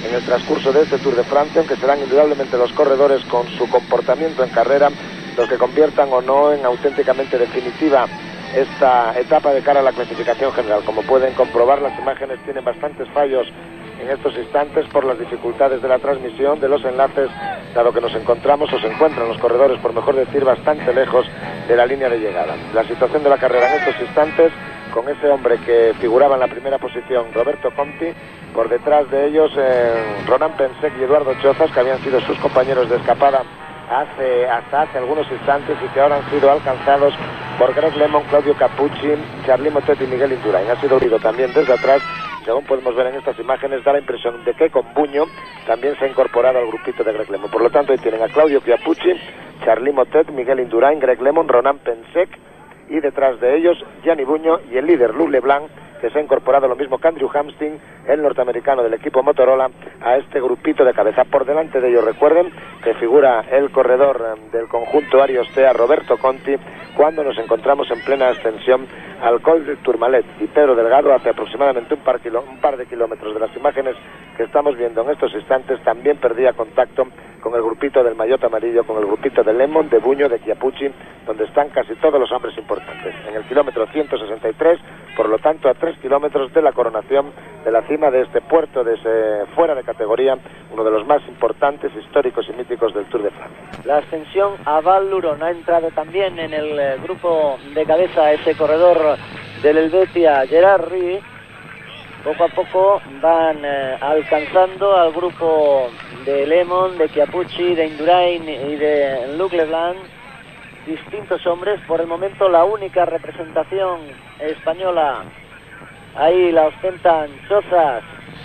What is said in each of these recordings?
en el transcurso de este Tour de Francia, aunque serán indudablemente los corredores con su comportamiento en carrera los que conviertan o no en auténticamente definitiva esta etapa de cara a la clasificación general. Como pueden comprobar, las imágenes tienen bastantes fallos en estos instantes por las dificultades de la transmisión de los enlaces, dado que nos encontramos o se encuentran los corredores, por mejor decir, bastante lejos de la línea de llegada. La situación de la carrera en estos instantes, con ese hombre que figuraba en la primera posición, Roberto Conti, por detrás de ellos Ronan Pensek y Eduardo Chozas, que habían sido sus compañeros de escapada hasta hace algunos instantes y que ahora han sido alcanzados por Greg LeMond, Claudio Capucci, Charly Motet y Miguel Indurain. Ha sido unido también desde atrás. Según podemos ver en estas imágenes, da la impresión de que con Buño también se ha incorporado al grupito de Greg LeMond. Por lo tanto, ahí tienen a Claudio Capucci, Charly Motet, Miguel Indurain, Greg LeMond, Ronan Pensek, y detrás de ellos Gianni Buño y el líder Luc Leblanc, que se ha incorporado, lo mismo que Andrew Hamstin, el norteamericano del equipo Motorola, a este grupito de cabeza. Por delante de ellos, recuerden que figura el corredor del conjunto Ariostea, Roberto Conti, cuando nos encontramos en plena ascensión al Col del Tourmalet, y Pedro Delgado, hace aproximadamente un par de kilómetros de las imágenes que estamos viendo en estos instantes, también perdía contacto con el grupito del maillot amarillo, con el grupito de LeMond, de Buño, de Chiappucci, donde están casi todos los hombres importantes. En el kilómetro 163, por lo tanto a 3 kilómetros de la coronación de la cima de este puerto fuera de categoría, uno de los más importantes, históricos y míticos del Tour de Francia. La ascensión a Val Luron ha entrado también en el grupo de cabeza ese corredor del Helvetia, Gerard Rie. Poco a poco van alcanzando al grupo de LeMond, de Chiappucci, de Indurain y de Luc Leblanc, distintos hombres. Por el momento la única representación española ahí la ostentan Chozas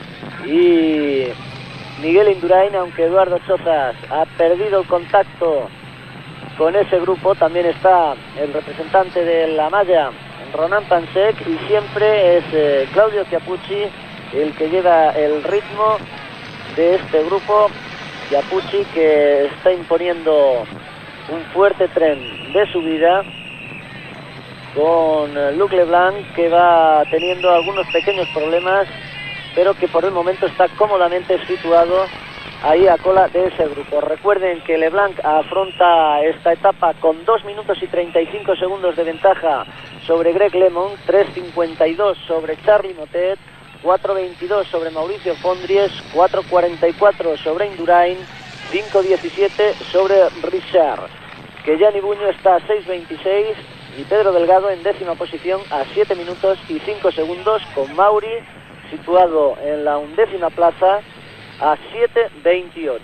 y Miguel Indurain, aunque Eduardo Chozas ha perdido el contacto con ese grupo. También está el representante de la malla, Ronan Pensek, y siempre es Claudio Chiappucci el que lleva el ritmo de este grupo. Chiappucci, que está imponiendo un fuerte tren de subida, con Luc Leblanc, que va teniendo algunos pequeños problemas, pero que por el momento está cómodamente situado ahí a cola de ese grupo. Recuerden que Leblanc afronta esta etapa con 2 minutos y 35 segundos de ventaja sobre Greg LeMond, 3.52 sobre Charly Motet, 4.22 sobre Mauricio Fondries, 4.44 sobre Indurain, 5.17 sobre Richard. Que Gianni Buño está a 6.26 y Pedro Delgado en 10ª posición a 7 minutos y 5 segundos, con Mauri situado en la 11ª plaza a 7.28.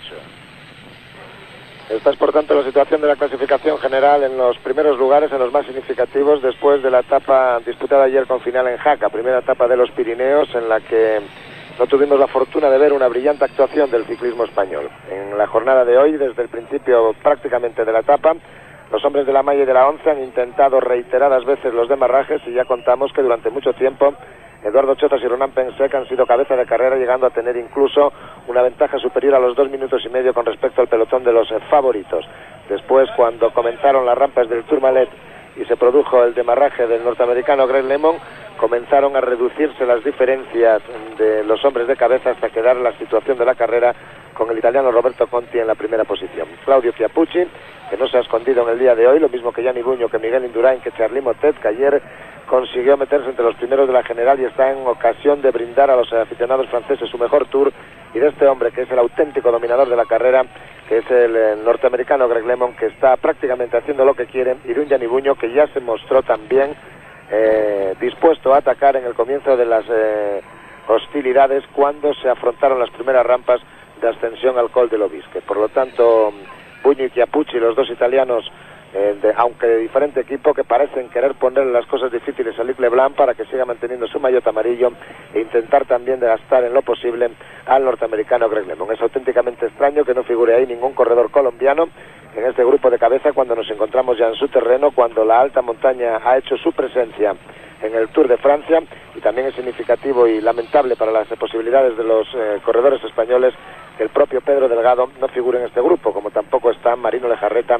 Esta es, por tanto, la situación de la clasificación general en los primeros lugares, en los más significativos, después de la etapa disputada ayer con final en Jaca, primera etapa de los Pirineos, en la que no tuvimos la fortuna de ver una brillante actuación del ciclismo español. En la jornada de hoy, desde el principio prácticamente de la etapa, los hombres de la malla y de la 11 han intentado reiteradas veces los demarrajes, y ya contamos que durante mucho tiempo Eduardo Chozas y Ronan Pensek han sido cabeza de carrera, llegando a tener incluso una ventaja superior a los 2 minutos y medio con respecto al pelotón de los favoritos. Después, cuando comenzaron las rampas del Tourmalet y se produjo el demarraje del norteamericano Greg LeMond, comenzaron a reducirse las diferencias de los hombres de cabeza hasta quedar la situación de la carrera con el italiano Roberto Conti en la primera posición. Claudio Chiappucci, que no se ha escondido en el día de hoy, lo mismo que Gianni Buño, que Miguel Indurain, que Charly Motet, que ayer consiguió meterse entre los primeros de la general y está en ocasión de brindar a los aficionados franceses su mejor tour, y de este hombre que es el auténtico dominador de la carrera, que es el norteamericano Greg LeMond, que está prácticamente haciendo lo que quiere, y de un Gianni Buño que ya se mostró también dispuesto a atacar en el comienzo de las hostilidades cuando se afrontaron las primeras rampas de ascensión al Col del Obisque. Por lo tanto, Buño y Chiappucci, los dos italianos, aunque de diferente equipo, que parecen querer ponerle las cosas difíciles a Luc Leblanc para que siga manteniendo su maillot amarillo e intentar también desgastar en lo posible al norteamericano Greg LeMond. Es auténticamente extraño que no figure ahí ningún corredor colombiano en este grupo de cabeza cuando nos encontramos ya en su terreno, cuando la alta montaña ha hecho su presencia en el Tour de Francia, y también es significativo y lamentable para las posibilidades de los corredores españoles que el propio Pedro Delgado no figure en este grupo, como tampoco están Marino Lejarreta y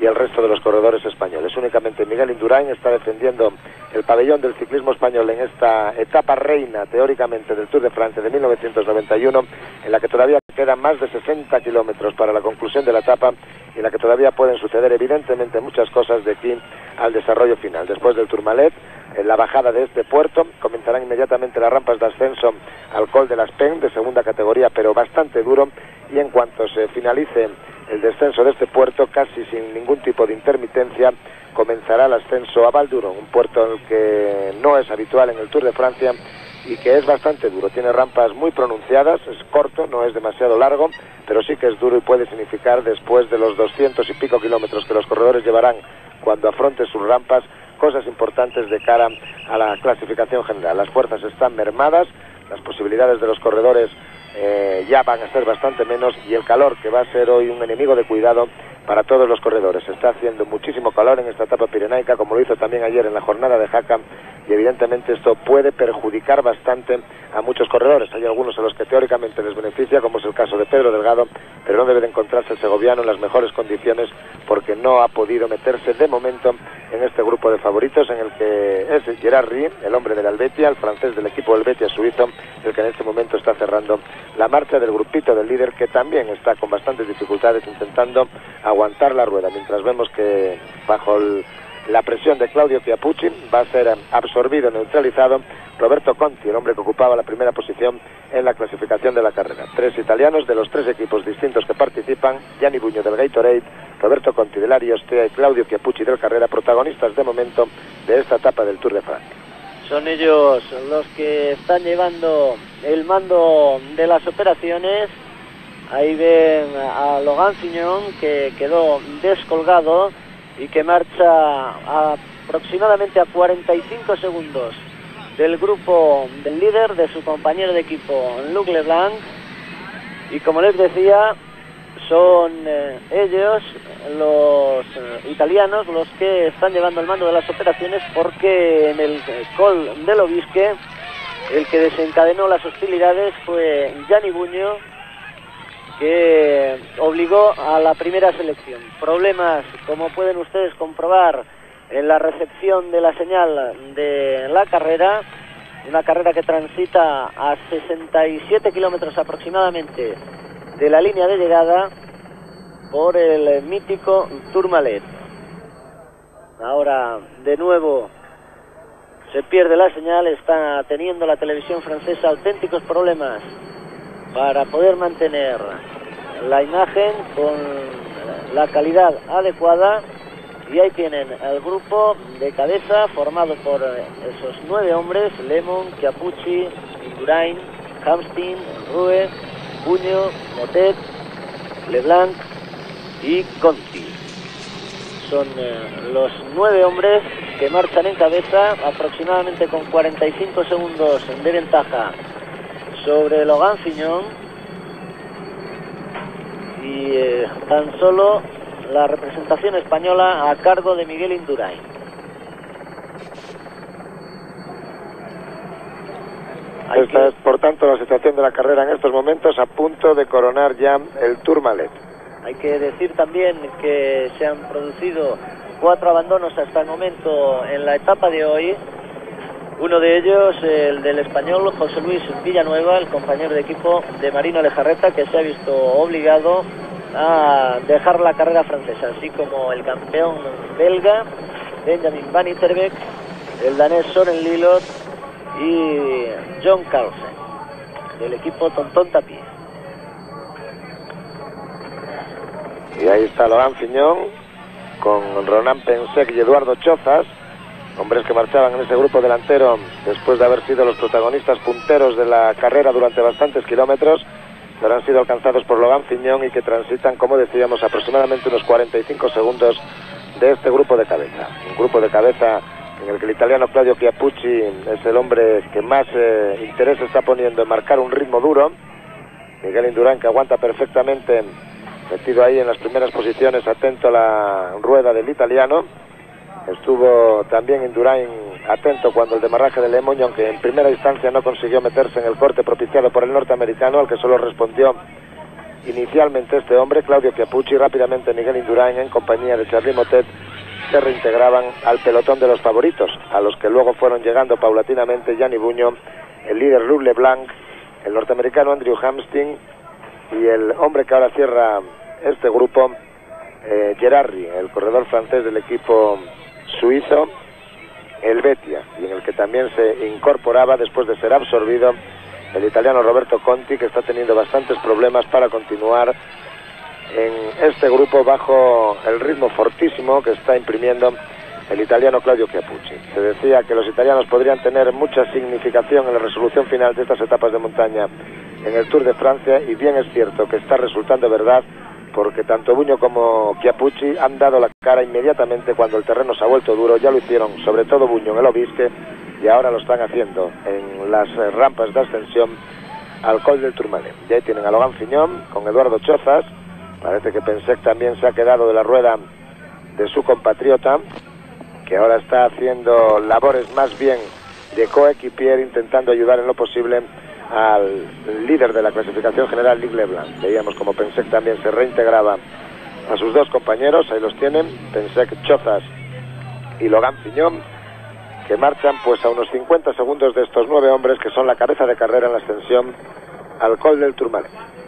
y el resto de los corredores españoles. Únicamente Miguel Indurain está defendiendo el pabellón del ciclismo español en esta etapa reina, teóricamente, del Tour de Francia de 1991, en la que todavía quedan más de 60 kilómetros para la conclusión de la etapa y en la que todavía pueden suceder evidentemente muchas cosas de aquí al desarrollo final. Después del Tourmalet, en la bajada de este puerto, comenzarán inmediatamente las rampas de ascenso al Col de las Pen, de segunda categoría, pero bastante duro, y en cuanto se finalice el descenso de este puerto, casi sin ningún tipo de intermitencia, comenzará el ascenso a Val d'Huron, un puerto en el que no es habitual en el Tour de Francia y que es bastante duro. Tiene rampas muy pronunciadas, es corto, no es demasiado largo, pero sí que es duro y puede significar, después de los 200 y pico kilómetros que los corredores llevarán cuando afronten sus rampas, cosas importantes de cara a la clasificación general. Las fuerzas están mermadas, las posibilidades de los corredores ya van a ser bastante menos, y el calor, que va a ser hoy un enemigo de cuidado para todos los corredores. Está haciendo muchísimo calor en esta etapa pirenaica, como lo hizo también ayer en la jornada de Jaca, y evidentemente esto puede perjudicar bastante a muchos corredores. Hay algunos a los que teóricamente les beneficia, como es el caso de Pedro Delgado, pero no debe de encontrarse el segoviano en las mejores condiciones porque no ha podido meterse de momento en este grupo de favoritos, en el que es Gerard Rie, el hombre del Helvetia, el francés del equipo Helvetia suizo, el que en este momento está cerrando la marcha del grupito del líder, que también está con bastantes dificultades intentando aguantar la rueda, mientras vemos que bajo la presión de Claudio Chiappucci va a ser absorbido, neutralizado Roberto Conti, el hombre que ocupaba la primera posición en la clasificación de la carrera. 3 italianos de los 3 equipos distintos que participan: Gianni Bugno del Gatorade, Roberto Conti del Ariostea y Claudio Chiappucci del Carrera, protagonistas de momento de esta etapa del Tour de Francia. Son ellos los que están llevando el mando de las operaciones. Ahí ven a Logan Fignon, que quedó descolgado y que marcha aproximadamente a 45 segundos del grupo del líder, de su compañero de equipo Luc Leblanc. Y como les decía, son ellos, los italianos, los que están llevando el mando de las operaciones, porque en el Col de Lobisque el que desencadenó las hostilidades fue Gianni Bugno, que obligó a la primera selección. Problemas, como pueden ustedes comprobar, en la recepción de la señal de la carrera, una carrera que transita a 67 kilómetros aproximadamente de la línea de llegada por el mítico Tourmalet. Ahora de nuevo se pierde la señal, está teniendo la televisión francesa auténticos problemas para poder mantener la imagen con la calidad adecuada. Y ahí tienen el grupo de cabeza formado por esos 9 hombres: Lemon, Chiappucci, Indurain, Hamstin, Rue, Bugno, Motet, Leblanc y Conti. Son los 9 hombres que marchan en cabeza, aproximadamente con 45 segundos de ventaja sobre Logan Fignon, y tan solo la representación española a cargo de Miguel Indurain. Esta es, por tanto, la situación de la carrera en estos momentos, a punto de coronar ya el Tourmalet. Hay que decir también que se han producido 4 abandonos hasta el momento en la etapa de hoy. Uno de ellos, el del español José Luis Villanueva, el compañero de equipo de Marino Lejarreta, que se ha visto obligado a dejar la carrera francesa, así como el campeón belga Benjamin Van Itterbeek, el danés Soren Lillot y John Carlsen del equipo Tonton Tapie. Y ahí está Logan Fignon con Ronan Pensec y Eduardo Chozas, hombres que marchaban en ese grupo delantero después de haber sido los protagonistas punteros de la carrera durante bastantes kilómetros, que ahora han sido alcanzados por Logan Fignon y que transitan, como decíamos, aproximadamente unos 45 segundos de este grupo de cabeza. Un grupo de cabeza en el que el italiano Claudio Chiappucci es el hombre que más interés está poniendo en marcar un ritmo duro. Miguel Indurain, que aguanta perfectamente, metido ahí en las primeras posiciones, atento a la rueda del italiano. Estuvo también Indurain atento cuando el demarraje de Lemon, aunque en primera instancia no consiguió meterse en el corte propiciado por el norteamericano, al que solo respondió inicialmente este hombre, Claudio Chiappucci, y rápidamente Miguel Indurain en compañía de Charly Motet se reintegraban al pelotón de los favoritos, a los que luego fueron llegando paulatinamente Gianni Buño, el líder Luc Leblanc, el norteamericano Andrew Hamstin y el hombre que ahora cierra este grupo, Gerard Rie, el corredor francés del equipo suizo Helvetia, y en el que también se incorporaba después de ser absorbido el italiano Roberto Conti, que está teniendo bastantes problemas para continuar en este grupo bajo el ritmo fortísimo que está imprimiendo el italiano Claudio Chiappucci. Se decía que los italianos podrían tener mucha significación en la resolución final de estas etapas de montaña en el Tour de Francia, y bien es cierto que está resultando verdad, porque tanto Buño como Chiappucci han dado la cara inmediatamente cuando el terreno se ha vuelto duro. Ya lo hicieron sobre todo Buño en el Obisque, y ahora lo están haciendo en las rampas de ascensión al Col del Tourmalet. Y ahí tienen a Logan Fignon con Eduardo Chozas. Parece que Pensek también se ha quedado de la rueda de su compatriota, que ahora está haciendo labores más bien de coequipier, intentando ayudar en lo posible al líder de la clasificación general, Luc Leblanc. Veíamos como Pensek también se reintegraba a sus dos compañeros, ahí los tienen, Pensek, Chozas y Logan Fignon, que marchan pues a unos 50 segundos de estos 9 hombres que son la cabeza de carrera en la ascensión al Col del Tourmalet.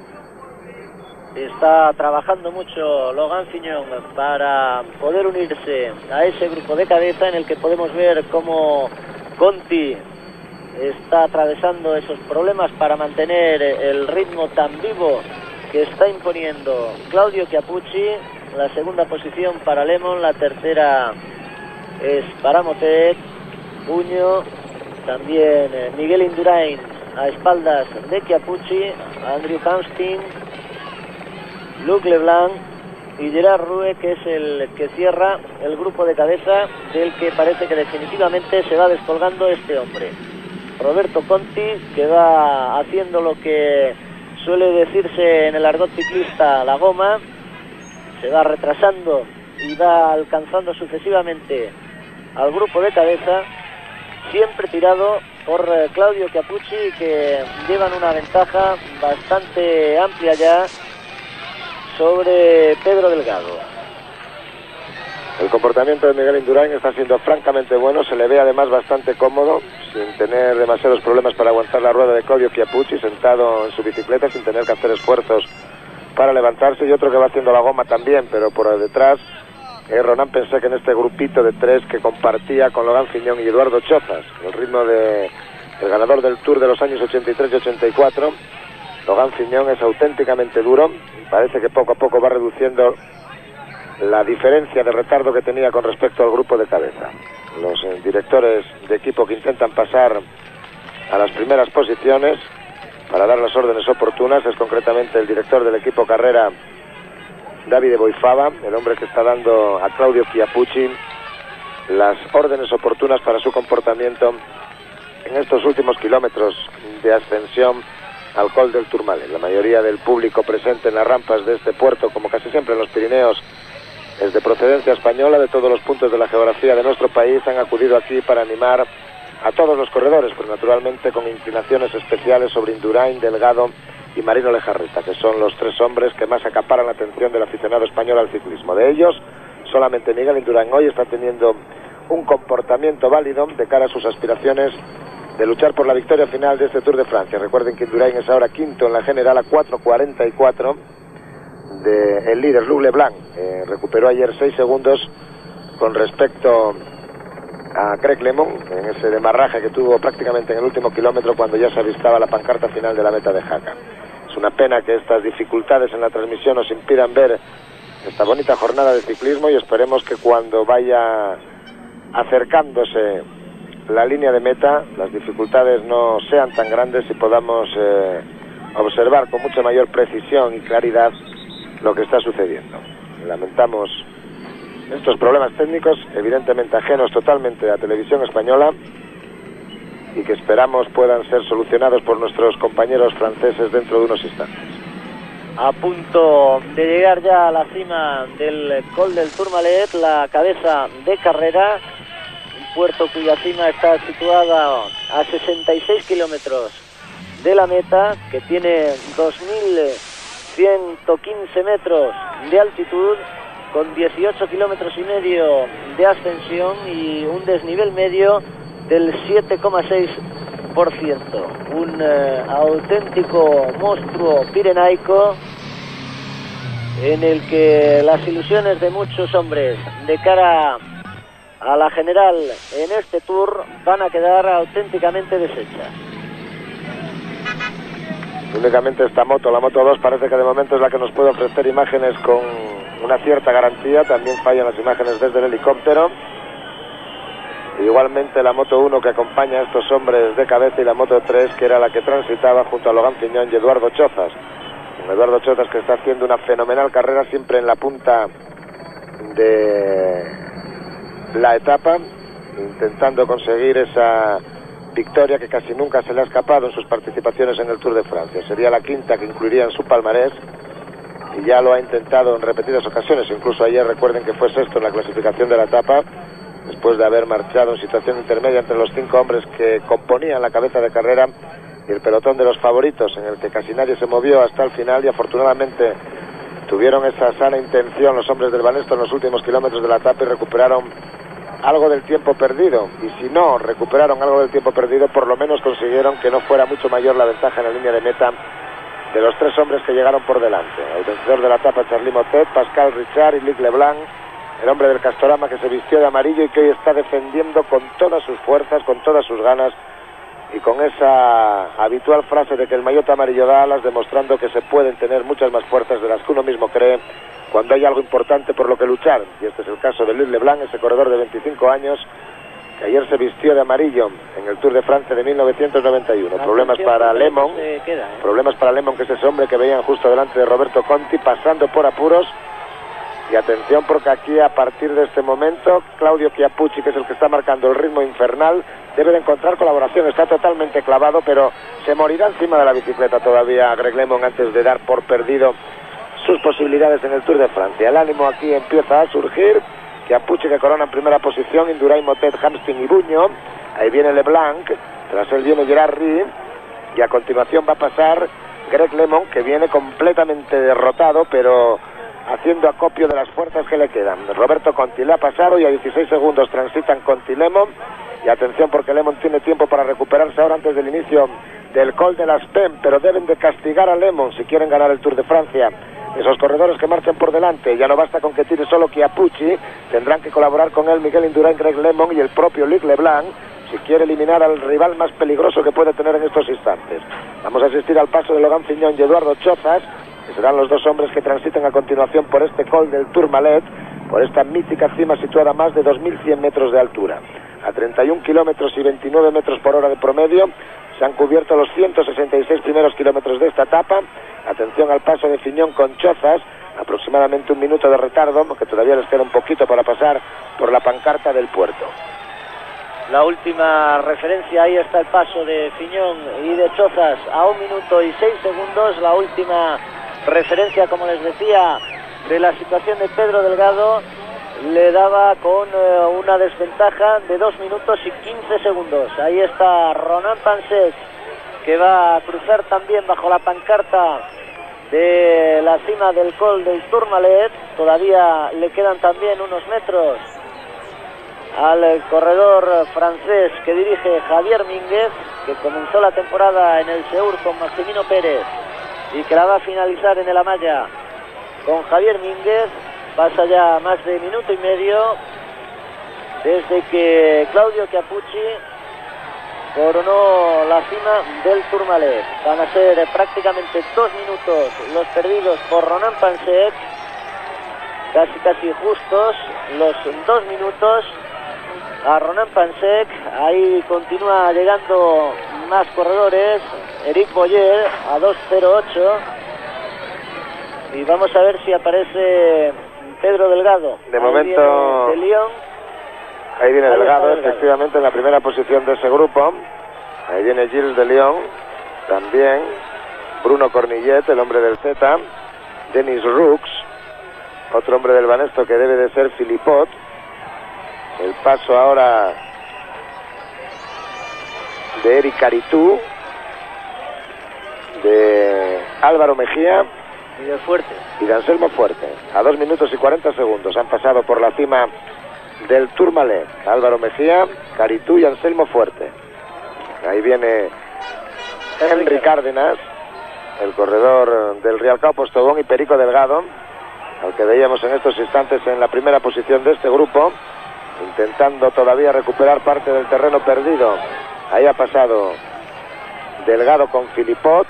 Está trabajando mucho Logan Fignon para poder unirse a ese grupo de cabeza, en el que podemos ver cómo Conti está atravesando esos problemas para mantener el ritmo tan vivo que está imponiendo Claudio Chiappucci. La segunda posición para Lemon, la tercera es para Motet, Buño, también Miguel Indurain a espaldas de Chiappucci, Andrew Hamstin, Luc Leblanc y Gerard Rie, que es el que cierra el grupo de cabeza, del que parece que definitivamente se va descolgando este hombre, Roberto Conti, que va haciendo lo que suele decirse en el argot ciclista la goma, se va retrasando y va alcanzando sucesivamente al grupo de cabeza, siempre tirado por Claudio Chiappucci, que llevan una ventaja bastante amplia ya sobre Pedro Delgado. El comportamiento de Miguel Indurain está siendo francamente bueno, se le ve además bastante cómodo, sin tener demasiados problemas para aguantar la rueda de Claudio Chiappucci, sentado en su bicicleta sin tener que hacer esfuerzos para levantarse, y otro que va haciendo la goma también, pero por detrás Ronan Pensek en este grupito de 3 que compartía con Logan Fignon y Eduardo Chozas, el ritmo del ganador del Tour de los años 83 y 84. Logan Fignon es auténticamente duro, parece que poco a poco va reduciendo la diferencia de retardo que tenía con respecto al grupo de cabeza. Los directores de equipo que intentan pasar a las primeras posiciones para dar las órdenes oportunas es concretamente el director del equipo carrera, Davide Boifava, el hombre que está dando a Claudio Chiappucci las órdenes oportunas para su comportamiento en estos últimos kilómetros de ascensión al Col del Tourmalet. La mayoría del público presente en las rampas de este puerto, como casi siempre en los Pirineos, es de procedencia española. De todos los puntos de la geografía de nuestro país han acudido aquí para animar a todos los corredores, pero naturalmente con inclinaciones especiales sobre Indurain, Delgado y Marino Lejarreta, que son los 3 hombres que más acaparan la atención del aficionado español al ciclismo. De ellos, solamente Miguel Indurain hoy está teniendo un comportamiento válido de cara a sus aspiraciones de luchar por la victoria final de este Tour de Francia. Recuerden que Indurain es ahora quinto en la general a 4:44 del líder Luc Leblanc. Recuperó ayer 6 segundos con respecto a Greg LeMond en ese demarraje que tuvo prácticamente en el último kilómetro, cuando ya se avistaba la pancarta final de la meta de Jaca. Es una pena que estas dificultades en la transmisión nos impidan ver esta bonita jornada de ciclismo, y esperemos que cuando vaya acercándose la línea de meta las dificultades no sean tan grandes y podamos observar con mucha mayor precisión y claridad lo que está sucediendo. Lamentamos estos problemas técnicos, evidentemente ajenos totalmente a Televisión Española, y que esperamos puedan ser solucionados por nuestros compañeros franceses dentro de unos instantes. A punto de llegar ya a la cima del Col del Tourmalet, la cabeza de carrera, un puerto cuya cima está situada a 66 kilómetros de la meta, que tiene 2.000 115 metros de altitud, con 18 kilómetros y medio de ascensión y un desnivel medio del 7,6%. Un auténtico monstruo pirenaico en el que las ilusiones de muchos hombres de cara a la general en este Tour van a quedar auténticamente deshechas. Únicamente esta moto, la Moto 2, parece que de momento es la que nos puede ofrecer imágenes con una cierta garantía. También fallan las imágenes desde el helicóptero. Igualmente la Moto 1 que acompaña a estos hombres de cabeza, y la Moto 3 que era la que transitaba junto a Logan Fiñón y Eduardo Chozas. Eduardo Chozas, que está haciendo una fenomenal carrera, siempre en la punta de la etapa, intentando conseguir esa victoria que casi nunca se le ha escapado en sus participaciones en el Tour de Francia. Sería la quinta que incluiría en su palmarés, y ya lo ha intentado en repetidas ocasiones. Incluso ayer, recuerden que fue sexto en la clasificación de la etapa, después de haber marchado en situación intermedia entre los 5 hombres que componían la cabeza de carrera y el pelotón de los favoritos, en el que casi nadie se movió hasta el final. Y afortunadamente tuvieron esa sana intención los hombres del Banesto en los últimos kilómetros de la etapa y recuperaron algo del tiempo perdido. Y si no recuperaron algo del tiempo perdido, por lo menos consiguieron que no fuera mucho mayor la ventaja en la línea de meta de los 3 hombres que llegaron por delante. El vencedor de la etapa, Charly Motet, Pascal Richard y Luc Leblanc, el hombre del Castorama que se vistió de amarillo y que hoy está defendiendo con todas sus fuerzas, con todas sus ganas, y con esa habitual frase de que el maillot amarillo da alas, demostrando que se pueden tener muchas más fuerzas de las que uno mismo cree cuando hay algo importante por lo que luchar. Y este es el caso de Luc Leblanc, ese corredor de 25 años que ayer se vistió de amarillo en el Tour de Francia de 1991. Problemas para Lemon, problemas para Lemon, que es ese hombre que veían justo delante de Roberto Conti, pasando por apuros. Y atención, porque aquí, a partir de este momento, Claudio Chiappucci, que es el que está marcando el ritmo infernal, debe de encontrar colaboración. Está totalmente clavado, pero se morirá encima de la bicicleta todavía Greg LeMond antes de dar por perdido sus posibilidades en el Tour de Francia. El ánimo aquí empieza a surgir. Chiappucci, que corona en primera posición, Indurain, Motet, Hamstin y Buño. Ahí viene Leblanc, tras él viene Gerard Rie, y a continuación va a pasar Greg LeMond, que viene completamente derrotado, pero haciendo acopio de las fuerzas que le quedan. Roberto Conti le ha pasado y a 16 segundos transitan Conti y Lemon. Y atención, porque Lemon tiene tiempo para recuperarse ahora antes del inicio del Col de las Pem, pero deben de castigar a Lemon si quieren ganar el Tour de Francia. Esos corredores que marchan por delante, ya no basta con que tire solo Chiappucci, tendrán que colaborar con él Miguel Indurain, Greg LeMond y el propio Luc Leblanc, si quiere eliminar al rival más peligroso que puede tener en estos instantes. Vamos a asistir al paso de Logan Fiñón y Eduardo Chozas, que serán los 2 hombres que transiten a continuación por este Col del Tourmalet, por esta mítica cima situada a más de 2.100 metros de altura. A 31 kilómetros y 29 metros por hora de promedio se han cubierto los 166 primeros kilómetros de esta etapa. Atención al paso de Fiñón con Chozas, aproximadamente 1 minuto de retardo, porque todavía les queda un poquito para pasar por la pancarta del puerto. La última referencia, ahí está el paso de Fiñón y de Chozas a 1 minuto y 6 segundos. La última referencia, como les decía, de la situación de Pedro Delgado le daba con una desventaja de 2 minutos y 15 segundos. Ahí está Ronan Pansek, que va a cruzar también bajo la pancarta de la cima del Col del Tourmalet. Todavía le quedan también unos metros al corredor francés que dirige Javier Mínguez, que comenzó la temporada en el Seur con Maximino Pérez y que la va a finalizar en el Amaya con Javier Mínguez. Pasa ya más de 1 minuto y medio desde que Claudio Chiappucci coronó la cima del Tourmalet. Van a ser prácticamente 2 minutos los perdidos por Ronan Pansek, casi justos los 2 minutos a Ronan Pansek. Ahí continúa llegando más corredores, Eric Boyer a 2.08, y vamos a ver si aparece Pedro Delgado. De momento de Lyon. Ahí viene Delgado, efectivamente, en la primera posición de ese grupo. Ahí viene Gilles de Lyon, también Bruno Cornillet, el hombre del Z, Denis Roux, otro hombre del Banesto que debe de ser Philippot. El paso ahora de Eric Caritou, de Álvaro Mejía Y de Anselmo Fuerte. A 2 minutos y 40 segundos han pasado por la cima del Tourmalet Álvaro Mejía, Caritú y Anselmo Fuerte. Ahí viene Henry Cárdenas, el corredor del Rialcao Postobón, y Perico Delgado, al que veíamos en estos instantes en la primera posición de este grupo, intentando todavía recuperar parte del terreno perdido. Ahí ha pasado Delgado con Filipot.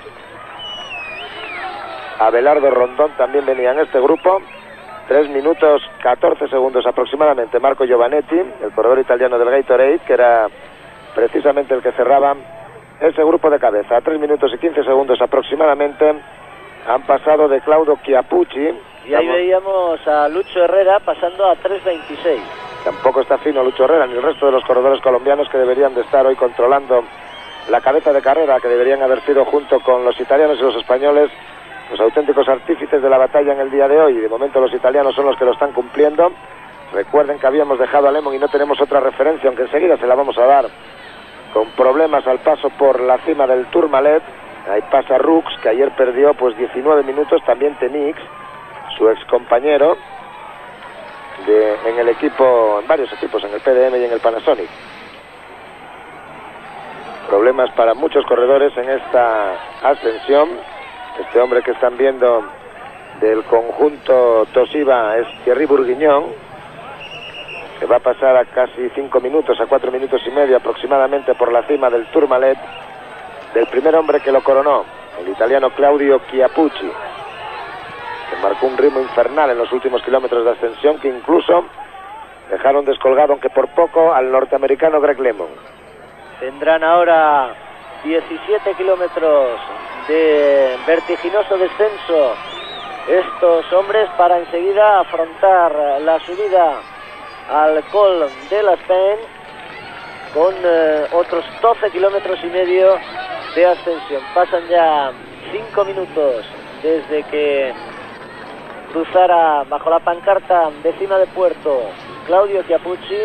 Abelardo Rondón también venía en este grupo. 3 minutos 14 segundos aproximadamente Marco Giovanetti, el corredor italiano del Gatorade, que era precisamente el que cerraba ese grupo de cabeza. A 3 minutos y 15 segundos aproximadamente han pasado de Claudio Chiappucci. Y ahí veíamos a Lucho Herrera pasando a 3.26. Tampoco está fino Lucho Herrera ni el resto de los corredores colombianos, que deberían de estar hoy controlando la cabeza de carrera, que deberían haber sido, junto con los italianos y los españoles, los auténticos artífices de la batalla en el día de hoy. De momento los italianos son los que lo están cumpliendo. Recuerden que habíamos dejado a Lemon y no tenemos otra referencia, aunque enseguida se la vamos a dar, con problemas al paso por la cima del Tourmalet. Ahí pasa Rux, que ayer perdió pues 19 minutos, también Tenix, su ex compañero en el equipo, en varios equipos, en el PDM y en el Panasonic. Problemas para muchos corredores en esta ascensión. Este hombre que están viendo del conjunto Toshiba es Thierry Bourguignon, que va a pasar a casi 5 minutos, a 4 minutos y medio aproximadamente por la cima del Tourmalet, del primer hombre que lo coronó, el italiano Claudio Chiappucci, que marcó un ritmo infernal en los últimos kilómetros de ascensión, que incluso dejaron descolgado, aunque por poco, al norteamericano Greg Lemon. Tendrán ahora 17 kilómetros de vertiginoso descenso estos hombres, para enseguida afrontar la subida al Col de la Spain con otros 12 kilómetros y medio de ascensión. Pasan ya 5 minutos desde que cruzara bajo la pancarta de Cima de Puerto Claudio Chiappucci.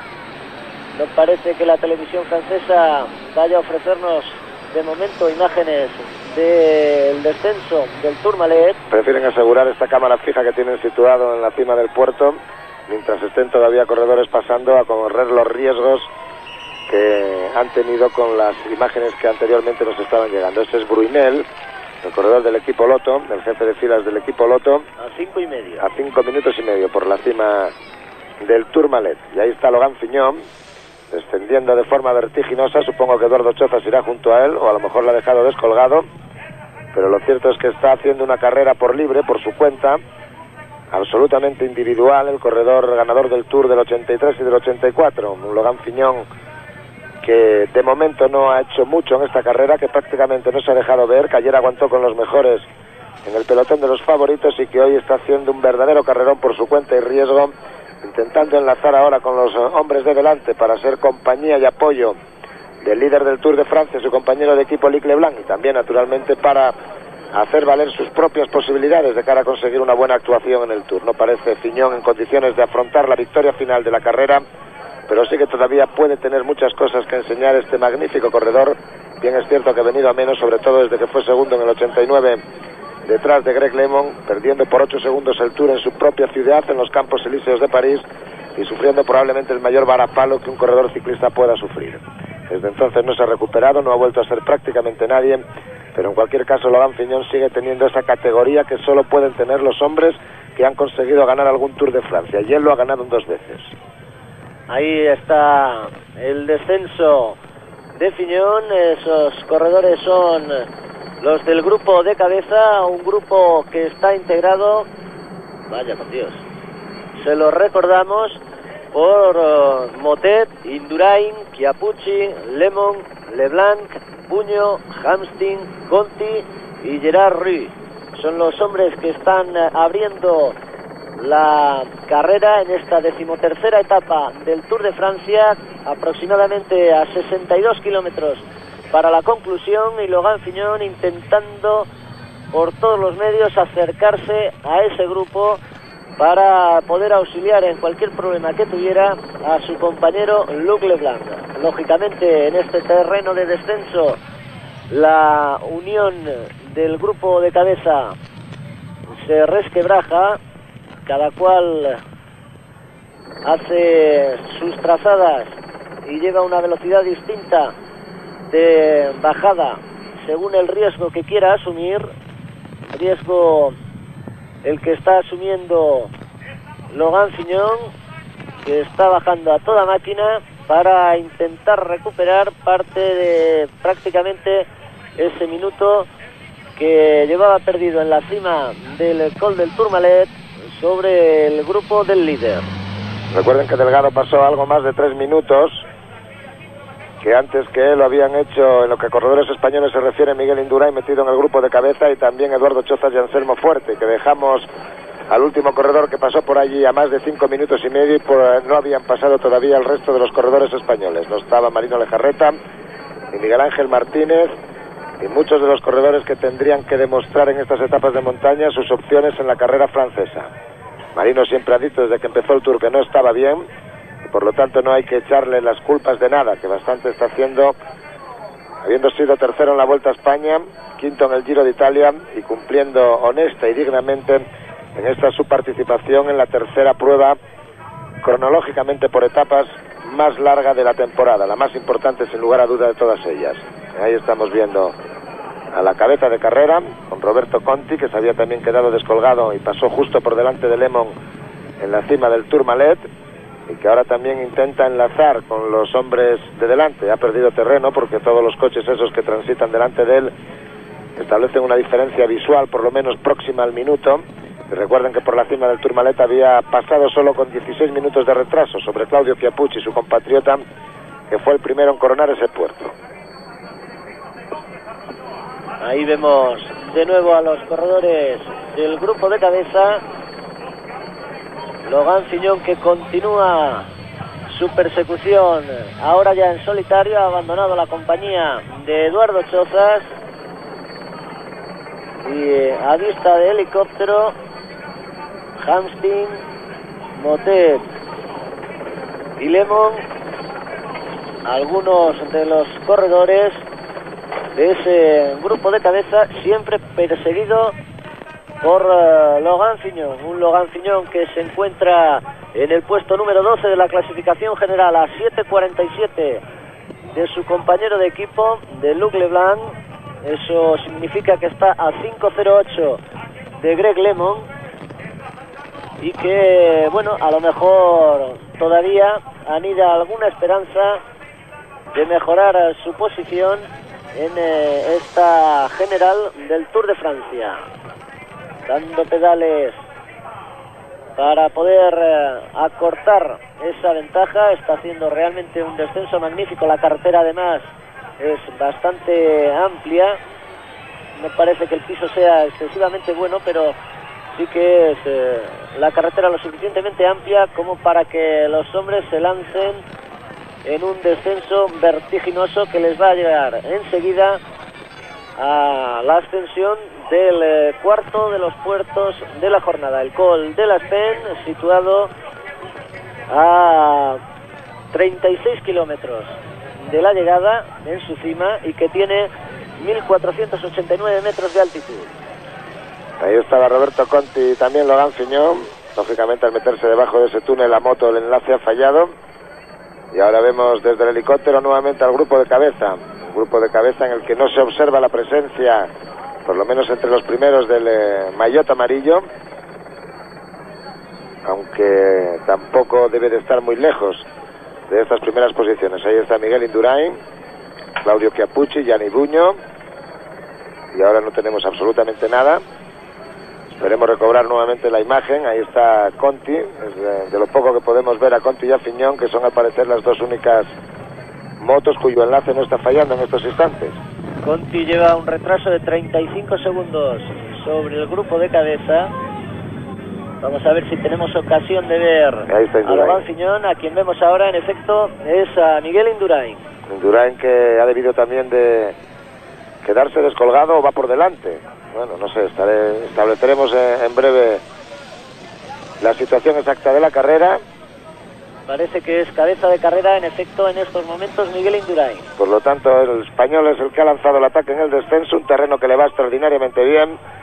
No parece que la televisión francesa vaya a ofrecernos de momento imágenes del descenso del Tourmalet. Prefieren asegurar esta cámara fija que tienen situado en la cima del puerto, mientras estén todavía corredores pasando, a correr los riesgos que han tenido con las imágenes que anteriormente nos estaban llegando. Este es Bruinel, el corredor del equipo Lotto, el jefe de filas del equipo Lotto. A 5 y medio. A 5 minutos y medio por la cima del Tourmalet. Y ahí está Logan Fignon, descendiendo de forma vertiginosa. Supongo que Eduardo Chozas irá junto a él, o a lo mejor la ha dejado descolgado, pero lo cierto es que está haciendo una carrera por libre, por su cuenta, absolutamente individual, el corredor ganador del Tour del 83 y del 84, un Logan Fignon que de momento no ha hecho mucho en esta carrera, que prácticamente no se ha dejado ver, que ayer aguantó con los mejores en el pelotón de los favoritos, y que hoy está haciendo un verdadero carrerón por su cuenta y riesgo, intentando enlazar ahora con los hombres de delante para ser compañía y apoyo del líder del Tour de Francia, su compañero de equipo Luc Leblanc, y también naturalmente para hacer valer sus propias posibilidades de cara a conseguir una buena actuación en el Tour. No parece Fignon en condiciones de afrontar la victoria final de la carrera, pero sí que todavía puede tener muchas cosas que enseñar este magnífico corredor. Bien es cierto que ha venido a menos, sobre todo desde que fue segundo en el 89 detrás de Greg Lemon, perdiendo por 8 segundos el Tour en su propia ciudad, en los Campos Elíseos de París, y sufriendo probablemente el mayor varapalo que un corredor ciclista pueda sufrir. Desde entonces no se ha recuperado, no ha vuelto a ser prácticamente nadie, pero en cualquier caso Logan Fignon sigue teniendo esa categoría que solo pueden tener los hombres que han conseguido ganar algún Tour de Francia, y él lo ha ganado en 2 veces. Ahí está el descenso de Fignon. Esos corredores son los del grupo de cabeza, un grupo que está integrado, vaya por Dios, se lo recordamos, por Motet, Indurain, Chiappucci, Lemon, Leblanc, Buño, Hamstin, Conti y Gerard Rue. Son los hombres que están abriendo la carrera en esta 13ª etapa del Tour de Francia, aproximadamente a 62 kilómetros para la conclusión, y Logan Fignon intentando por todos los medios acercarse a ese grupo para poder auxiliar en cualquier problema que tuviera a su compañero Luc Leblanc. Lógicamente, en este terreno de descenso, la unión del grupo de cabeza se resquebraja, cada cual hace sus trazadas y lleva una velocidad distinta de bajada según el riesgo que quiera asumir, riesgo el que está asumiendo Logan Fignon, que está bajando a toda máquina para intentar recuperar parte de prácticamente ese minuto que llevaba perdido en la cima del Col del Tourmalet sobre el grupo del líder. Recuerden que Delgado pasó algo más de 3 minutos, que antes que él lo habían hecho, en lo que a corredores españoles se refiere, Miguel Indurain, metido en el grupo de cabeza, y también Eduardo Chozas y Anselmo Fuerte, que dejamos al último corredor que pasó por allí a más de 5 minutos y medio, y no habían pasado todavía el resto de los corredores españoles. No estaba Marino Lejarreta, ni Miguel Ángel Martínez, y muchos de los corredores que tendrían que demostrar en estas etapas de montaña sus opciones en la carrera francesa. Marino siempre ha dicho desde que empezó el Tour que no estaba bien, y por lo tanto no hay que echarle las culpas de nada, que bastante está haciendo, habiendo sido tercero en la Vuelta a España, quinto en el Giro de Italia, y cumpliendo honesta y dignamente en esta su participación en la tercera prueba, cronológicamente por etapas, más larga de la temporada, la más importante sin lugar a duda de todas ellas. Ahí estamos viendo a la cabeza de carrera con Roberto Conti, que se había también quedado descolgado y pasó justo por delante de Lemon en la cima del Tourmalet, y que ahora también intenta enlazar con los hombres de delante. Ha perdido terreno porque todos los coches esos que transitan delante de él establecen una diferencia visual por lo menos próxima al minuto. Y recuerden que por la cima del Tourmalet había pasado solo con 16 minutos de retraso sobre Claudio Chiappucci, su compatriota, que fue el primero en coronar ese puerto. Ahí vemos de nuevo a los corredores del grupo de cabeza. Logan Fignon, que continúa su persecución, ahora ya en solitario, ha abandonado la compañía de Eduardo Chozas, y a vista de helicóptero, Hamstin, Motet y Lemon, algunos de los corredores de ese grupo de cabeza, siempre perseguido por Logan Fignon. Un Logan Fignon que se encuentra en el puesto número 12 de la clasificación general, a 7:47 de su compañero de equipo, de Luc Leblanc. Eso significa que está a 5:08 de Greg Lemon, y que, bueno, a lo mejor todavía anida alguna esperanza de mejorar su posición en esta general del Tour de Francia, dando pedales para poder acortar esa ventaja. Está haciendo realmente un descenso magnífico. La carretera además es bastante amplia, no parece que el piso sea excesivamente bueno, pero sí que es la carretera lo suficientemente amplia como para que los hombres se lancen en un descenso vertiginoso que les va a llegar enseguida a la ascensión del cuarto de los puertos de la jornada, el Col de las Peñas, situado a 36 kilómetros de la llegada en su cima, y que tiene 1489 metros de altitud. Ahí estaba Roberto Conti y también Logan Fignon. Lógicamente, al meterse debajo de ese túnel, la moto, el enlace ha fallado. Y ahora vemos desde el helicóptero nuevamente al grupo de cabeza. Un grupo de cabeza en el que no se observa la presencia, por lo menos entre los primeros, del maillot amarillo, aunque tampoco debe de estar muy lejos de estas primeras posiciones. Ahí está Miguel Indurain, Claudio Chiappucci, Gianni Buño, y ahora no tenemos absolutamente nada. Esperemos recobrar nuevamente la imagen. Ahí está Conti, de lo poco que podemos ver a Conti y a Fignon, que son al parecer las dos únicas motos cuyo enlace no está fallando en estos instantes. Conti lleva un retraso de 35 segundos sobre el grupo de cabeza. Vamos a ver si tenemos ocasión de ver a Logan Fignon. A quien vemos ahora, en efecto, es a Miguel Indurain. Indurain, que ha debido también de quedarse descolgado, o va por delante. Bueno, no sé, estableceremos en breve la situación exacta de la carrera. Parece que es cabeza de carrera, en efecto, en estos momentos, Miguel Indurain. Por lo tanto, el español es el que ha lanzado el ataque en el descenso, un terreno que le va extraordinariamente bien,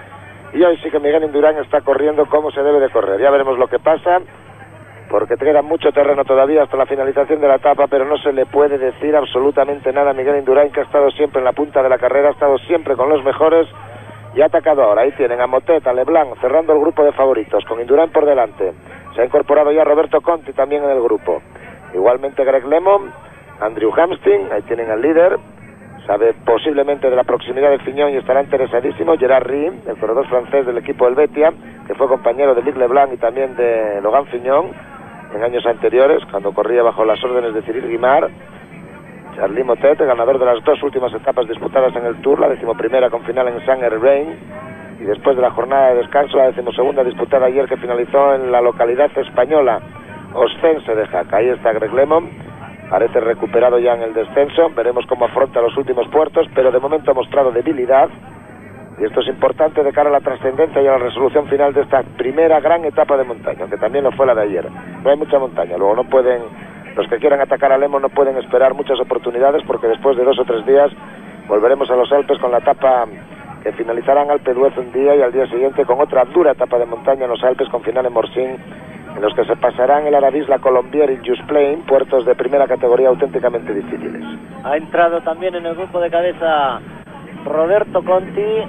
y hoy sí que Miguel Indurain está corriendo como se debe de correr. Ya veremos lo que pasa, porque queda mucho terreno todavía hasta la finalización de la etapa, pero no se le puede decir absolutamente nada a Miguel Indurain, que ha estado siempre en la punta de la carrera, ha estado siempre con los mejores y ha atacado ahora. Ahí tienen a Motet, a Leblanc, cerrando el grupo de favoritos, con Indurain por delante. Se ha incorporado ya Roberto Conti también en el grupo. Igualmente Greg LeMond, Andrew Hamstin, ahí tienen al líder. Sabe posiblemente de la proximidad de Fignon y estará interesadísimo. Gerard Rie, el corredor francés del equipo Helvetia, que fue compañero de Luc Leblanc y también de Logan Fignon en años anteriores, cuando corría bajo las órdenes de Cyril Guimard. Charly Motet, ganador de las 2 últimas etapas disputadas en el Tour, la 11ª con final en Saint-Herblain, y después de la jornada de descanso, la 12ª disputada ayer, que finalizó en la localidad española Ostense de Jaca. Ahí está Greg LeMond, parece recuperado ya en el descenso. Veremos cómo afronta los últimos puertos, pero de momento ha mostrado debilidad, y esto es importante de cara a la trascendencia y a la resolución final de esta primera gran etapa de montaña, que también lo fue la de ayer. No hay mucha montaña, luego no pueden, los que quieran atacar a LeMond no pueden esperar muchas oportunidades, porque después de 2 o 3 días volveremos a los Alpes con la etapa que finalizará en Alpe d'Huez un día, y al día siguiente con otra dura etapa de montaña en los Alpes con final en Morsin, en los que se pasarán el Aravis, la Colombier y Just Plain, puertos de primera categoría auténticamente difíciles. Ha entrado también en el grupo de cabeza Roberto Conti.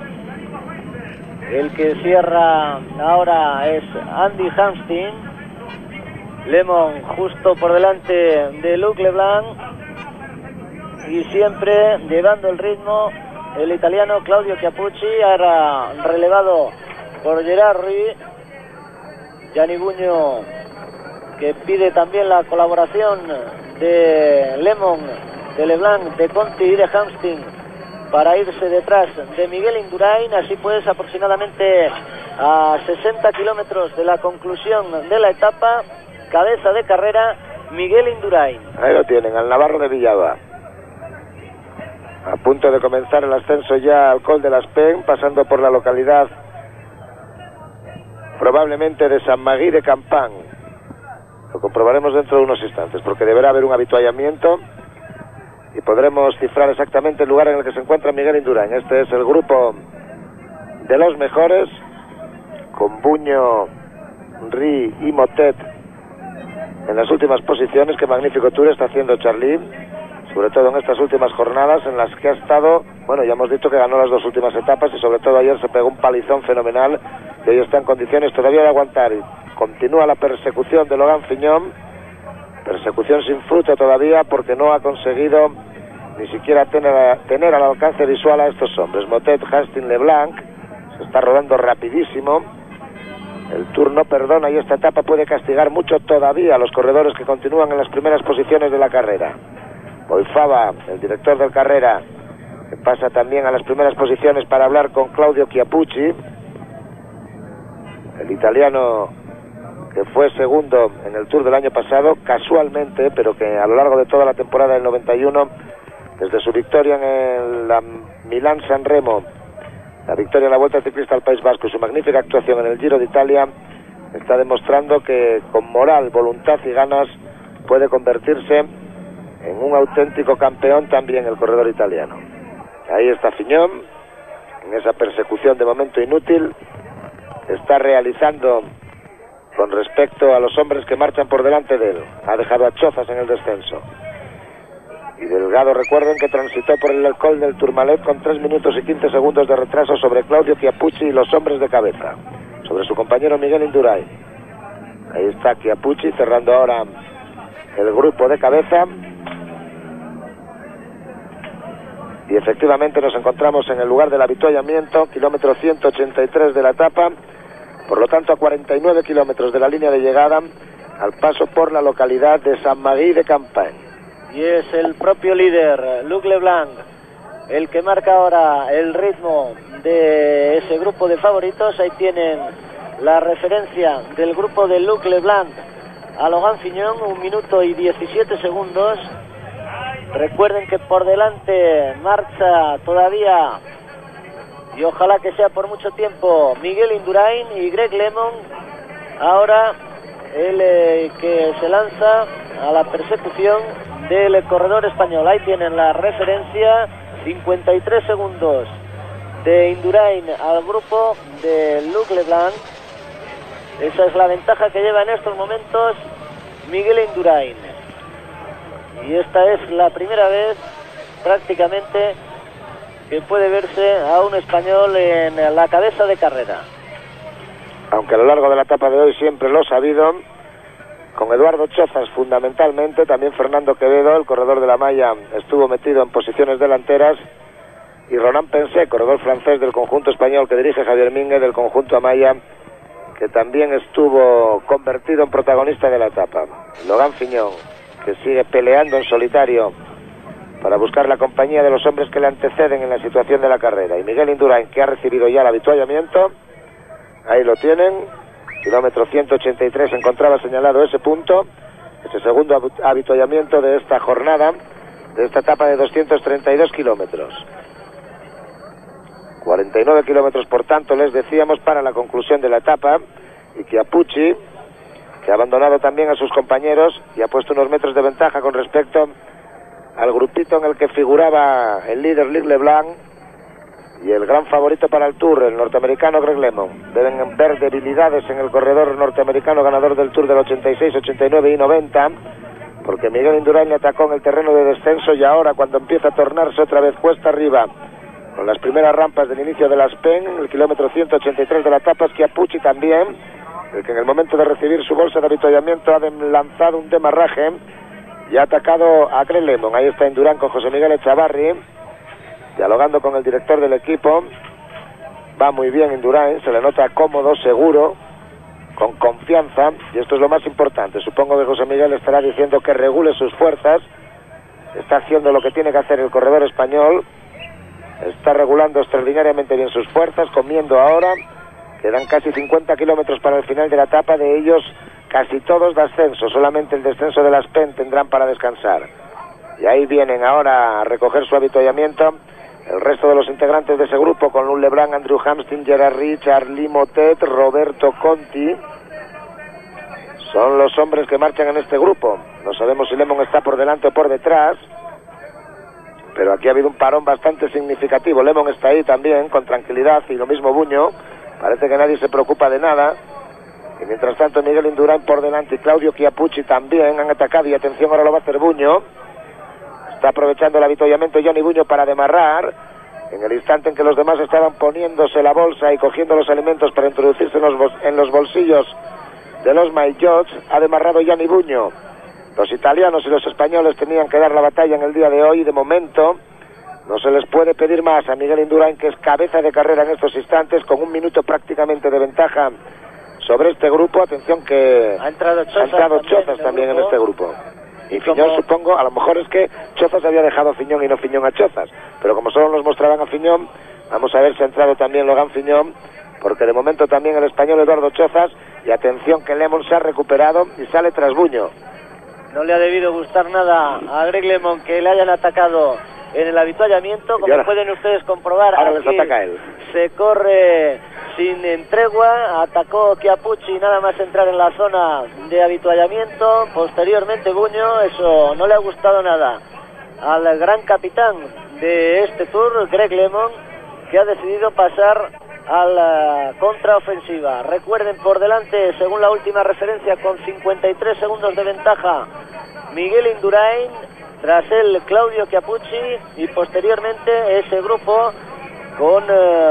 El que cierra ahora es Andy Hamstin. LeMond justo por delante de Luc Leblanc, y siempre llevando el ritmo el italiano Claudio Chiappucci, ahora relevado por Gerard Rie. Gianni Buño, que pide también la colaboración de LeMond, de Leblanc, de Conti y de Hamstin para irse detrás de Miguel Indurain. Así pues, aproximadamente a 60 kilómetros de la conclusión de la etapa, cabeza de carrera Miguel Indurain. Ahí lo tienen, al navarro de Villaba, a punto de comenzar el ascenso ya al Col de las Pen, pasando por la localidad probablemente de San Magui de Campán. Lo comprobaremos dentro de unos instantes, porque deberá haber un avituallamiento y podremos cifrar exactamente el lugar en el que se encuentra Miguel Indurain. Este es el grupo de los mejores, con Buño, Rie y Motet en las últimas posiciones. Qué magnífico tour está haciendo Charly, sobre todo en estas últimas jornadas en las que ha estado, bueno, ya hemos dicho que ganó las 2 últimas etapas, y sobre todo ayer se pegó un palizón fenomenal, y hoy está en condiciones todavía de aguantar. Y continúa la persecución de Logan Fignon, persecución sin fruto todavía, porque no ha conseguido ni siquiera tener al alcance visual a estos hombres. Motet, Hamstin, Leblanc, se está rodando rapidísimo. El Tour no perdona, y esta etapa puede castigar mucho todavía a los corredores que continúan en las primeras posiciones de la carrera. Boifava, el director del Carrera, que pasa también a las primeras posiciones para hablar con Claudio Chiappucci, el italiano que fue segundo en el Tour del año pasado, casualmente, pero que a lo largo de toda la temporada del 91, desde su victoria en la Milán-San Remo, la victoria en la Vuelta Ciclista al País Vasco y su magnífica actuación en el Giro de Italia, está demostrando que con moral, voluntad y ganas puede convertirse en un auténtico campeón también el corredor italiano. Ahí está Fignon, en esa persecución de momento inútil, está realizando con respecto a los hombres que marchan por delante de él. Ha dejado a Chozas en el descenso. Y Delgado, recuerden que transitó por el Col del Tourmalet con 3 minutos y 15 segundos de retraso sobre Claudio Chiappucci y los hombres de cabeza, sobre su compañero Miguel Indurain. Ahí está Chiappucci cerrando ahora el grupo de cabeza. Y efectivamente nos encontramos en el lugar del avituallamiento, kilómetro 183 de la etapa, por lo tanto a 49 kilómetros de la línea de llegada, al paso por la localidad de San Magui de Campán. Y es el propio líder, Luc Leblanc, el que marca ahora el ritmo de ese grupo de favoritos. Ahí tienen la referencia del grupo de Luc Leblanc a Logan Fignon, 1 minuto y 17 segundos. Recuerden que por delante marcha todavía, y ojalá que sea por mucho tiempo, Miguel Indurain y Greg LeMond. Ahora el que se lanza a la persecución del corredor español. Ahí tienen la referencia, 53 segundos de Indurain al grupo de Luc Leblanc. Esa es la ventaja que lleva en estos momentos Miguel Indurain. Y esta es la primera vez prácticamente que puede verse a un español en la cabeza de carrera. Aunque a lo largo de la etapa de hoy siempre lo ha sabido, con Eduardo Chozas fundamentalmente, también Fernando Quevedo, el corredor de la malla, estuvo metido en posiciones delanteras, y Ronan Pensé, corredor francés del conjunto español que dirige Javier Mínguez, del conjunto Amaya, que también estuvo convertido en protagonista de la etapa. Logan Fignon, que sigue peleando en solitario para buscar la compañía de los hombres que le anteceden en la situación de la carrera, y Miguel Indurain, que ha recibido ya el avituallamiento. Ahí lo tienen, kilómetro 183, encontraba señalado ese punto, ese segundo avituallamiento de esta jornada, de esta etapa de 232 kilómetros. 49 kilómetros, por tanto, les decíamos, para la conclusión de la etapa, y Chiappucci, que ha abandonado también a sus compañeros y ha puesto unos metros de ventaja con respecto al grupito en el que figuraba el líder Luc Leblanc y el gran favorito para el Tour, el norteamericano Greg LeMond. Deben ver debilidades en el corredor norteamericano ganador del Tour del 86, 89 y 90, porque Miguel Indurain le atacó en el terreno de descenso, y ahora, cuando empieza a tornarse otra vez cuesta arriba con las primeras rampas del inicio de la Aspen, en el kilómetro 183 de la etapa, Chiappucci también, el que en el momento de recibir su bolsa de avituallamiento ha lanzado un demarraje y ha atacado a Greg LeMond. Ahí está Indurain con José Miguel Echavarri, dialogando con el director del equipo. Va muy bien Indurain, se le nota cómodo, seguro, con confianza, y esto es lo más importante. Supongo que José Miguel estará diciendo que regule sus fuerzas. Está haciendo lo que tiene que hacer el corredor español, está regulando extraordinariamente bien sus fuerzas, comiendo ahora. Quedan casi 50 kilómetros para el final de la etapa, de ellos casi todos de ascenso, solamente el descenso de las Aspen tendrán para descansar. Y ahí vienen ahora a recoger su avituallamiento el resto de los integrantes de ese grupo, con Luc Leblanc, Andrew Hamstin, Gerard Rich, Charly Motet, Roberto Conti. Son los hombres que marchan en este grupo. No sabemos si LeMond está por delante o por detrás, pero aquí ha habido un parón bastante significativo. LeMond está ahí también, con tranquilidad, y lo mismo Buño. Parece que nadie se preocupa de nada. Y mientras tanto Miguel Indurain por delante y Claudio Chiappucci también han atacado, y atención, ahora lo va a hacer Buño. Está aprovechando el avituallamiento Gianni Buño para demarrar. En el instante en que los demás estaban poniéndose la bolsa y cogiendo los alimentos para introducirse en los bolsillos de los maillots, ha demarrado Gianni Buño. Los italianos y los españoles tenían que dar la batalla en el día de hoy, y de momento no se les puede pedir más a Miguel Indurain, que es cabeza de carrera en estos instantes, con un minuto prácticamente de ventaja sobre este grupo. Atención que ha entrado Chozas también en este grupo. Y Fignon, supongo, a lo mejor es que Chozas había dejado a Fignon y no Fignon a Chozas, pero como solo nos mostraban a Fignon, vamos a ver si ha entrado también Logan Fignon, porque de momento también el español Eduardo Chozas. Y atención que LeMond se ha recuperado y sale tras Buño. No le ha debido gustar nada a Greg LeMond que le hayan atacado en el avituallamiento, como pueden ustedes comprobar. Ahora les ataca él. Se corre sin tregua, atacó Chiappucci nada más entrar en la zona de avituallamiento. Posteriormente Buño, eso no le ha gustado nada al gran capitán de este Tour, Greg LeMond, que ha decidido pasar a la contraofensiva. Recuerden, por delante, según la última referencia, con 53 segundos de ventaja, Miguel Indurain, tras él Claudio Chiappucci, y posteriormente ese grupo con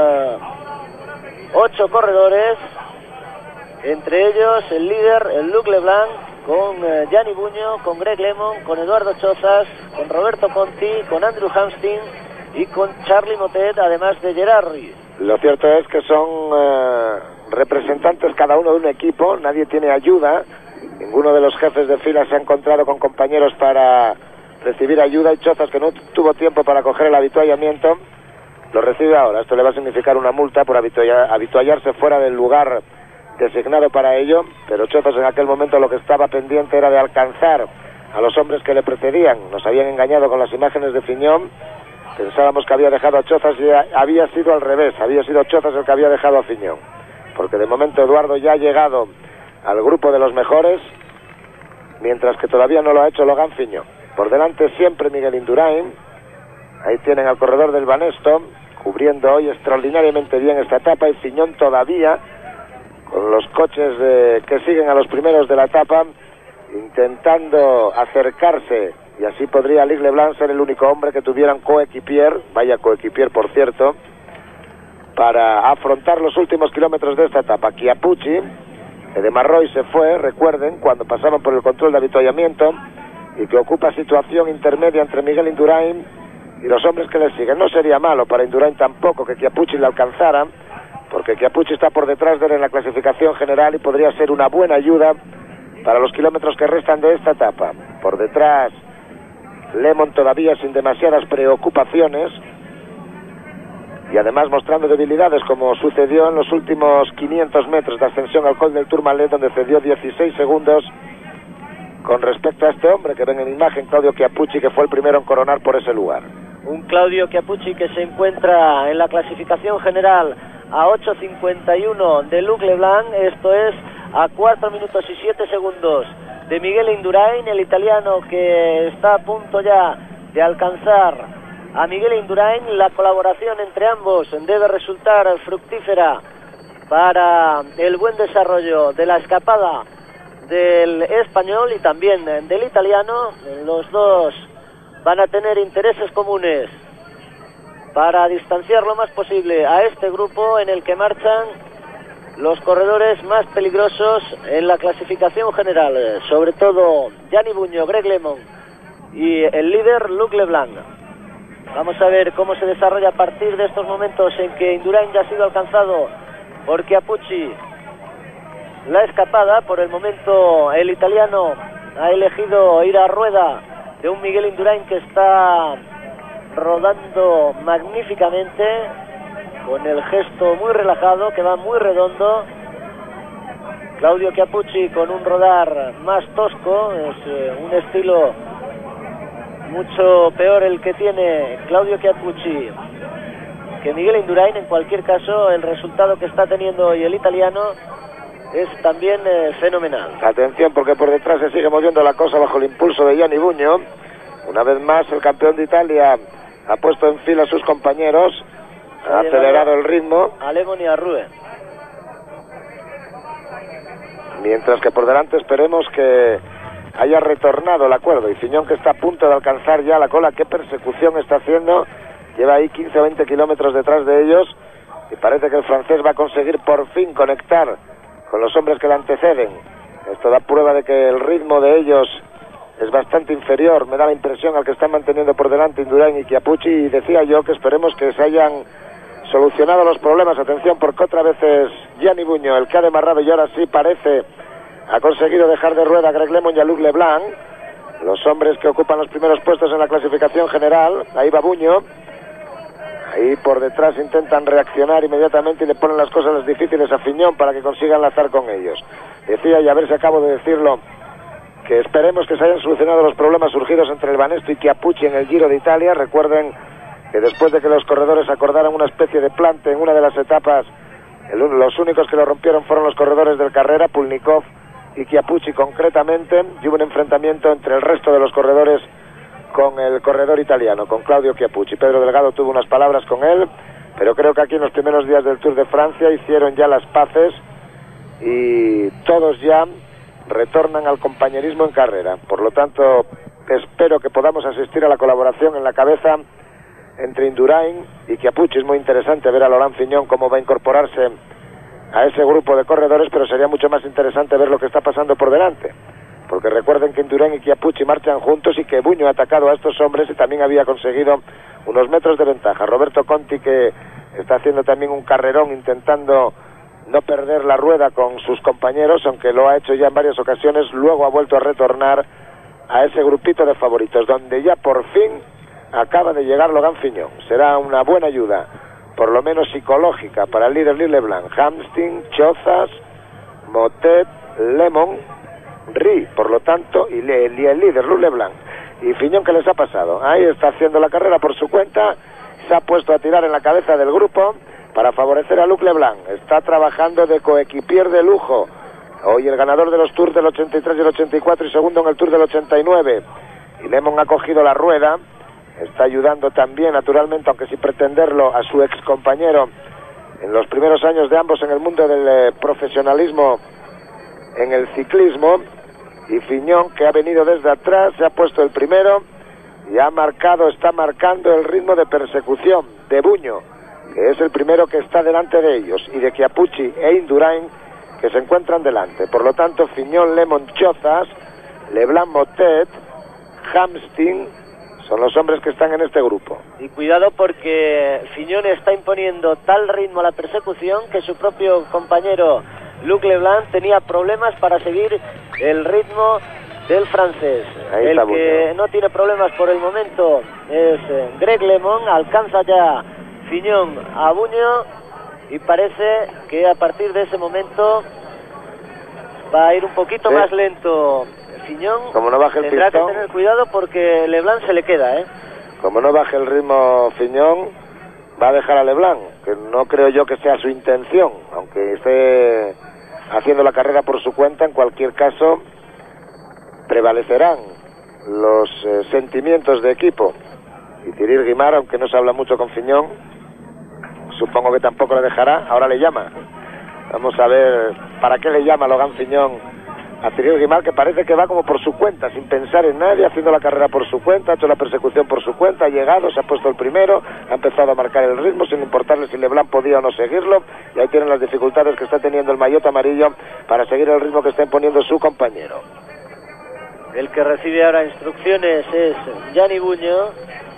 8 corredores, entre ellos el líder, el Luc Leblanc, con Gianni Buño, con Greg LeMond, con Eduardo Chozas, con Roberto Conti, con Andrew Hamstin y con Charly Motet, además de Gerard Rich. Lo cierto es que son representantes cada uno de un equipo, nadie tiene ayuda, ninguno de los jefes de fila se ha encontrado con compañeros para recibir ayuda, y Chozas, que no tuvo tiempo para coger el avituallamiento, lo recibe ahora. Esto le va a significar una multa por avituallarse fuera del lugar designado para ello, pero Chozas en aquel momento lo que estaba pendiente era de alcanzar a los hombres que le precedían. Nos habían engañado con las imágenes de Fignon, pensábamos que había dejado a Chozas, y había sido al revés, había sido Chozas el que había dejado a Fignon, porque de momento Eduardo ya ha llegado al grupo de los mejores, mientras que todavía no lo ha hecho Logan Fignon. Por delante siempre Miguel Indurain. Ahí tienen al corredor del Banesto, cubriendo hoy extraordinariamente bien esta etapa, y Fiñón todavía con los coches que siguen a los primeros de la etapa, intentando acercarse, y así podría Luc Leblanc ser el único hombre que tuviera un coequipier, vaya coequipier por cierto, para afrontar los últimos kilómetros de esta etapa. Chiappucci, que de Marroy se fue, recuerden, cuando pasaban por el control de avituallamiento, y que ocupa situación intermedia entre Miguel Indurain y los hombres que le siguen. No sería malo para Indurain tampoco que Chiappucci le alcanzara, porque Chiappucci está por detrás de él en la clasificación general y podría ser una buena ayuda para los kilómetros que restan de esta etapa. Por detrás, Lemon todavía sin demasiadas preocupaciones, y además mostrando debilidades, como sucedió en los últimos 500 metros de ascensión al Col del Tourmalet, donde cedió 16 segundos con respecto a este hombre que ven en imagen, Claudio Chiappucci, que fue el primero en coronar por ese lugar. Un Claudio Chiappucci que se encuentra en la clasificación general a 8.51 de Luc Leblanc, esto es a 4 minutos y 7 segundos de Miguel Indurain, el italiano que está a punto ya de alcanzar a Miguel Indurain. La colaboración entre ambos debe resultar fructífera para el buen desarrollo de la escapada del español y también del italiano. Los dos van a tener intereses comunes para distanciar lo más posible a este grupo en el que marchan los corredores más peligrosos en la clasificación general, sobre todo Gianni Buño, Greg LeMond y el líder Luc Leblanc. Vamos a ver cómo se desarrolla a partir de estos momentos en que Indurain ya ha sido alcanzado por Chiappucci la escapada. Por el momento el italiano ha elegido ir a rueda de un Miguel Indurain que está rodando magníficamente, con el gesto muy relajado, que va muy redondo. Claudio Chiappucci con un rodar más tosco, es un estilo mucho peor el que tiene Claudio Chiappucci que Miguel Indurain. En cualquier caso, el resultado que está teniendo hoy el italiano es también fenomenal. Atención, porque por detrás se sigue moviendo la cosa bajo el impulso de Gianni Buño. Una vez más el campeón de Italia ha puesto en fila a sus compañeros, ha acelerado el ritmo. A Lemon y a Rue. Mientras que por delante esperemos que haya retornado el acuerdo. Y Fiñón, que está a punto de alcanzar ya la cola. Qué persecución está haciendo. Lleva ahí 15 o 20 kilómetros detrás de ellos. Y parece que el francés va a conseguir por fin conectar con los hombres que le anteceden. Esto da prueba de que el ritmo de ellos es bastante inferior, me da la impresión, al que están manteniendo por delante Indurain y Chiappucci. Y decía yo que esperemos que se hayan solucionado los problemas. Atención, porque otra vez es Gianni Buño el que ha demarrado, y ahora sí parece ha conseguido dejar de rueda a Greg LeMond y a Luc Leblanc, los hombres que ocupan los primeros puestos en la clasificación general. Ahí va Buño, ahí por detrás intentan reaccionar inmediatamente y le ponen las cosas difíciles a Fiñón para que consiga enlazar con ellos. Decía, y a ver si acabo de decirlo, que esperemos que se hayan solucionado los problemas surgidos entre el Banesto y Chiappucci en el Giro de Italia. Recuerden que después de que los corredores acordaran una especie de plante en una de las etapas, los únicos que lo rompieron fueron los corredores del Carrera, Pulnikov y Chiappucci concretamente, y hubo un enfrentamiento entre el resto de los corredores con el corredor italiano, con Claudio Chiappucci. Pedro Delgado tuvo unas palabras con él, pero creo que aquí en los primeros días del Tour de Francia hicieron ya las paces y todos ya retornan al compañerismo en carrera. Por lo tanto, espero que podamos asistir a la colaboración en la cabeza entre Indurain y Chiappucci. Es muy interesante ver a Laurent Fignon cómo va a incorporarse a ese grupo de corredores, pero sería mucho más interesante ver lo que está pasando por delante, porque recuerden que Indurain y Chiappucci marchan juntos y que Buño ha atacado a estos hombres y también había conseguido unos metros de ventaja. Roberto Conti, que está haciendo también un carrerón intentando no perder la rueda con sus compañeros, aunque lo ha hecho ya en varias ocasiones, luego ha vuelto a retornar a ese grupito de favoritos, donde ya por fin acaba de llegar Laurent Fignon. Será una buena ayuda, por lo menos psicológica, para el líder Luc Leblanc. Hamstin, Chozas, Motet, Lemon, Ri, por lo tanto, y el líder Luc Leblanc. Y Fignon, ¿qué les ha pasado? Ahí está haciendo la carrera por su cuenta, se ha puesto a tirar en la cabeza del grupo para favorecer a Luc Leblanc. Está trabajando de coequipier de lujo. Hoy el ganador de los Tours del 83 y el 84 y segundo en el Tour del 89. Y Lemon ha cogido la rueda está ayudando también, naturalmente, aunque sin pretenderlo, a su ex compañero en los primeros años de ambos en el mundo del profesionalismo en el ciclismo. Y Fiñón, que ha venido desde atrás, se ha puesto el primero y está marcando el ritmo de persecución de Buño, que es el primero que está delante de ellos, y de Chiappucci e Indurain, que se encuentran delante. Por lo tanto, Fiñón, Lemon, Chozas, Leblanc, Motet, Hamstin son los hombres que están en este grupo. Y cuidado, porque Fiñón está imponiendo tal ritmo a la persecución que su propio compañero Luc Leblanc tenía problemas para seguir el ritmo del francés. Ahí el está que Buño. no tiene problemas por el momento es Greg LeMond. Alcanza ya Fiñón a Buño y parece que a partir de ese momento va a ir un poquito más lento Fiñón. Como no baje el tendrá pistón, que tener cuidado porque Leblanc se le queda, Como no baje el ritmo Fiñón, va a dejar a Leblanc, que no creo yo que sea su intención, aunque esté haciendo la carrera por su cuenta. En cualquier caso, prevalecerán los sentimientos de equipo, y Cyril Guimard, aunque no se habla mucho con Fiñón, supongo que tampoco le dejará. Ahora le llama, vamos a ver para qué le llama Logan Fiñón a Cyril Guimard, que parece que va como por su cuenta, sin pensar en nadie, haciendo la carrera por su cuenta, ha hecho la persecución por su cuenta, ha llegado, se ha puesto el primero, ha empezado a marcar el ritmo sin importarle si Leblanc podía o no seguirlo, y ahí tienen las dificultades que está teniendo el maillot amarillo para seguir el ritmo que está imponiendo su compañero. El que recibe ahora instrucciones es Gianni Buño,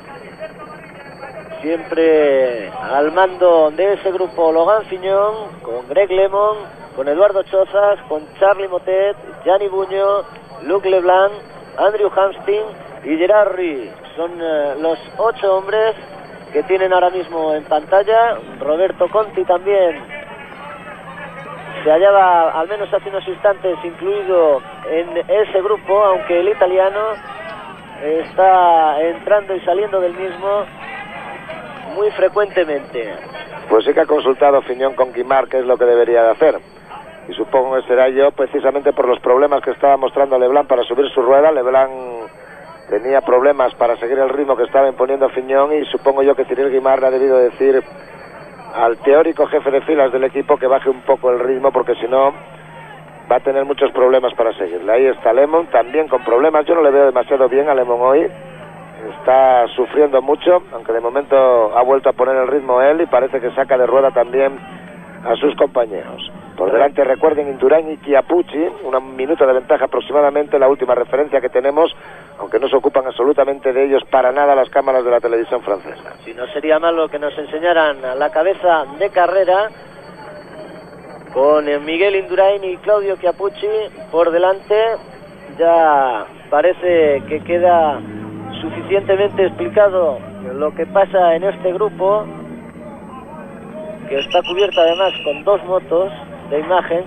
siempre al mando de ese grupo Logan Fiñón, con Greg LeMond, con Eduardo Chozas, con Charly Motet, Gianni Buño, Luc Leblanc, Andrew Hamstin y Gerard Ruy. Son los 8 hombres que tienen ahora mismo en pantalla. Roberto Conti también se hallaba, al menos hace unos instantes, incluido en ese grupo, aunque el italiano está entrando y saliendo del mismo muy frecuentemente. Pues sí que ha consultado Fiñón con Guimard qué es lo que debería de hacer, y supongo que será yo, precisamente por los problemas que estaba mostrando Leblanc para subir su rueda. Leblanc tenía problemas para seguir el ritmo que estaba imponiendo Fiñón, y supongo yo que Cyril Guimard le ha debido decir al teórico jefe de filas del equipo que baje un poco el ritmo, porque si no va a tener muchos problemas para seguirle. Ahí está Lemon, también con problemas. Yo no le veo demasiado bien a Lemon hoy, está sufriendo mucho, aunque de momento ha vuelto a poner el ritmo él, y parece que saca de rueda también a sus compañeros. Por delante, recuerden, Indurain y Chiappucci, 1 minuto de ventaja aproximadamente, la última referencia que tenemos, aunque no se ocupan absolutamente de ellos para nada las cámaras de la televisión francesa. Si no sería malo que nos enseñaran la cabeza de carrera, con Miguel Indurain y Claudio Chiappucci por delante. Ya parece que queda suficientemente explicado lo que pasa en este grupo, que está cubierto además con 2 motos de imagen.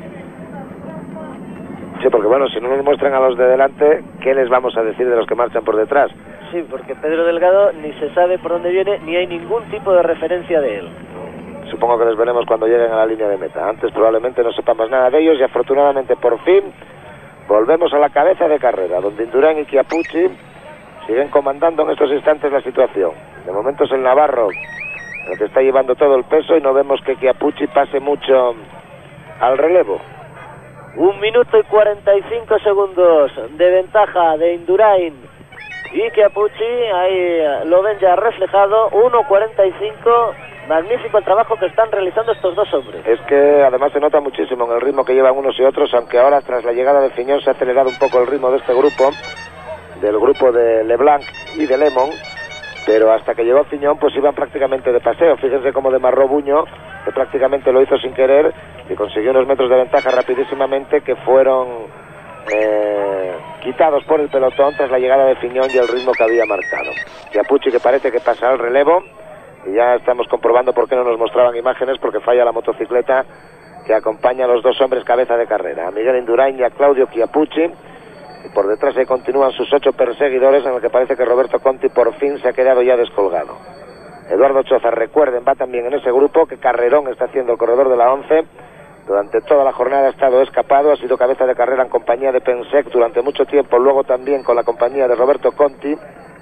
Sí, porque bueno, si no nos muestran a los de delante, ¿qué les vamos a decir de los que marchan por detrás? Sí, porque Pedro Delgado ni se sabe por dónde viene, ni hay ningún tipo de referencia de él. Supongo que les veremos cuando lleguen a la línea de meta. Antes probablemente no sepamos nada de ellos, y afortunadamente por fin volvemos a la cabeza de carrera, donde Indurain y Chiappucci siguen comandando en estos instantes la situación. De momento es el navarro el que está llevando todo el peso, y no vemos que Chiappucci pase mucho al relevo. 1 minuto y 45 segundos de ventaja de Indurain y Chiappucci. Ahí lo ven ya reflejado, 1:45. Magnífico el trabajo que están realizando estos 2 hombres. Es que además se nota muchísimo en el ritmo que llevan unos y otros, aunque ahora tras la llegada de Fiñón se ha acelerado un poco el ritmo de este grupo, del grupo de Leblanc y de Lemon, pero hasta que llegó Fiñón pues iban prácticamente de paseo. Fíjense cómo demarró Buño, que prácticamente lo hizo sin querer y consiguió unos metros de ventaja rapidísimamente, que fueron quitados por el pelotón tras la llegada de Fiñón y el ritmo que había marcado. Chiappucci, que parece que pasa al relevo, y ya estamos comprobando por qué no nos mostraban imágenes, porque falla la motocicleta que acompaña a los 2 hombres cabeza de carrera, a Miguel Indurain y a Claudio Chiappucci. Y por detrás ahí continúan sus 8 perseguidores, en el que parece que Roberto Conti por fin se ha quedado ya descolgado. Eduardo Chozas, recuerden, va también en ese grupo. Que carrerón está haciendo el corredor de la 11. Durante toda la jornada ha estado escapado, ha sido cabeza de carrera en compañía de Pensec durante mucho tiempo, luego también con la compañía de Roberto Conti.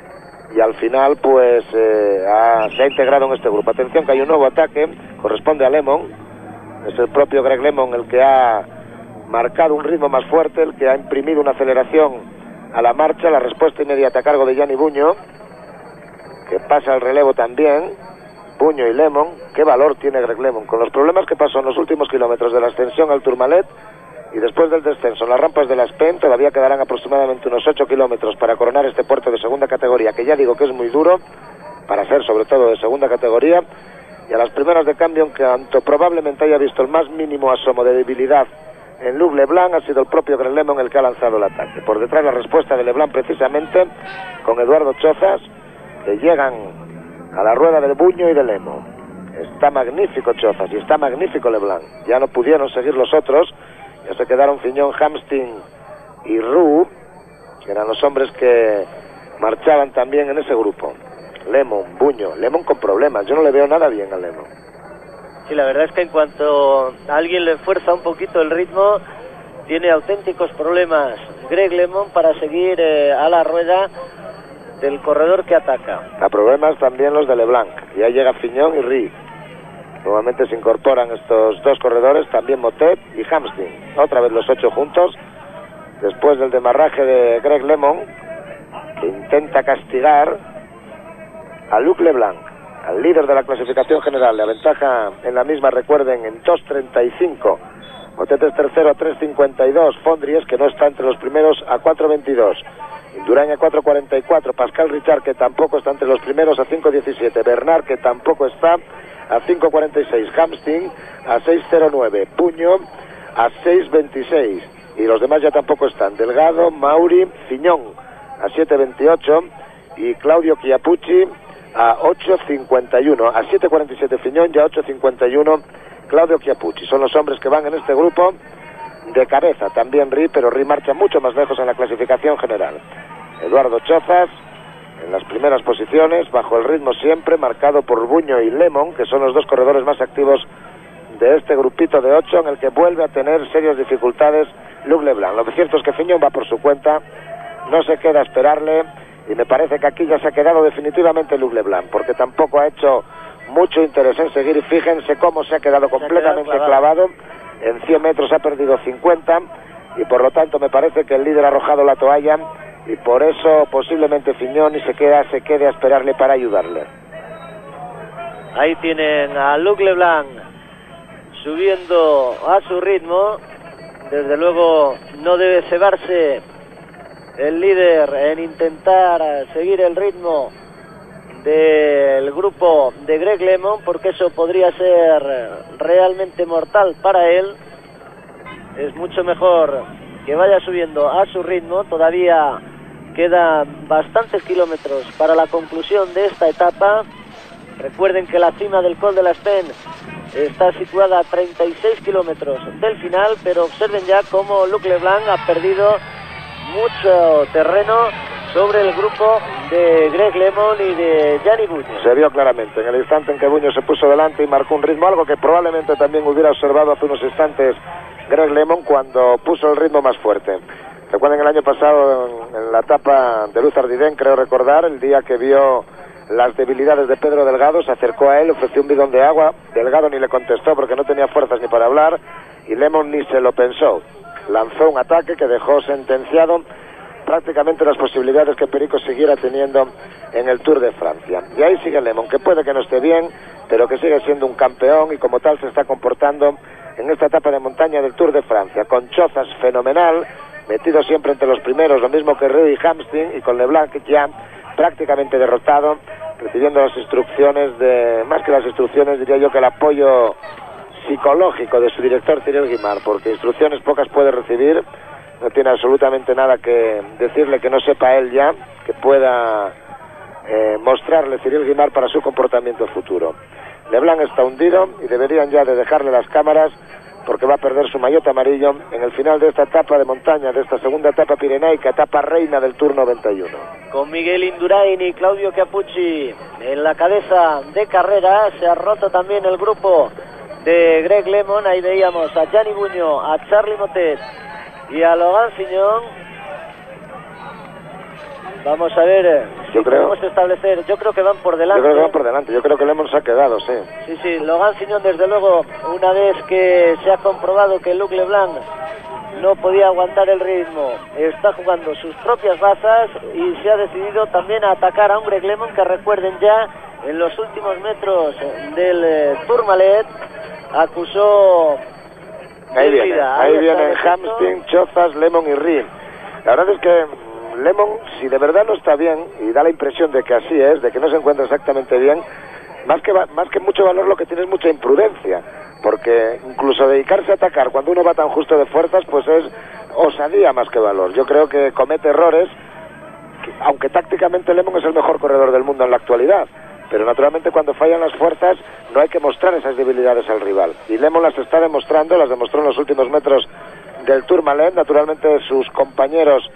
y al final pues se ha integrado en este grupo. Atención que hay un nuevo ataque, corresponde a Lemon, es el propio Greg Lemon el que ha marcado un ritmo más fuerte, el que ha imprimido una aceleración a la marcha, la respuesta inmediata a cargo de Gianni Buño, que pasa el relevo también. Buño y Lemon, qué valor tiene Greg Lemon, con los problemas que pasó en los últimos kilómetros de la ascensión al Tourmalet y después del descenso en las rampas de la Aspen. Todavía quedarán aproximadamente unos 8 kilómetros para coronar este puerto de segunda categoría, que ya digo que es muy duro para ser sobre todo de segunda categoría, y a las primeras de cambio, aunque tanto probablemente haya visto el más mínimo asomo de debilidad en Luc Leblanc, ha sido el propio Greg Lemon el que ha lanzado el ataque. Por detrás la respuesta de Leblanc precisamente con Eduardo Chozas, que llegan a la rueda del Buño y de Lemon. Está magnífico Chozas y está magnífico Leblanc. Ya no pudieron seguir los otros, ya se quedaron Fignon, Hamstin y Roux, que eran los hombres que marchaban también en ese grupo. Lemon, Buño, Lemon con problemas, yo no le veo nada bien a Lemon. Sí, la verdad es que en cuanto a alguien le fuerza un poquito el ritmo, tiene auténticos problemas Greg Lemon para seguir a la rueda del corredor que ataca. A problemas también los de Leblanc, ya llega Fignon y Rie. Nuevamente se incorporan estos dos corredores, también Motet y Hamstin. Otra vez los 8 juntos, después del demarraje de Greg Lemon, que intenta castigar a Luc Leblanc, al líder de la clasificación general. Le aventaja en la misma, recuerden, en 2.35. Motet es tercero a 3.52. Fondries, que no está entre los primeros, a 4.22. Indurain a 4.44. Pascal Richard, que tampoco está entre los primeros, a 5.17. Bernard, que tampoco está, a 5.46. Hamstin a 6.09. Buño a 6.26. Y los demás ya tampoco están. Delgado, Mauri, Fignon a 7.28. Y Claudio Chiappucci a 8.51, a 7.47 Fignon y a 8.51 Claudio Chiappucci. Son los hombres que van en este grupo de cabeza. También Rie, pero Rie marcha mucho más lejos en la clasificación general. Eduardo Chozas en las primeras posiciones, bajo el ritmo siempre marcado por Buño y Lemon, que son los dos corredores más activos de este grupito de 8, en el que vuelve a tener serias dificultades Luc Leblanc. Lo cierto es que Fignon va por su cuenta, no se queda a esperarle, y me parece que aquí ya se ha quedado definitivamente Luc Leblanc, porque tampoco ha hecho mucho interés en seguir, y fíjense cómo se ha quedado completamente clavado. En 100 metros ha perdido 50, y por lo tanto me parece que el líder ha arrojado la toalla, y por eso posiblemente Fignon se quede a esperarle para ayudarle. Ahí tienen a Luc Leblanc subiendo a su ritmo. Desde luego no debe cebarse el líder en intentar seguir el ritmo del grupo de Greg Lemon, porque eso podría ser realmente mortal para él. Es mucho mejor que vaya subiendo a su ritmo. Todavía quedan bastantes kilómetros para la conclusión de esta etapa. Recuerden que la cima del Col de la Aspen está situada a 36 kilómetros del final, pero observen ya cómo Luc Leblanc ha perdido mucho terreno sobre el grupo de Greg Lemon y de Gianni Buño. Se vio claramente en el instante en que Buño se puso delante y marcó un ritmo, algo que probablemente también hubiera observado hace unos instantes Greg Lemon cuando puso el ritmo más fuerte. Recuerden el año pasado en la etapa de Luz Ardiden, creo recordar, el día que vio las debilidades de Pedro Delgado, se acercó a él, ofreció un bidón de agua. Delgado ni le contestó porque no tenía fuerzas ni para hablar, y Lemon ni se lo pensó. Lanzó un ataque que dejó sentenciado prácticamente las posibilidades que Perico siguiera teniendo en el Tour de Francia. Y ahí sigue Lemon, que puede que no esté bien, pero que sigue siendo un campeón, y como tal se está comportando en esta etapa de montaña del Tour de Francia, con Chozas fenomenal, metido siempre entre los primeros, lo mismo que Rie y Hamstin, y con Leblanc ya prácticamente derrotado, recibiendo las instrucciones más que las instrucciones, diría yo que el apoyo psicológico de su director Cyril Guimard, porque instrucciones pocas puede recibir, no tiene absolutamente nada que decirle que no sepa él ya, que pueda mostrarle Cyril Guimard para su comportamiento futuro. Leblanc está hundido y deberían ya de dejarle las cámaras, porque va a perder su maillot amarillo en el final de esta etapa de montaña, de esta segunda etapa pirenaica, etapa reina del Tour 91. Con Miguel Indurain y Claudio Chiappucci en la cabeza de carrera, se ha roto también el grupo de Greg Lemon. Ahí veíamos a Gianni Buño, a Charly Motet y a Logan Fignon. Vamos a ver si podemos establecer. Yo creo que van por delante. Yo creo que van por delante. Yo creo que Lemon se ha quedado, sí. Sí. Logan Fignon, desde luego, una vez que se ha comprobado que Luc Leblanc no podía aguantar el ritmo, está jugando sus propias bazas y se ha decidido también a atacar a un Greg LeMond que, recuerden, ya en los últimos metros del Tourmalet acusó. Ahí vienen Hamstin, Chozas, Lemon y Rin. La verdad es que Lemon, si de verdad no está bien, y da la impresión de que así es, de que no se encuentra exactamente bien, más que mucho valor, lo que tiene es mucha imprudencia, porque incluso dedicarse a atacar cuando uno va tan justo de fuerzas, pues es osadía más que valor. Yo creo que comete errores, aunque tácticamente Lemon es el mejor corredor del mundo en la actualidad, pero naturalmente cuando fallan las fuerzas no hay que mostrar esas debilidades al rival, y Lemon las está demostrando, las demostró en los últimos metros del Tourmalet. Naturalmente sus compañeros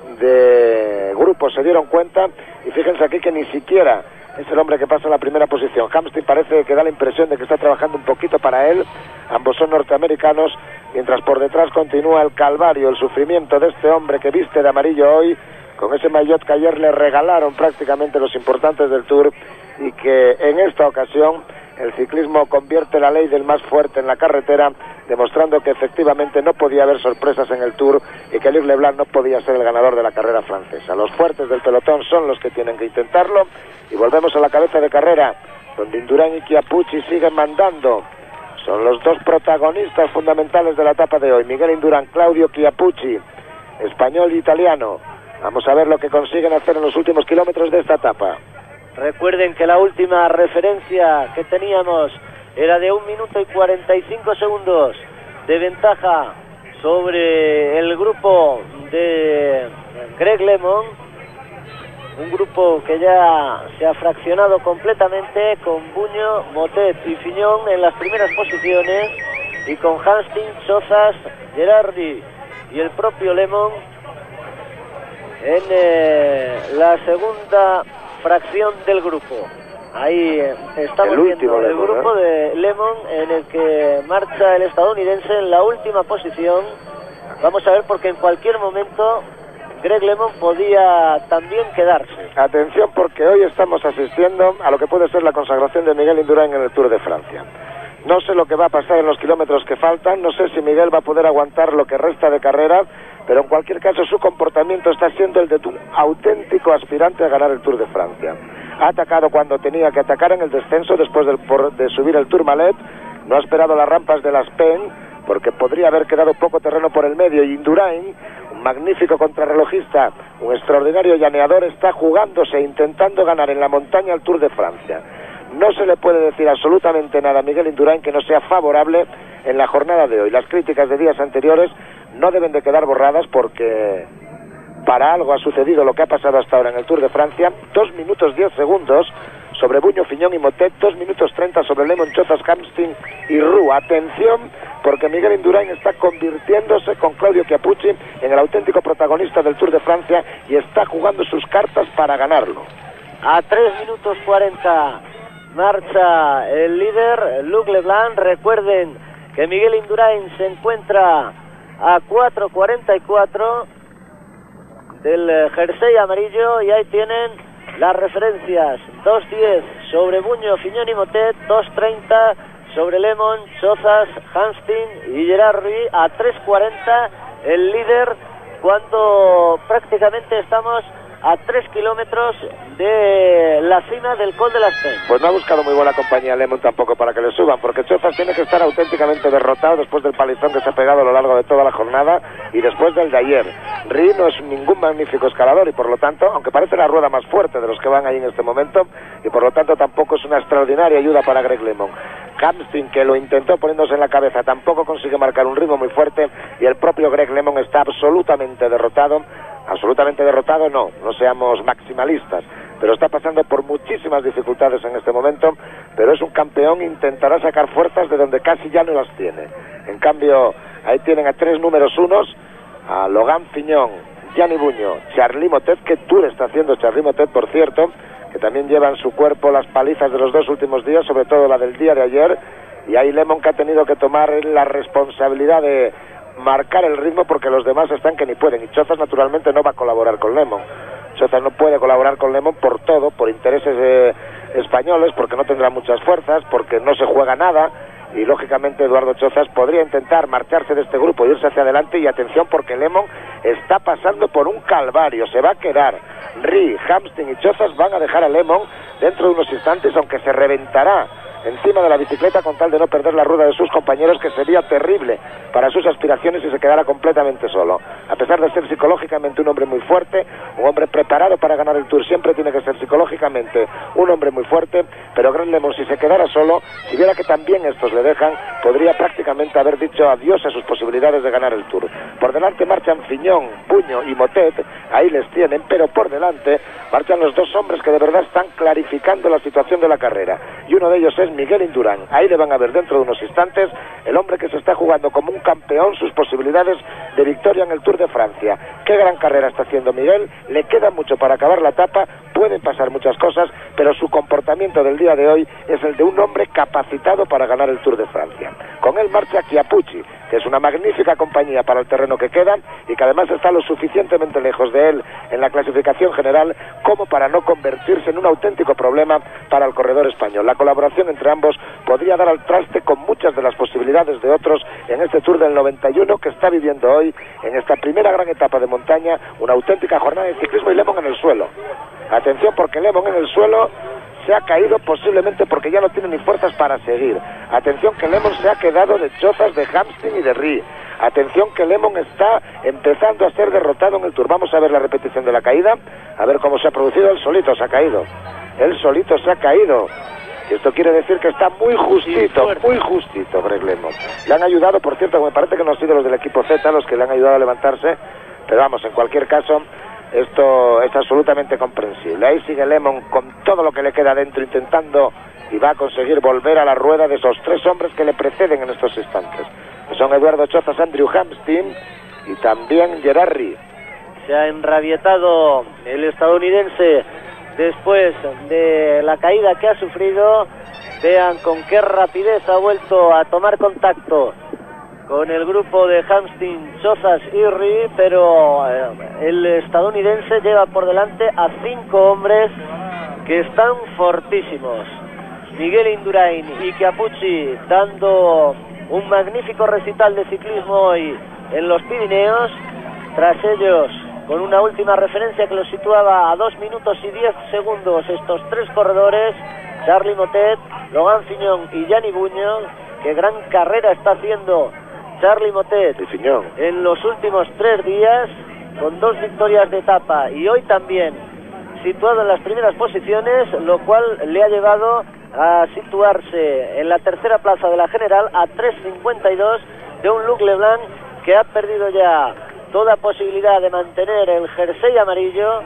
de grupo se dieron cuenta, y fíjense aquí que ni siquiera es el hombre que pasa a la primera posición. Hamstin parece que da la impresión de que está trabajando un poquito para él. Ambos son norteamericanos, mientras por detrás continúa el calvario, el sufrimiento de este hombre que viste de amarillo hoy, con ese maillot que ayer le regalaron prácticamente los importantes del Tour, y que en esta ocasión el ciclismo convierte la ley del más fuerte en la carretera, demostrando que efectivamente no podía haber sorpresas en el Tour y que Luc Leblanc no podía ser el ganador de la carrera francesa. Los fuertes del pelotón son los que tienen que intentarlo, y volvemos a la cabeza de carrera, donde Indurain y Chiappucci siguen mandando. Son los dos protagonistas fundamentales de la etapa de hoy, Miguel Indurain, Claudio Chiappucci, español e italiano. Vamos a ver lo que consiguen hacer en los últimos kilómetros de esta etapa. Recuerden que la última referencia que teníamos era de 1 minuto y 45 segundos de ventaja sobre el grupo de Greg LeMond, un grupo que ya se ha fraccionado completamente, con Buño, Motet y Fignon en las primeras posiciones, y con Hamstin, Chozas, Gerardi y el propio LeMond en la segunda fracción del grupo. Ahí estamos viendo el grupo de LeMond, en el que marcha el estadounidense en la última posición. Vamos a ver, porque en cualquier momento Greg LeMond podía también quedarse. Atención, porque hoy estamos asistiendo a lo que puede ser la consagración de Miguel Indurain en el Tour de Francia. No sé lo que va a pasar en los kilómetros que faltan, no sé si Miguel va a poder aguantar lo que resta de carrera, pero en cualquier caso su comportamiento está siendo el de un auténtico aspirante a ganar el Tour de Francia. Ha atacado cuando tenía que atacar en el descenso después de subir el Tourmalet, no ha esperado las rampas de las Pen, porque podría haber quedado poco terreno por el medio, y Indurain, un magnífico contrarrelojista, un extraordinario llaneador, está jugándose, intentando ganar en la montaña el Tour de Francia. No se le puede decir absolutamente nada a Miguel Indurain que no sea favorable en la jornada de hoy. Las críticas de días anteriores no deben de quedar borradas, porque para algo ha sucedido lo que ha pasado hasta ahora en el Tour de Francia. 2 minutos 10 segundos sobre Buño, Fignon y Motet, 2 minutos 30 sobre LeMond, Chozas, Hamstin y Roux. Atención, porque Miguel Indurain está convirtiéndose con Claudio Chiappucci en el auténtico protagonista del Tour de Francia, y está jugando sus cartas para ganarlo. A 3 minutos 40 marcha el líder, Luc Leblanc. Recuerden que Miguel Indurain se encuentra a 4:44 del jersey amarillo, y ahí tienen las referencias: 2:10 sobre Buño, Fignon y Motet, 2:30 sobre LeMond, Chozas, Hamstin y Gerardi. A 3:40 el líder, cuando prácticamente estamos a 3 kilómetros de la cima del Col de las Peñas. Pues no ha buscado muy buena compañía LeMond tampoco para que le suban, porque Chozas tiene que estar auténticamente derrotado después del palizón que se ha pegado a lo largo de toda la jornada y después del de ayer. Ri no es ningún magnífico escalador, y por lo tanto, aunque parece la rueda más fuerte de los que van ahí en este momento, y por lo tanto tampoco es una extraordinaria ayuda para Greg LeMond. Hamstin, que lo intentó poniéndose en la cabeza, tampoco consigue marcar un ritmo muy fuerte, y el propio Greg LeMond está absolutamente derrotado. Absolutamente derrotado no seamos maximalistas, pero está pasando por muchísimas dificultades en este momento, pero es un campeón, intentará sacar fuerzas de donde casi ya no las tiene. En cambio, ahí tienen a 3 números unos, a Logan Fignon, Gianni Buño, Charly Motet. ¿Qué tour está haciendo Charly Motet, por cierto? Que también lleva en su cuerpo las palizas de los 2 últimos días, sobre todo la del día de ayer, y ahí LeMond, que ha tenido que tomar la responsabilidad de marcar el ritmo, porque los demás están que ni pueden, y Chozas naturalmente no va a colaborar con LeMond. Chozas no puede colaborar con Lemon por todo, por intereses españoles, porque no tendrá muchas fuerzas, porque no se juega nada, y lógicamente Eduardo Chozas podría intentar marcharse de este grupo e irse hacia adelante. Y atención, porque Lemon está pasando por un calvario, se va a quedar. Ri, Hamstin y Chozas van a dejar a Lemon dentro de unos instantes, aunque se reventará encima de la bicicleta con tal de no perder la rueda de sus compañeros, que sería terrible para sus aspiraciones si se quedara completamente solo. A pesar de ser psicológicamente un hombre muy fuerte, un hombre preparado para ganar el Tour, siempre tiene que ser psicológicamente un hombre muy fuerte, pero Grant Lemon, si se quedara solo, si viera que también estos le dejan, podría prácticamente haber dicho adiós a sus posibilidades de ganar el Tour. Por delante marchan Fignon, Buño y Motet, ahí les tienen, pero por delante marchan los dos hombres que de verdad están clarificando la situación de la carrera, y uno de ellos es Miguel Indurain. Ahí le van a ver dentro de unos instantes, el hombre que se está jugando como un campeón sus posibilidades de victoria en el Tour de Francia. Qué gran carrera está haciendo Miguel, le queda mucho para acabar la etapa, pueden pasar muchas cosas, pero su comportamiento del día de hoy es el de un hombre capacitado para ganar el Tour de Francia. Con él marcha Chiappucci, que es una magnífica compañía para el terreno que queda, y que además está lo suficientemente lejos de él en la clasificación general como para no convertirse en un auténtico problema para el corredor español. La colaboración entre ambos podría dar al traste con muchas de las posibilidades de otros en este Tour del 91 que está viviendo hoy, en esta primera gran etapa de montaña, una auténtica jornada de ciclismo. Y Lemon en el suelo. Atención, porque Lemon en el suelo se ha caído, posiblemente porque ya no tiene ni fuerzas para seguir. Atención, que Lemon se ha quedado de Chozas, de Hamstin y de Ri. Atención, que Lemon está empezando a ser derrotado en el Tour. Vamos a ver la repetición de la caída, a ver cómo se ha producido. Él solito se ha caído. Él solito se ha caído. Y esto quiere decir que está muy justito Greg Lemon. Le han ayudado, por cierto, me parece que no han sido los del equipo Z los que le han ayudado a levantarse, pero vamos, en cualquier caso, esto es absolutamente comprensible. Ahí sigue Lemon con todo lo que le queda dentro, intentando, y va a conseguir volver a la rueda de esos tres hombres que le preceden en estos instantes, que son Eduardo Chozas, Andrew Hamstin y también Gerard Ri. Se ha enrabietado el estadounidense después de la caída que ha sufrido. Vean con qué rapidez ha vuelto a tomar contacto con el grupo de Hamstin, Chozas y Ri, pero el estadounidense lleva por delante a 5 hombres que están fortísimos. Miguel Indurain y Chiappucci dando un magnífico recital de ciclismo hoy en los Pirineos. Tras ellos, con una última referencia que los situaba a 2 minutos y 10 segundos, estos tres corredores, Charly Motet, Logan Fignon y Gianni Buño. Qué gran carrera está haciendo Charly Motet en los últimos 3 días, con 2 victorias de etapa, y hoy también situado en las primeras posiciones, lo cual le ha llevado a situarse en la tercera plaza de la general, a 3.52 de un Luc Leblanc que ha perdido ya toda posibilidad de mantener el jersey amarillo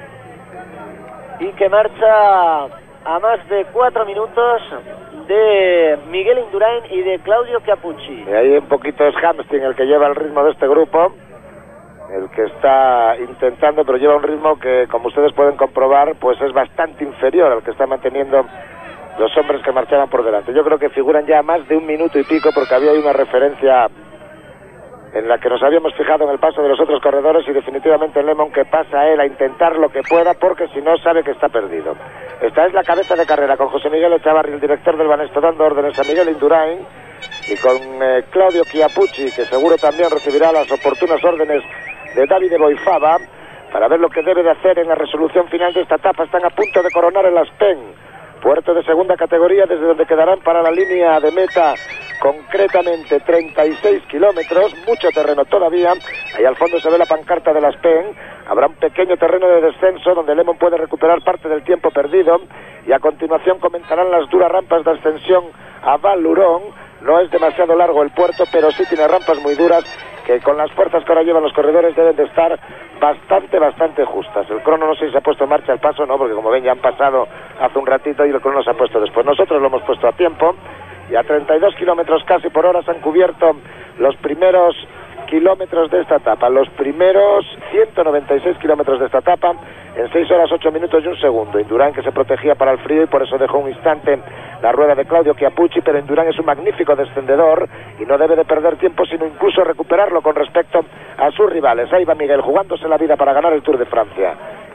y que marcha a más de 4 minutos de Miguel Indurain y de Claudio Chiappucci. Y ahí un poquito es Hamstin el que lleva el ritmo de este grupo, el que está intentando, pero lleva un ritmo que, como ustedes pueden comprobar, pues es bastante inferior al que están manteniendo los hombres que marchaban por delante. Yo creo que figuran ya más de 1 minuto y pico, porque había una referencia en la que nos habíamos fijado en el paso de los otros corredores, y definitivamente Lemon que pasa a él a intentar lo que pueda, porque si no sabe que está perdido. Esta es la cabeza de carrera, con José Miguel Echavarri, el director del Banesto, dando órdenes a Miguel Indurain, y con Claudio Chiappucci, que seguro también recibirá las oportunas órdenes de Davide Boifava para ver lo que debe de hacer en la resolución final de esta etapa. Están a punto de coronar el Aspen, puerto de segunda categoría, desde donde quedarán para la línea de meta concretamente 36 kilómetros, mucho terreno todavía. Ahí al fondo se ve la pancarta del Aspen. Habrá un pequeño terreno de descenso donde Lemon puede recuperar parte del tiempo perdido, y a continuación comenzarán las duras rampas de ascensión a Val Luron. No es demasiado largo el puerto, pero sí tiene rampas muy duras que, con las fuerzas que ahora llevan los corredores, deben de estar bastante justas. El crono no sé si se ha puesto en marcha, el paso no, porque como ven ya han pasado hace un ratito y el crono se ha puesto después. Nosotros lo hemos puesto a tiempo, y a 32 kilómetros casi por hora se han cubierto los primeros kilómetros de esta etapa, los primeros 196 kilómetros de esta etapa en 6 horas 8 minutos y 1 segundo. Indurain, que se protegía para el frío y por eso dejó un instante la rueda de Claudio Chiappucci, pero Indurain es un magnífico descendedor y no debe de perder tiempo, sino incluso recuperarlo con respecto a sus rivales. Ahí va Miguel, jugándose la vida para ganar el Tour de Francia.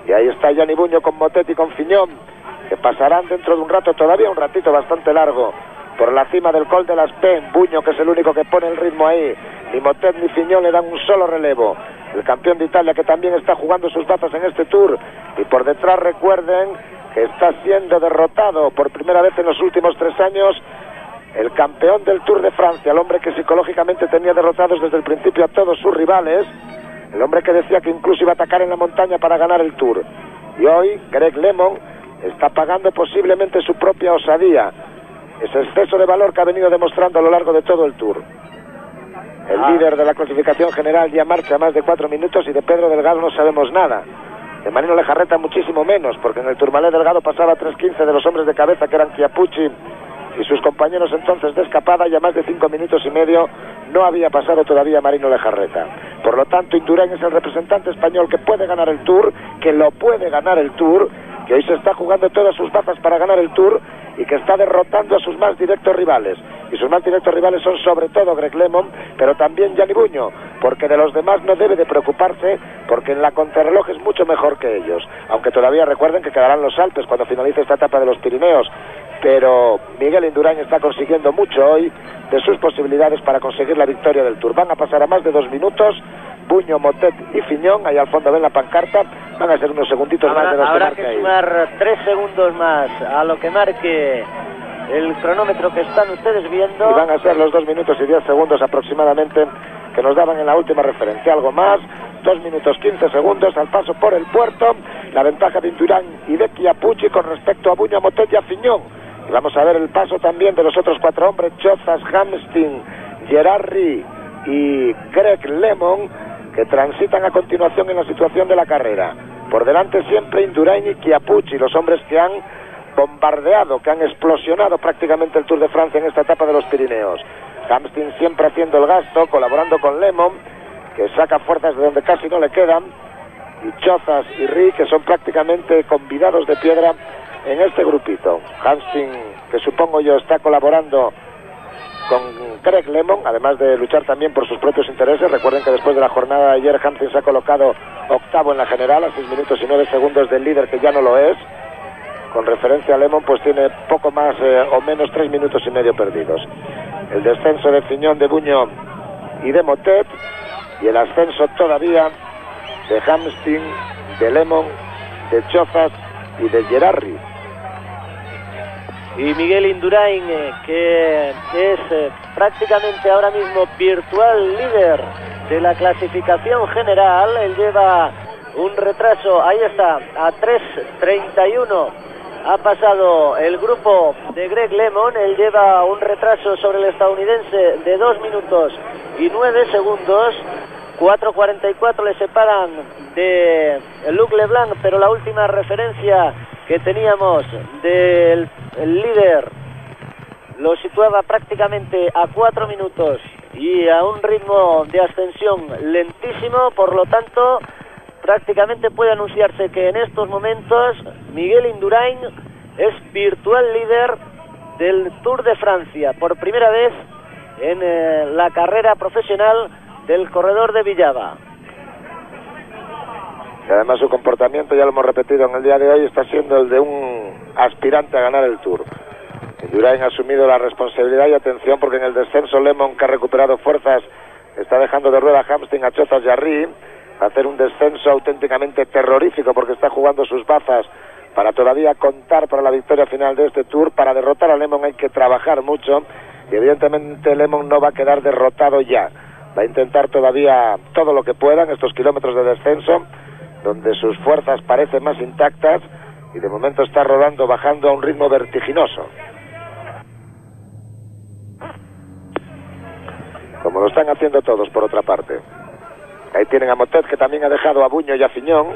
Y ahí está Gianni Buño con Motet y con Fiñón, que pasarán dentro de un rato, todavía un ratito bastante largo, por la cima del Col de las Pen. Buño, que es el único que pone el ritmo ahí, ni Motet ni Fiñón le dan un solo relevo. El campeón de Italia, que también está jugando sus bazas en este Tour, y por detrás recuerden que está siendo derrotado por primera vez en los últimos 3 años el campeón del Tour de Francia, el hombre que psicológicamente tenía derrotados desde el principio a todos sus rivales, el hombre que decía que incluso iba a atacar en la montaña para ganar el Tour. Y hoy Greg LeMond está pagando posiblemente su propia osadía, ese exceso de valor que ha venido demostrando a lo largo de todo el Tour. El líder de la clasificación general ya marcha más de 4 minutos, y de Pedro Delgado no sabemos nada. De Marino Lejarreta muchísimo menos, porque en el Tourmalet Delgado pasaba a 3:15 de los hombres de cabeza, que eran Chiappucci y sus compañeros entonces de escapada, y a más de 5 minutos y medio no había pasado todavía Marino Lejarreta. Por lo tanto, Indurain es el representante español que puede ganar el Tour, que lo puede ganar el Tour, que hoy se está jugando todas sus bazas para ganar el Tour, y que está derrotando a sus más directos rivales. Y sus más directos rivales son sobre todo Greg LeMond, pero también Gianni Buño, porque de los demás no debe de preocuparse, porque en la contrarreloj es mucho mejor que ellos. Aunque todavía recuerden que quedarán los Alpes cuando finalice esta etapa de los Pirineos. Pero Miguel Indurain está consiguiendo mucho hoy de sus posibilidades para conseguir la victoria del Tour. Van a pasar a más de 2 minutos Buño, Motet y Fiñón. Ahí al fondo ven la pancarta. Van a ser unos segunditos más de los habrá que que marca sumar 3 segundos más a lo que marque el cronómetro que están ustedes viendo. Y van a ser los 2 minutos y 10 segundos aproximadamente que nos daban en la última referencia. Algo más, 2 minutos 15 segundos al paso por el puerto. La ventaja de Indurain y de Chiappucci con respecto a Buño, Motet y a Fiñón. Y vamos a ver el paso también de los otros 4 hombres: Chozas, Hamstin, Gerard Rie y Greg LeMond, que transitan a continuación en la situación de la carrera. Por delante siempre Indurain y Chiappucci, los hombres que han bombardeado, que han explosionado prácticamente el Tour de Francia en esta etapa de los Pirineos. Hamstin siempre haciendo el gasto, colaborando con LeMond, que saca fuerzas de donde casi no le quedan, y Chozas y Rie, que son prácticamente convidados de piedra en este grupito. Hamstin, que supongo yo está colaborando con Greg LeMond, además de luchar también por sus propios intereses. Recuerden que después de la jornada de ayer, Hamstin se ha colocado octavo en la general, a 6 minutos y 9 segundos del líder, que ya no lo es. Con referencia a LeMond, pues tiene poco más o menos 3 minutos y medio perdidos. El descenso de Fiñón, de Buño y de Motet, y el ascenso todavía de Hamstin, de LeMond, de Chozas y de Gerard Rie. Y Miguel Indurain, que es prácticamente ahora mismo virtual líder de la clasificación general. Él lleva un retraso, ahí está, a 3:31 ha pasado el grupo de Greg LeMond. Él lleva un retraso sobre el estadounidense de 2 minutos y 9 segundos. 4:44 le separan de Luc Leblanc, pero la última referencia que teníamos del líder lo situaba prácticamente a 4 minutos y a un ritmo de ascensión lentísimo. Por lo tanto, prácticamente puede anunciarse que en estos momentos Miguel Indurain es virtual líder del Tour de Francia por primera vez en la carrera profesional del corredor de Villava. Y además su comportamiento, ya lo hemos repetido en el día de hoy, está siendo el de un aspirante a ganar el Tour. Indurain ha asumido la responsabilidad, y atención, porque en el descenso LeMond, que ha recuperado fuerzas, está dejando de rueda a Hamstin, a Chozas y a Rie. Va a hacer un descenso auténticamente terrorífico, porque está jugando sus bazas para todavía contar para la victoria final de este Tour. Para derrotar a LeMond hay que trabajar mucho, y evidentemente LeMond no va a quedar derrotado ya. Va a intentar todavía todo lo que pueda en estos kilómetros de descenso, donde sus fuerzas parecen más intactas, y de momento está rodando, bajando a un ritmo vertiginoso, como lo están haciendo todos por otra parte. Ahí tienen a Motet, que también ha dejado a Buño y a Fiñón.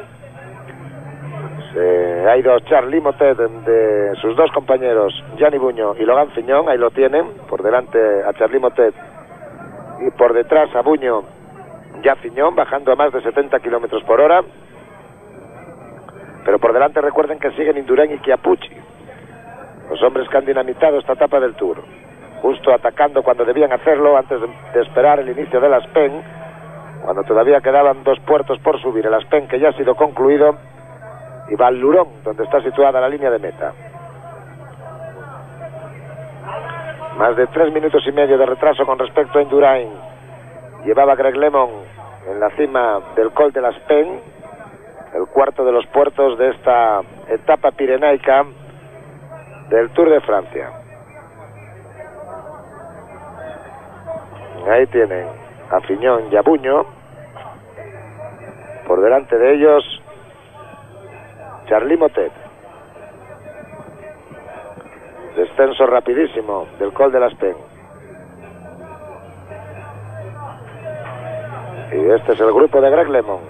Se ha ido Charlie Motet de sus 2 compañeros, Gianni Buño y Logan Fiñón. Ahí lo tienen, por delante a Charlie Motet y por detrás a Buño y a Fiñón, bajando a más de 70 kilómetros por hora. Pero por delante recuerden que siguen Indurain y Chiappucci, los hombres que han dinamitado esta etapa del Tour, justo atacando cuando debían hacerlo, antes de esperar el inicio del Aspen, cuando todavía quedaban 2 puertos por subir. El Aspen, que ya ha sido concluido, y Val-Lurón, donde está situada la línea de meta. Más de 3 minutos y medio de retraso con respecto a Indurain. Llevaba Greg LeMond en la cima del Col de las Peñes, el cuarto de los puertos de esta etapa pirenaica del Tour de Francia. Ahí tienen a Fignon y a Buño. Por delante de ellos, Charly Motet. Descenso rapidísimo del Col de las Peñes. Y este es el grupo de Greg LeMond,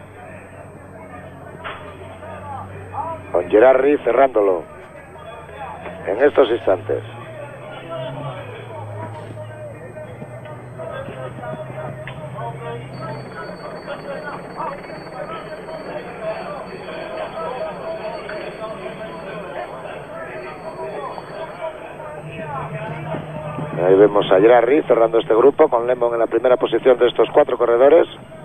con Gerard Rie cerrándolo en estos instantes. Ahí vemos a Gerard Rie cerrando este grupo, con LeMond en la primera posición de estos 4 corredores.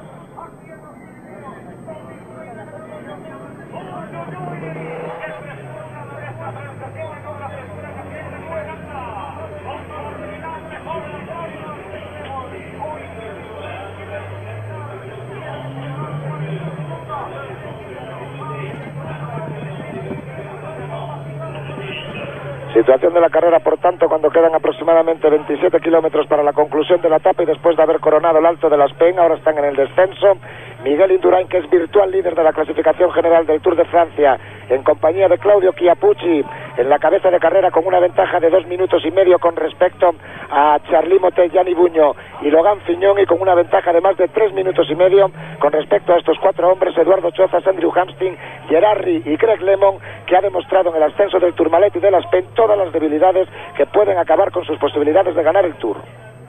Situación de la carrera, por tanto, cuando quedan aproximadamente 27 kilómetros para la conclusión de la etapa y después de haber coronado el Alto de las Peñes, ahora están en el descenso. Miguel Indurain, que es virtual líder de la clasificación general del Tour de Francia, en compañía de Claudio Chiappucci, en la cabeza de carrera con una ventaja de 2 minutos y medio con respecto a Charly Motet, Gianni Buño y Logan Fignon, y con una ventaja de más de 3 minutos y medio con respecto a estos 4 hombres, Eduardo Chozas, Andrew Hamstin, Gerard Rie y Greg LeMond, que ha demostrado en el ascenso del Tourmalet y de las Peñes todas las debilidades que pueden acabar con sus posibilidades de ganar el Tour.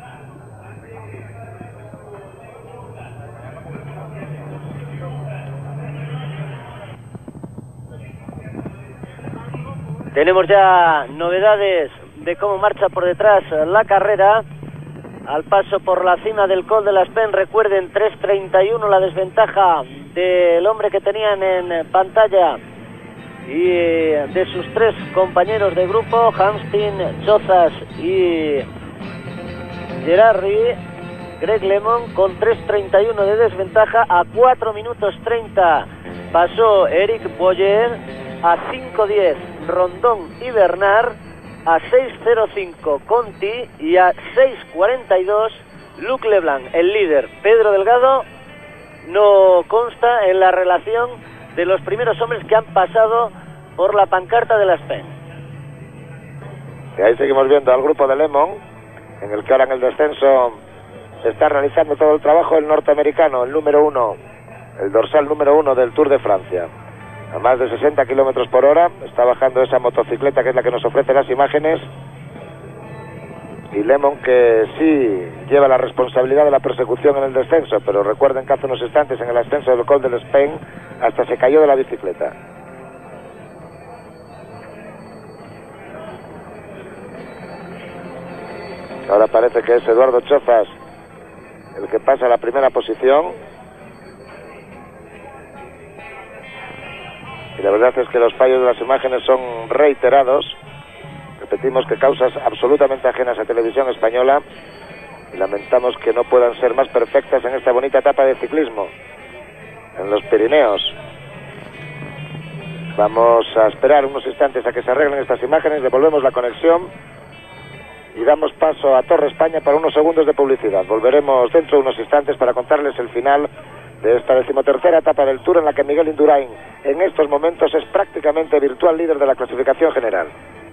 Tenemos ya novedades de cómo marcha por detrás la carrera. Al paso por la cima del Col de las Peñes, recuerden, 3:31 la desventaja del hombre que tenían en pantalla y de sus 3 compañeros de grupo, Hamstin, Chozas y Gerard Rie. Greg LeMond con 3:31 de desventaja. A 4 minutos 30 pasó Eric Boyer, a 5:10 Rondón y Bernard, a 6:05 Conti y a 6:42 Luc Leblanc, el líder. Pedro Delgado no consta en la relación de los primeros hombres que han pasado por la pancarta de las Peñes. Y ahí seguimos viendo al grupo de LeMond, en el que ahora en el descenso está realizando todo el trabajo el norteamericano, el número 1, el dorsal número 1 del Tour de Francia. A más de 60 kilómetros por hora, está bajando esa motocicleta que es la que nos ofrece las imágenes. Y LeMond, que sí lleva la responsabilidad de la persecución en el descenso, pero recuerden que hace unos instantes en el ascenso del Col de las Peñes hasta se cayó de la bicicleta. Ahora parece que es Eduardo Chozas el que pasa a la primera posición. Y la verdad es que los fallos de las imágenes son reiterados. Repetimos que causas absolutamente ajenas a Televisión Española, y lamentamos que no puedan ser más perfectas en esta bonita etapa de ciclismo en los Pirineos. Vamos a esperar unos instantes a que se arreglen estas imágenes, devolvemos la conexión y damos paso a Torre España para unos segundos de publicidad. Volveremos dentro de unos instantes para contarles el final de esta 13ª etapa del Tour, en la que Miguel Indurain en estos momentos es prácticamente virtual líder de la clasificación general.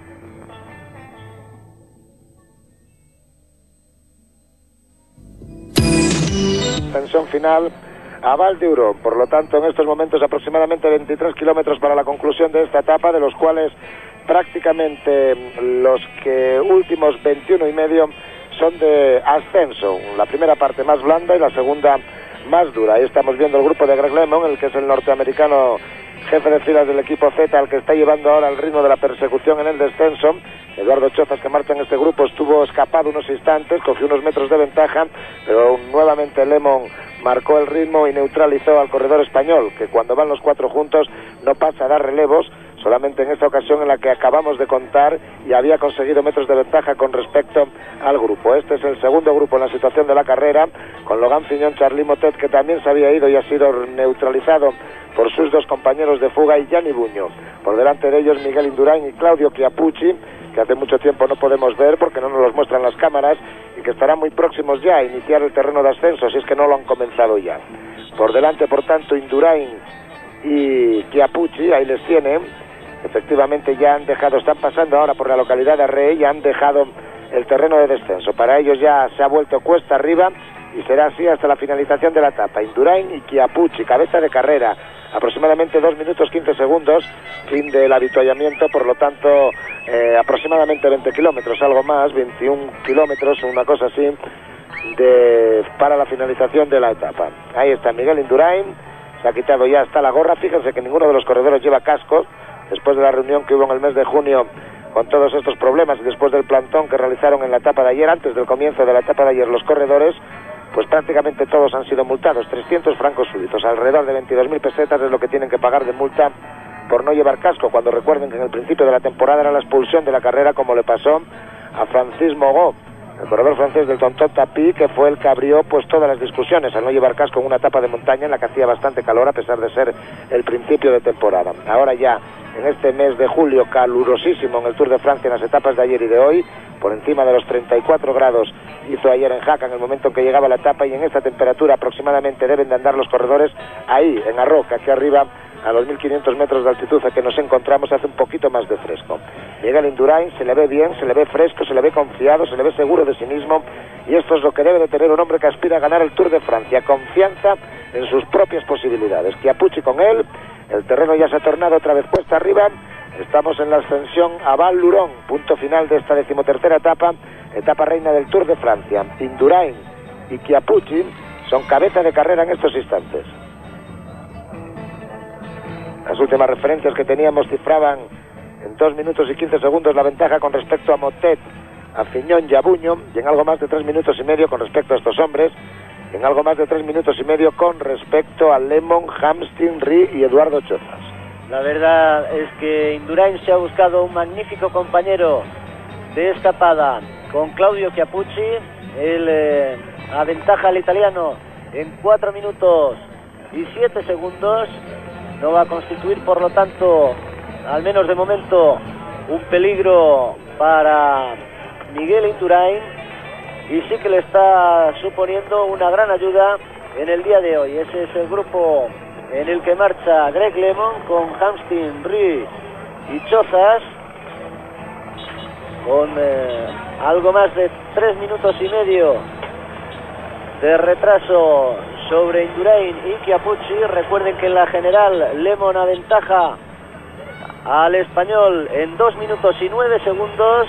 Ascensión final a Val d'Euron, por lo tanto en estos momentos aproximadamente 23 kilómetros para la conclusión de esta etapa, de los cuales prácticamente los que últimos 21 y medio son de ascenso, la primera parte más blanda y la segunda más dura. Ahí estamos viendo el grupo de Greg LeMond, el que es el norteamericano jefe de filas del equipo Z, al que está llevando ahora el ritmo de la persecución en el descenso. Eduardo Chozas, que marcha en este grupo, estuvo escapado unos instantes, cogió unos metros de ventaja, pero nuevamente LeMond marcó el ritmo y neutralizó al corredor español, que cuando van los cuatro juntos no pasa a dar relevos, solamente en esta ocasión en la que acabamos de contar, y había conseguido metros de ventaja con respecto al grupo. Este es el segundo grupo en la situación de la carrera, con Logan Fignon, Charly Motet, que también se había ido y ha sido neutralizado por sus dos compañeros de fuga, y Gianni Buño. Por delante de ellos Miguel Indurain y Claudio Chiappucci, que hace mucho tiempo no podemos ver porque no nos los muestran las cámaras, y que estarán muy próximos ya a iniciar el terreno de ascenso, si es que no lo han comenzado ya. Por delante, por tanto, Indurain y Chiappucci, ahí les tienen. Efectivamente ya han dejado, están pasando ahora por la localidad de Arree, ya han dejado el terreno de descenso. Para ellos ya se ha vuelto cuesta arriba y será así hasta la finalización de la etapa. Indurain y Chiappucci, cabeza de carrera, aproximadamente 2 minutos 15 segundos, fin del avituallamiento, por lo tanto aproximadamente 20 kilómetros, algo más, 21 kilómetros, una cosa así, para la finalización de la etapa. Ahí está Miguel Indurain, se ha quitado ya hasta la gorra. Fíjense que ninguno de los corredores lleva casco, después de la reunión que hubo en el mes de junio con todos estos problemas, y después del plantón que realizaron en la etapa de ayer, antes del comienzo de la etapa de ayer, los corredores, pues prácticamente todos han sido multados. 300 francos súbditos, alrededor de 22.000 pesetas es lo que tienen que pagar de multa por no llevar casco, cuando recuerden que en el principio de la temporada era la expulsión de la carrera, como le pasó a Francis Mogot, el corredor francés del Tonton Tapie, que fue el que abrió pues todas las discusiones al no llevar casco en una etapa de montaña en la que hacía bastante calor, a pesar de ser el principio de temporada. Ahora ya, en este mes de julio, calurosísimo en el Tour de Francia, en las etapas de ayer y de hoy, por encima de los 34 grados hizo ayer en Jaca en el momento en que llegaba la etapa, y en esta temperatura aproximadamente deben de andar los corredores ahí, en Arroca, aquí arriba, a los 1500 metros de altitud a que nos encontramos. Hace un poquito más de fresco. Miguel Indurain se le ve bien, se le ve fresco, se le ve confiado, se le ve seguro de sí mismo, y esto es lo que debe de tener un hombre que aspira a ganar el Tour de Francia, confianza en sus propias posibilidades. Chiappucci con él, el terreno ya se ha tornado otra vez cuesta arriba, estamos en la ascensión a Val-Luron, punto final de esta 13ª etapa, etapa reina del Tour de Francia. Indurain y Chiappucci son cabeza de carrera en estos instantes. Las últimas referencias que teníamos cifraban en 2 minutos y 15 segundos la ventaja con respecto a Motet, a Fignon y a Buño, y en algo más de 3 minutos y medio con respecto a estos hombres, en algo más de 3 minutos y medio con respecto a Lemon, Hamstin, Rie y Eduardo Chozas. La verdad es que Indurain se ha buscado un magnífico compañero de escapada con Claudio Chiappucci. Él aventaja al italiano en 4 minutos y 7 segundos. No va a constituir, por lo tanto, al menos de momento, un peligro para Miguel Indurain, y sí que le está suponiendo una gran ayuda en el día de hoy. Ese es el grupo en el que marcha Greg Lemon, con Hamstin, Rie y Chozas, con algo más de 3 minutos y medio de retraso sobre Indurain y Chiappucci. Recuerden que en la general Lemon aventaja al español en 2 minutos y 9 segundos,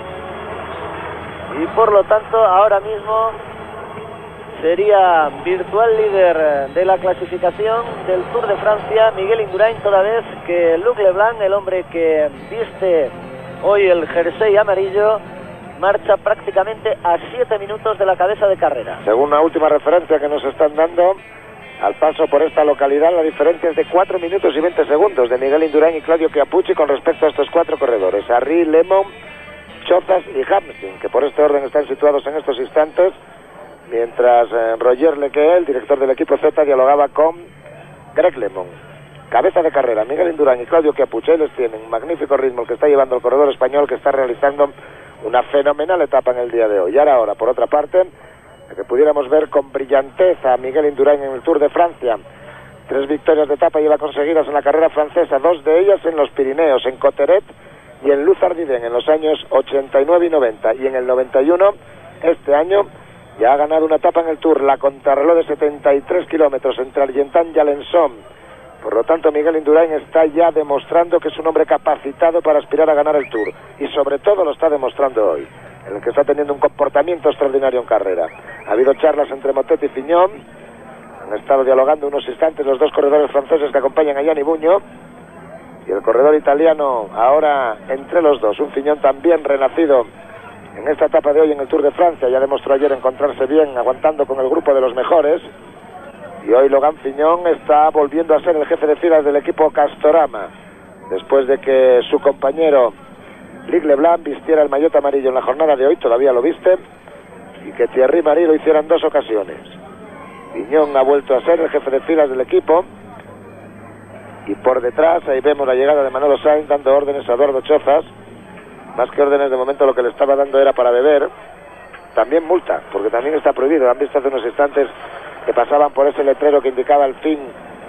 y por lo tanto ahora mismo sería virtual líder de la clasificación del Tour de Francia Miguel Indurain, toda vez que Luc Leblanc, el hombre que viste hoy el jersey amarillo, marcha prácticamente a 7 minutos de la cabeza de carrera. Según la última referencia que nos están dando, al paso por esta localidad, la diferencia es de 4 minutos y 20 segundos de Miguel Indurain y Claudio Chiappucci con respecto a estos 4 corredores, a Rie, Lemon, Chozas y Hamstin, que por este orden están situados en estos instantes, mientras Roger Leque, el director del equipo Z, dialogaba con Greg Lemon. Cabeza de carrera, Miguel Indurain y Claudio Chiappucci les tienen un magnífico ritmo el que está llevando el corredor español, que está realizando una fenomenal etapa en el día de hoy. Y ahora, por otra parte, que pudiéramos ver con brillantez a Miguel Indurain en el Tour de Francia. 3 victorias de etapa lleva conseguidas en la carrera francesa, 2 de ellas en los Pirineos, en Coteret y en Luz-Ardiden, en los años 89 y 90. Y en el 91, este año, ya ha ganado una etapa en el Tour, la contrarreloj de 73 kilómetros entre Argentan y Alençon. Por lo tanto, Miguel Indurain está ya demostrando que es un hombre capacitado para aspirar a ganar el Tour, y sobre todo lo está demostrando hoy, en el que está teniendo un comportamiento extraordinario en carrera. Ha habido charlas entre Motet y Fignon, han estado dialogando unos instantes los 2 corredores franceses que acompañan a Gianni Buño, y el corredor italiano ahora entre los dos, un Fignon también renacido en esta etapa de hoy en el Tour de Francia. Ya demostró ayer encontrarse bien, aguantando con el grupo de los mejores, Y hoy Logan Fiñón está volviendo a ser el jefe de filas del equipo Castorama, después de que su compañero Luc Leblanc vistiera el maillot amarillo en la jornada de hoy, todavía lo viste, y que Thierry Marie lo hiciera en 2 ocasiones. Fiñón ha vuelto a ser el jefe de filas del equipo, y por detrás ahí vemos la llegada de Manolo Sainz dando órdenes a Eduardo Chozas. Más que órdenes, de momento lo que le estaba dando era para beber. También multa, porque también está prohibido. Han visto hace unos instantes que pasaban por ese letrero que indicaba el fin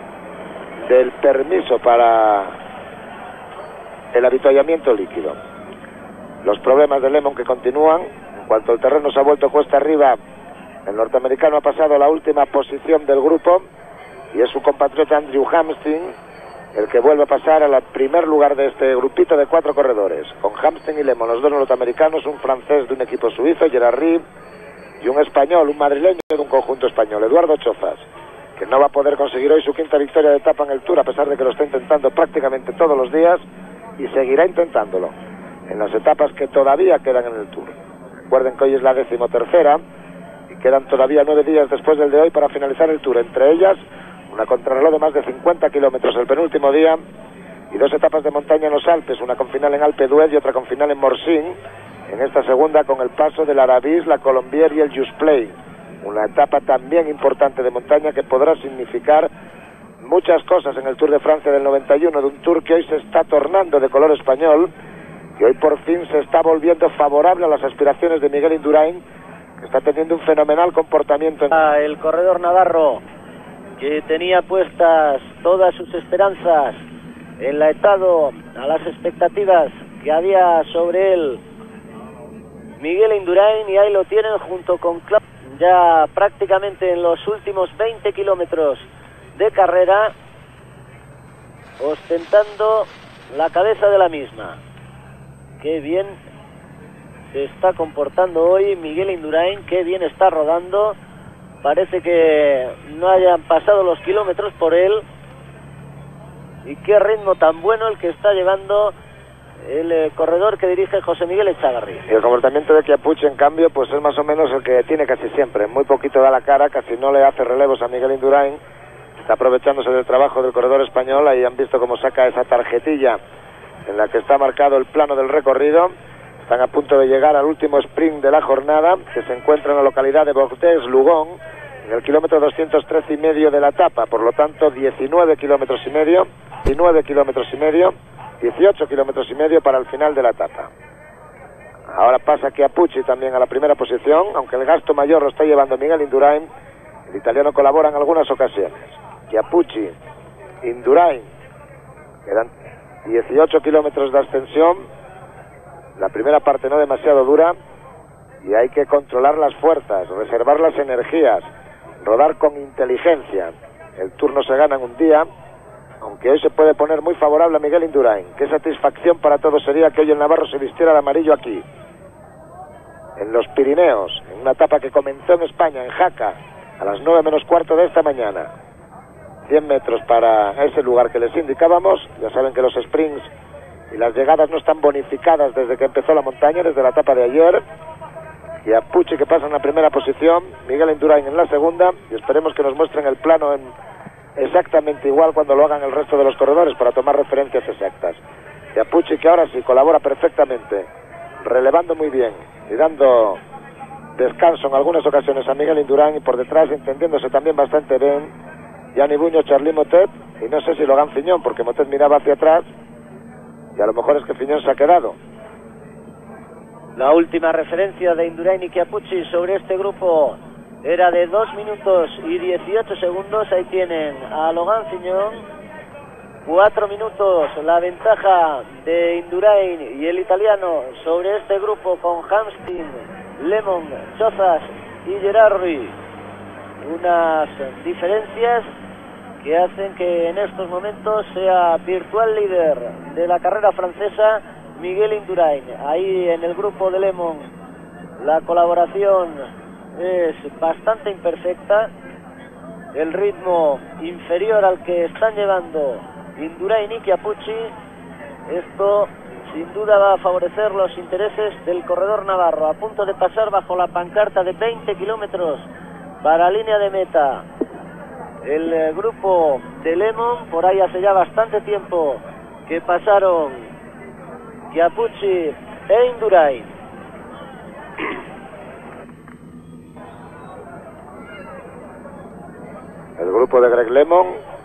del permiso para el avituallamiento líquido. Los problemas de Lemon que continúan. En cuanto el terreno se ha vuelto cuesta arriba, el norteamericano ha pasado a la última posición del grupo, y es su compatriota Andrew Hamstin el que vuelve a pasar al primer lugar de este grupito de 4 corredores, con Hamstin y Lemon, los 2 norteamericanos, un francés de un equipo suizo, Gerard Rie, y un español, un madrileño de un conjunto español, Eduardo Chozas, que no va a poder conseguir hoy su 5ª victoria de etapa en el Tour, a pesar de que lo está intentando prácticamente todos los días, y seguirá intentándolo en las etapas que todavía quedan en el Tour. Recuerden que hoy es la 13ª, y quedan todavía 9 días después del de hoy para finalizar el Tour, entre ellas una contrarreloj de más de 50 kilómetros el penúltimo día, y 2 etapas de montaña en los Alpes, una con final en Alpe d'Huez y otra con final en Morsin, en esta segunda con el paso del Arabis, la Colombier y el Jusplay, una etapa también importante de montaña que podrá significar muchas cosas en el Tour de Francia del 91, de un Tour que hoy se está tornando de color español, que hoy por fin se está volviendo favorable a las aspiraciones de Miguel Indurain, que está teniendo un fenomenal comportamiento. El corredor navarro, que tenía puestas todas sus esperanzas, enlaetado a las expectativas que había sobre él Miguel Indurain, y ahí lo tienen junto con Klaus, ya prácticamente en los últimos 20 kilómetros de carrera, ostentando la cabeza de la misma. Qué bien se está comportando hoy Miguel Indurain, qué bien está rodando. Parece que no hayan pasado los kilómetros por él, y qué ritmo tan bueno el que está llevando el corredor que dirige José Miguel Echavarri. Y el comportamiento de Chiappucci, en cambio, pues es más o menos el que tiene casi siempre. Muy poquito da la cara, casi no le hace relevos a Miguel Indurain. Está aprovechándose del trabajo del corredor español. Ahí han visto cómo saca esa tarjetilla en la que está marcado el plano del recorrido. Están a punto de llegar al último sprint de la jornada, que se encuentra en la localidad de Bordeaux-Lugon, en el kilómetro 213 y medio de la etapa. Por lo tanto, 19 kilómetros y medio, 18 kilómetros y medio para el final de la etapa. Ahora pasa Chiappucci también a la primera posición, aunque el gasto mayor lo está llevando Miguel Indurain. El italiano colabora en algunas ocasiones. Chiappucci, Indurain, quedan 18 kilómetros de ascensión. La primera parte no demasiado dura, y hay que controlar las fuerzas, reservar las energías, rodar con inteligencia. El Tour no se gana en un día, aunque hoy se puede poner muy favorable a Miguel Indurain. Qué satisfacción para todos sería que hoy el navarro se vistiera de amarillo aquí, en los Pirineos, en una etapa que comenzó en España, en Jaca, a las 9 menos cuarto de esta mañana. 100 metros para ese lugar que les indicábamos. Ya saben que los sprints y las llegadas no están bonificadas desde que empezó la montaña, desde la etapa de ayer. Chiappucci, que pasa en la primera posición, Miguel Indurain en la segunda, y esperemos que nos muestren el plano en exactamente igual cuando lo hagan el resto de los corredores, para tomar referencias exactas. Chiappucci, que ahora sí colabora perfectamente, relevando muy bien y dando descanso en algunas ocasiones a Miguel Indurain, y por detrás entendiéndose también bastante bien Gianni Buño, Charly Motet, y no sé si Logan Fiñón, porque Motet miraba hacia atrás y a lo mejor es que Fiñón se ha quedado. La última referencia de Indurain y Chiappucci sobre este grupo era de 2 minutos y 18 segundos. Ahí tienen a Logan Fiñón, 4 minutos la ventaja de Indurain y el italiano sobre este grupo, con Hamstin, Lemon, Chozas y Gerard Rie. Unas diferencias que hacen que en estos momentos sea virtual líder de la carrera francesa Miguel Indurain. Ahí en el grupo de Lemon la colaboración es bastante imperfecta, el ritmo inferior al que están llevando Indurain y Chiappucci. Esto sin duda va a favorecer los intereses del corredor navarro, a punto de pasar bajo la pancarta de 20 kilómetros para línea de meta. el grupo de Lemon. Por ahí hace ya bastante tiempo que pasaron Chiappucci e Indurain. El grupo de Greg Lemon.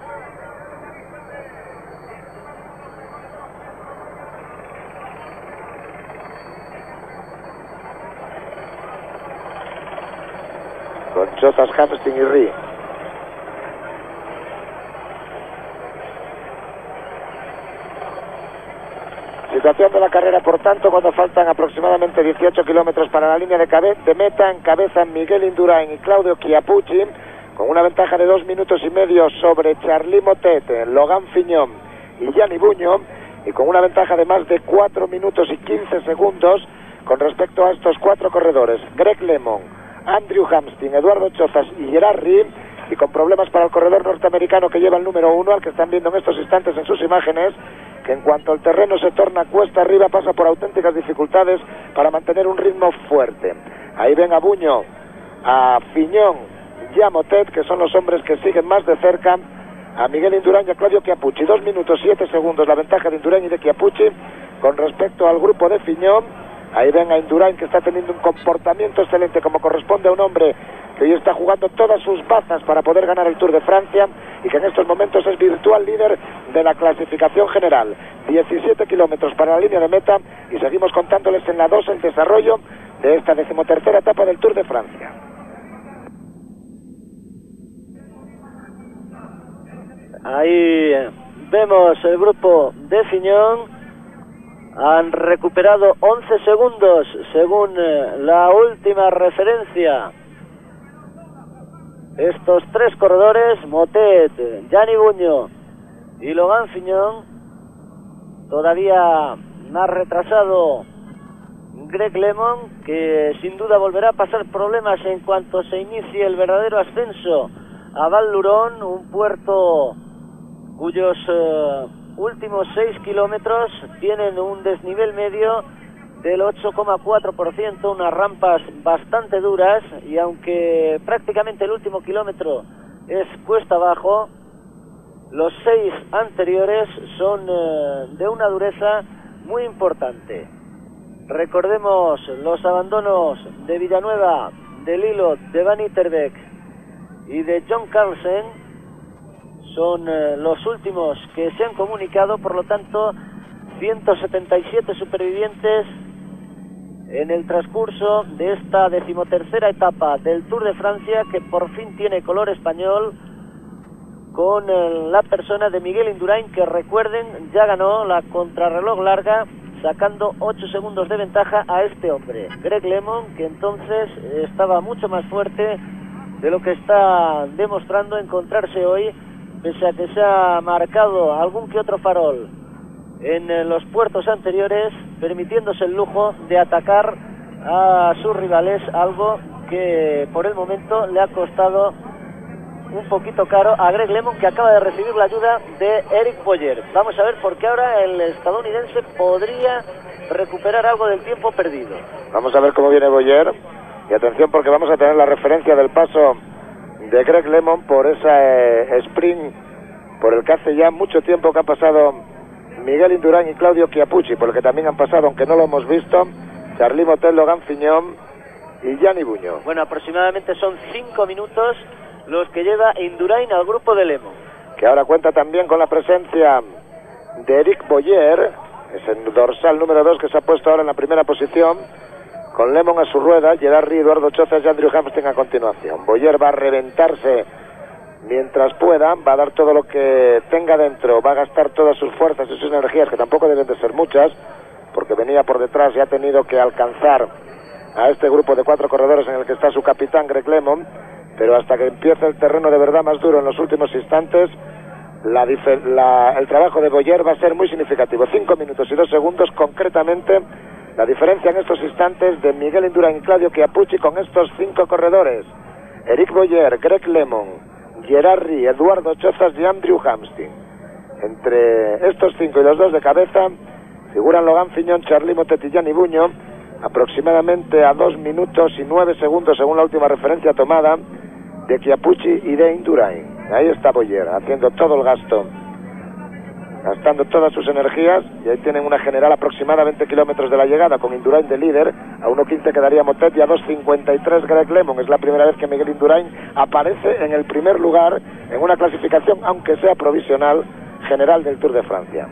Con Chozas, Hamstin y Rie. Situación de la carrera, por tanto, cuando faltan aproximadamente 18 kilómetros para la línea de meta. Encabezan Miguel Indurain y Claudio Chiappucci, con una ventaja de 2 minutos y medio sobre Charly Motet, Logan Fignon y Gianni Bugno, y con una ventaja de más de 4 minutos y 15 segundos con respecto a estos 4 corredores: Greg Lemon, Andrew Hamstin, Eduardo Chozas y Gerard Rie, y con problemas para el corredor norteamericano que lleva el número 1, al que están viendo en estos instantes en sus imágenes, que en cuanto el terreno se torna cuesta arriba pasa por auténticas dificultades para mantener un ritmo fuerte. Ahí ven a Bugno, a Fignon y a Motet, que son los hombres que siguen más de cerca a Miguel Indurain y a Claudio Chiappucci. 2 minutos 7 segundos la ventaja de Indurain y de Chiappucci con respecto al grupo de Fignon. Ahí ven a Indurain, que está teniendo un comportamiento excelente, como corresponde a un hombre que hoy está jugando todas sus bazas para poder ganar el Tour de Francia, y que en estos momentos es virtual líder de la clasificación general. 17 kilómetros para la línea de meta, y seguimos contándoles en la 2 el desarrollo de esta 13ª etapa del Tour de Francia. Ahí vemos el grupo de Fignon. Han recuperado 11 segundos según la última referencia. Estos 3 corredores, Motet, Gianni Bugno y Logan Fignon. Todavía más retrasado Greg Lemon, que sin duda volverá a pasar problemas en cuanto se inicie el verdadero ascenso a Val-Luron, un puerto cuyos últimos 6 kilómetros tienen un desnivel medio del 8,4%, unas rampas bastante duras, y aunque prácticamente el último kilómetro es cuesta abajo, los 6 anteriores son de una dureza muy importante. Recordemos los abandonos de Villanueva, de Lillo, de Van Itterbeek y de John Carlsen. Son los últimos que se han comunicado, por lo tanto 177 supervivientes en el transcurso de esta 13ª etapa del Tour de Francia, que por fin tiene color español, con la persona de Miguel Indurain, que recuerden ya ganó la contrarreloj larga sacando 8 segundos de ventaja a este hombre, Greg Lemon, que entonces estaba mucho más fuerte de lo que está demostrando encontrarse hoy, pese a que se ha marcado algún que otro farol en los puertos anteriores, permitiéndose el lujo de atacar a sus rivales, algo que por el momento le ha costado un poquito caro a Greg Lemon, que acaba de recibir la ayuda de Eric Boyer. Vamos a ver, porque ahora el estadounidense podría recuperar algo del tiempo perdido. Vamos a ver cómo viene Boyer, y atención, porque vamos a tener la referencia del paso de Greg Lemon por esa sprint por el que hace ya mucho tiempo que ha pasado Miguel Indurain y Claudio Chiappucci, por el que también han pasado, aunque no lo hemos visto, Charly Motet, Logan Fignon y Gianni Bugno. Bueno, aproximadamente son 5 minutos los que lleva Indurain al grupo de Lemon, que ahora cuenta también con la presencia de Eric Boyer, es el dorsal número 2, que se ha puesto ahora en la primera posición, con Lemon a su rueda, Gerard Rie, Eduardo Chozas y Andrew Hamstin a continuación. Boyer va a reventarse mientras pueda, va a dar todo lo que tenga dentro, va a gastar todas sus fuerzas y sus energías, que tampoco deben de ser muchas, porque venía por detrás y ha tenido que alcanzar a este grupo de 4 corredores en el que está su capitán Greg Lemon, pero hasta que empiece el terreno de verdad más duro en los últimos instantes, el trabajo de Boyer va a ser muy significativo. 5 minutos y 2 segundos concretamente la diferencia en estos instantes de Miguel Indurain y Claudio Chiappucci con estos 5 corredores: Eric Boyer, Greg Lemon, Gerard Rie, Eduardo Chozas y Andrew Hamstin. Entre estos 5 y los 2 de cabeza figuran Logan Fignon, Charly Motet y Gianni Bugno, aproximadamente a 2 minutos y 9 segundos según la última referencia tomada de Chiappucci y de Indurain. Ahí está Boyer, haciendo todo el gasto, gastando todas sus energías, y ahí tienen una general aproximada a 20 kilómetros de la llegada, con Indurain de líder. A 1.15 quedaría Motet y a 2.53 Greg LeMond. Es la primera vez que Miguel Indurain aparece en el primer lugar en una clasificación, aunque sea provisional, general del Tour de Francia.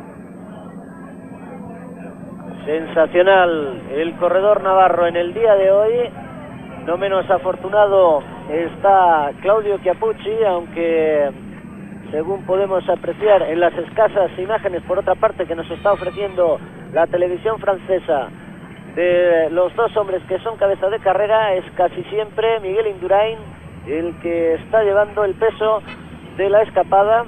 Sensacional el corredor navarro en el día de hoy. No menos afortunado está Claudio Chiappucci, aunque según podemos apreciar en las escasas imágenes, por otra parte, que nos está ofreciendo la televisión francesa, de los dos hombres que son cabeza de carrera, es casi siempre Miguel Indurain el que está llevando el peso de la escapada,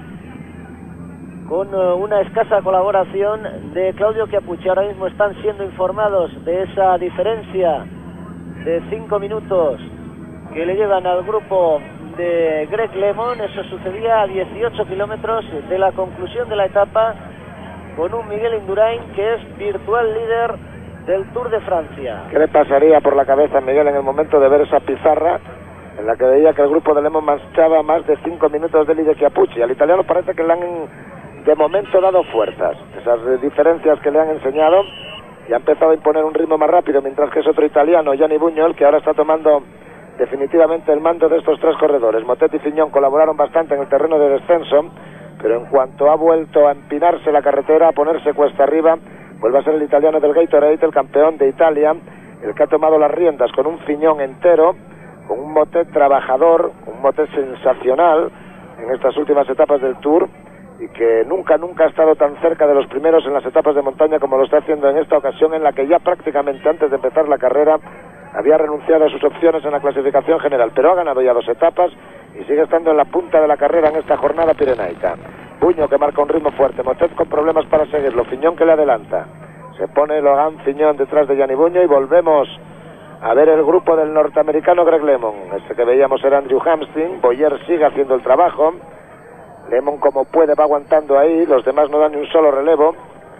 con una escasa colaboración de Claudio Chiappucci. Ahora mismo están siendo informados de esa diferencia de 5 minutos que le llevan al grupo de Greg LeMond. Eso sucedía a 18 kilómetros de la conclusión de la etapa, con un Miguel Indurain que es virtual líder del Tour de Francia. ¿Qué le pasaría por la cabeza a Miguel en el momento de ver esa pizarra en la que veía que el grupo de LeMond marchaba más de 5 minutos de líder Chiappucci? Al italiano parece que le han de momento dado fuerzas, esas diferencias que le han enseñado, y ha empezado a imponer un ritmo más rápido, mientras que es otro italiano, Gianni Buñol, que ahora está tomando definitivamente el mando de estos tres corredores. Motet y Fignon colaboraron bastante en el terreno de descenso, pero en cuanto ha vuelto a empinarse la carretera, a ponerse cuesta arriba, vuelve a ser el italiano del Gatorade, el campeón de Italia, el que ha tomado las riendas con un Fignon entero, con un Motet trabajador, un Motet sensacional en estas últimas etapas del Tour, y que nunca ha estado tan cerca de los primeros en las etapas de montaña como lo está haciendo en esta ocasión, en la que ya prácticamente antes de empezar la carrera había renunciado a sus opciones en la clasificación general, pero ha ganado ya 2 etapas y sigue estando en la punta de la carrera en esta jornada pirenaica. Buño, que marca un ritmo fuerte, Motet con problemas para seguirlo, Fignon que le adelanta, se pone Logan Fignon detrás de Gianni Buño, y volvemos a ver el grupo del norteamericano Greg LeMond. Este que veíamos era Andrew Hamstin. Boyer sigue haciendo el trabajo, LeMond como puede va aguantando ahí, los demás no dan ni un solo relevo,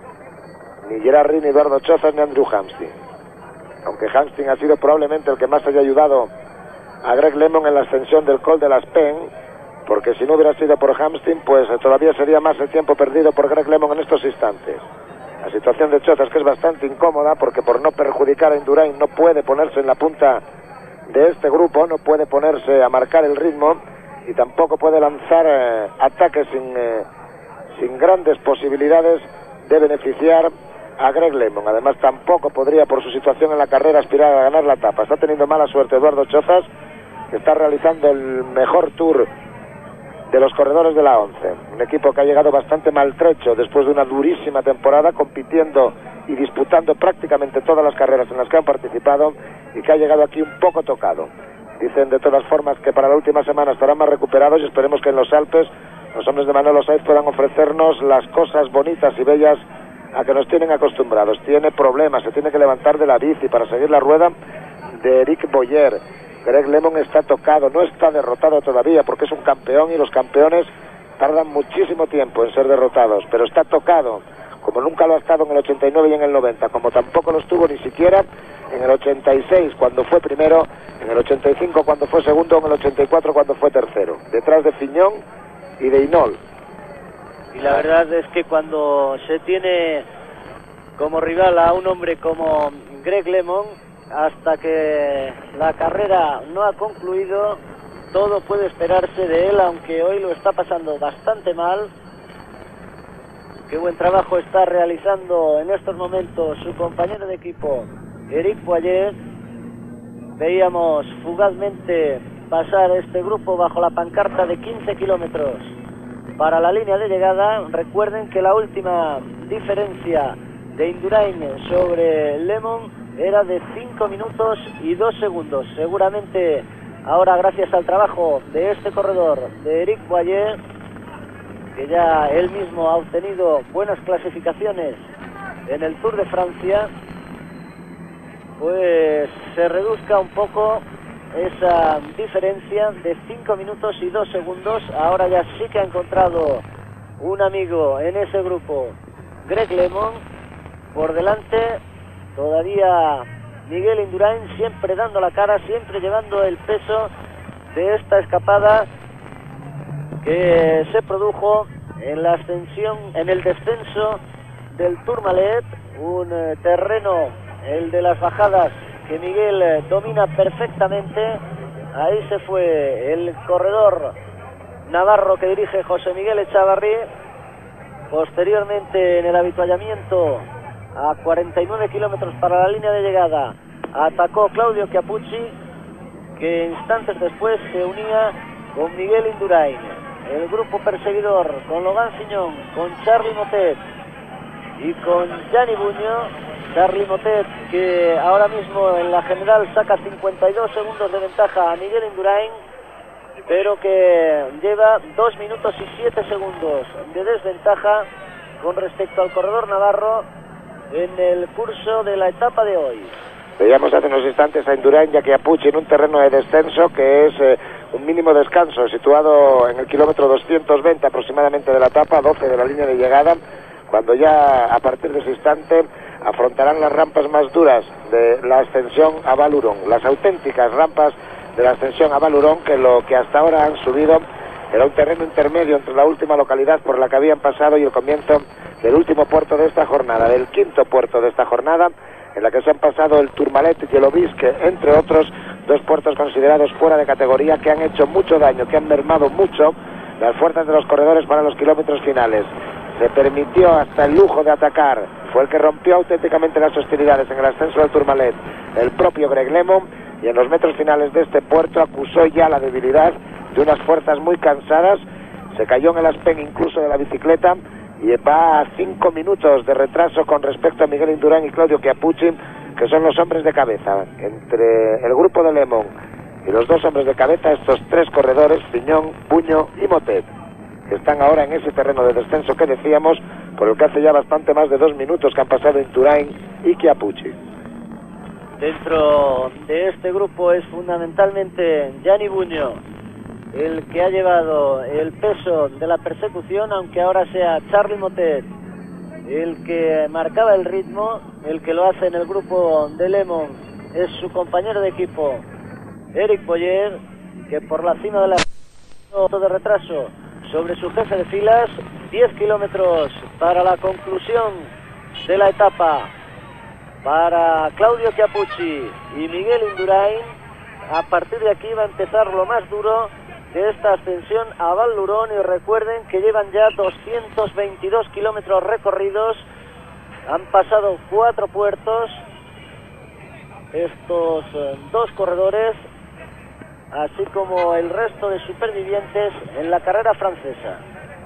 ni Gerard Rie, ni Eduardo Chozas, ni Andrew Hamstin, aunque Hamstin ha sido probablemente el que más haya ayudado a Greg LeMond en la ascensión del Col de las Pen, porque si no hubiera sido por Hamstin, pues todavía sería más el tiempo perdido por Greg LeMond en estos instantes. La situación de Chozas, que es bastante incómoda, porque por no perjudicar a Indurain no puede ponerse en la punta de este grupo, no puede ponerse a marcar el ritmo, y tampoco puede lanzar ataques sin grandes posibilidades de beneficiar a Greg LeMond. Además tampoco podría, por su situación en la carrera, aspirar a ganar la etapa. Está teniendo mala suerte Eduardo Chozas, que está realizando el mejor Tour de los corredores de la ONCE, un equipo que ha llegado bastante maltrecho después de una durísima temporada, compitiendo y disputando prácticamente todas las carreras en las que han participado, y que ha llegado aquí un poco tocado. Dicen de todas formas que para la última semana estarán más recuperados, y esperemos que en los Alpes los hombres de Manolo Saiz puedan ofrecernos las cosas bonitas y bellas a que nos tienen acostumbrados. Tiene problemas, se tiene que levantar de la bici para seguir la rueda de Eric Boyer. Greg LeMond está tocado, no está derrotado todavía, porque es un campeón y los campeones tardan muchísimo tiempo en ser derrotados, pero está tocado, como nunca lo ha estado en el 89 y en el 90, como tampoco lo estuvo ni siquiera en el 86 cuando fue primero, en el 85 cuando fue segundo, en el 84 cuando fue tercero, detrás de Fignon y de Hinault. Y la verdad es que cuando se tiene como rival a un hombre como Greg LeMond, hasta que la carrera no ha concluido, todo puede esperarse de él, aunque hoy lo está pasando bastante mal. Qué buen trabajo está realizando en estos momentos su compañero de equipo, Eric Boyer. Veíamos fugazmente pasar este grupo bajo la pancarta de 15 kilómetros para la línea de llegada. Recuerden que la última diferencia de Indurain sobre LeMond era de 5 minutos y 2 segundos. Seguramente ahora, gracias al trabajo de este corredor, de Eric Boyer, que ya él mismo ha obtenido buenas clasificaciones en el Tour de Francia, pues se reduzca un poco esa diferencia de 5 minutos y 2 segundos. Ahora ya sí que ha encontrado un amigo en ese grupo, Greg LeMond. Por delante todavía Miguel Indurain, siempre dando la cara, siempre llevando el peso de esta escapada que se produjo en la ascensión, en el descenso del Tourmalet, un terreno, el de las bajadas, que Miguel domina perfectamente. Ahí se fue el corredor navarro que dirige José Miguel Echavarri. Posteriormente, en el avituallamiento a 49 kilómetros para la línea de llegada, atacó Claudio Chiappucci, que instantes después se unía con Miguel Indurain. El grupo perseguidor con Logan Siñón, con Charly Motet y con Gianni Buño. Charly Motet, que ahora mismo en la general saca 52 segundos de ventaja a Miguel Indurain, pero que lleva 2 minutos y 7 segundos de desventaja con respecto al corredor navarro en el curso de la etapa de hoy. Veíamos hace unos instantes a Indurain y a Chiappucci en un terreno de descenso que es un mínimo descanso, situado en el kilómetro 220 aproximadamente de la etapa, 12 de la línea de llegada, cuando ya a partir de ese instante afrontarán las rampas más duras de la ascensión a Val Hurón, las auténticas rampas de la ascensión a Val Hurón, que lo que hasta ahora han subido era un terreno intermedio entre la última localidad por la que habían pasado y el comienzo del último puerto de esta jornada, del quinto puerto de esta jornada, en la que se han pasado el Tourmalet y el Obisque, entre otros, dos puertos considerados fuera de categoría que han hecho mucho daño, que han mermado mucho las fuerzas de los corredores para los kilómetros finales. Se permitió hasta el lujo de atacar, fue el que rompió auténticamente las hostilidades en el ascenso del Tourmalet, el propio Greg LeMond, y en los metros finales de este puerto acusó ya la debilidad de unas fuerzas muy cansadas, se cayó en el aspen incluso de la bicicleta y va a 5 minutos de retraso con respecto a Miguel Indurain y Claudio Chiappucci, que son los hombres de cabeza. Entre el grupo de LeMond y los dos hombres de cabeza, estos tres corredores, Siñón, Buño y Motet, que están ahora en ese terreno de descenso que decíamos, por el que hace ya bastante más de 2 minutos que han pasado Indurain y Chiappucci. Dentro de este grupo es fundamentalmente Gianni Buño el que ha llevado el peso de la persecución, aunque ahora sea Charly Motet el que marcaba el ritmo. El que lo hace en el grupo de LeMond es su compañero de equipo Eric Boyer, que por la cima de la de retraso sobre su jefe de filas. 10 kilómetros para la conclusión de la etapa para Claudio Chiappucci y Miguel Indurain. A partir de aquí va a empezar lo más duro de esta ascensión a Val Hurón, y recuerden que llevan ya 222 kilómetros recorridos, han pasado 4 puertos estos dos corredores, así como el resto de supervivientes en la carrera francesa.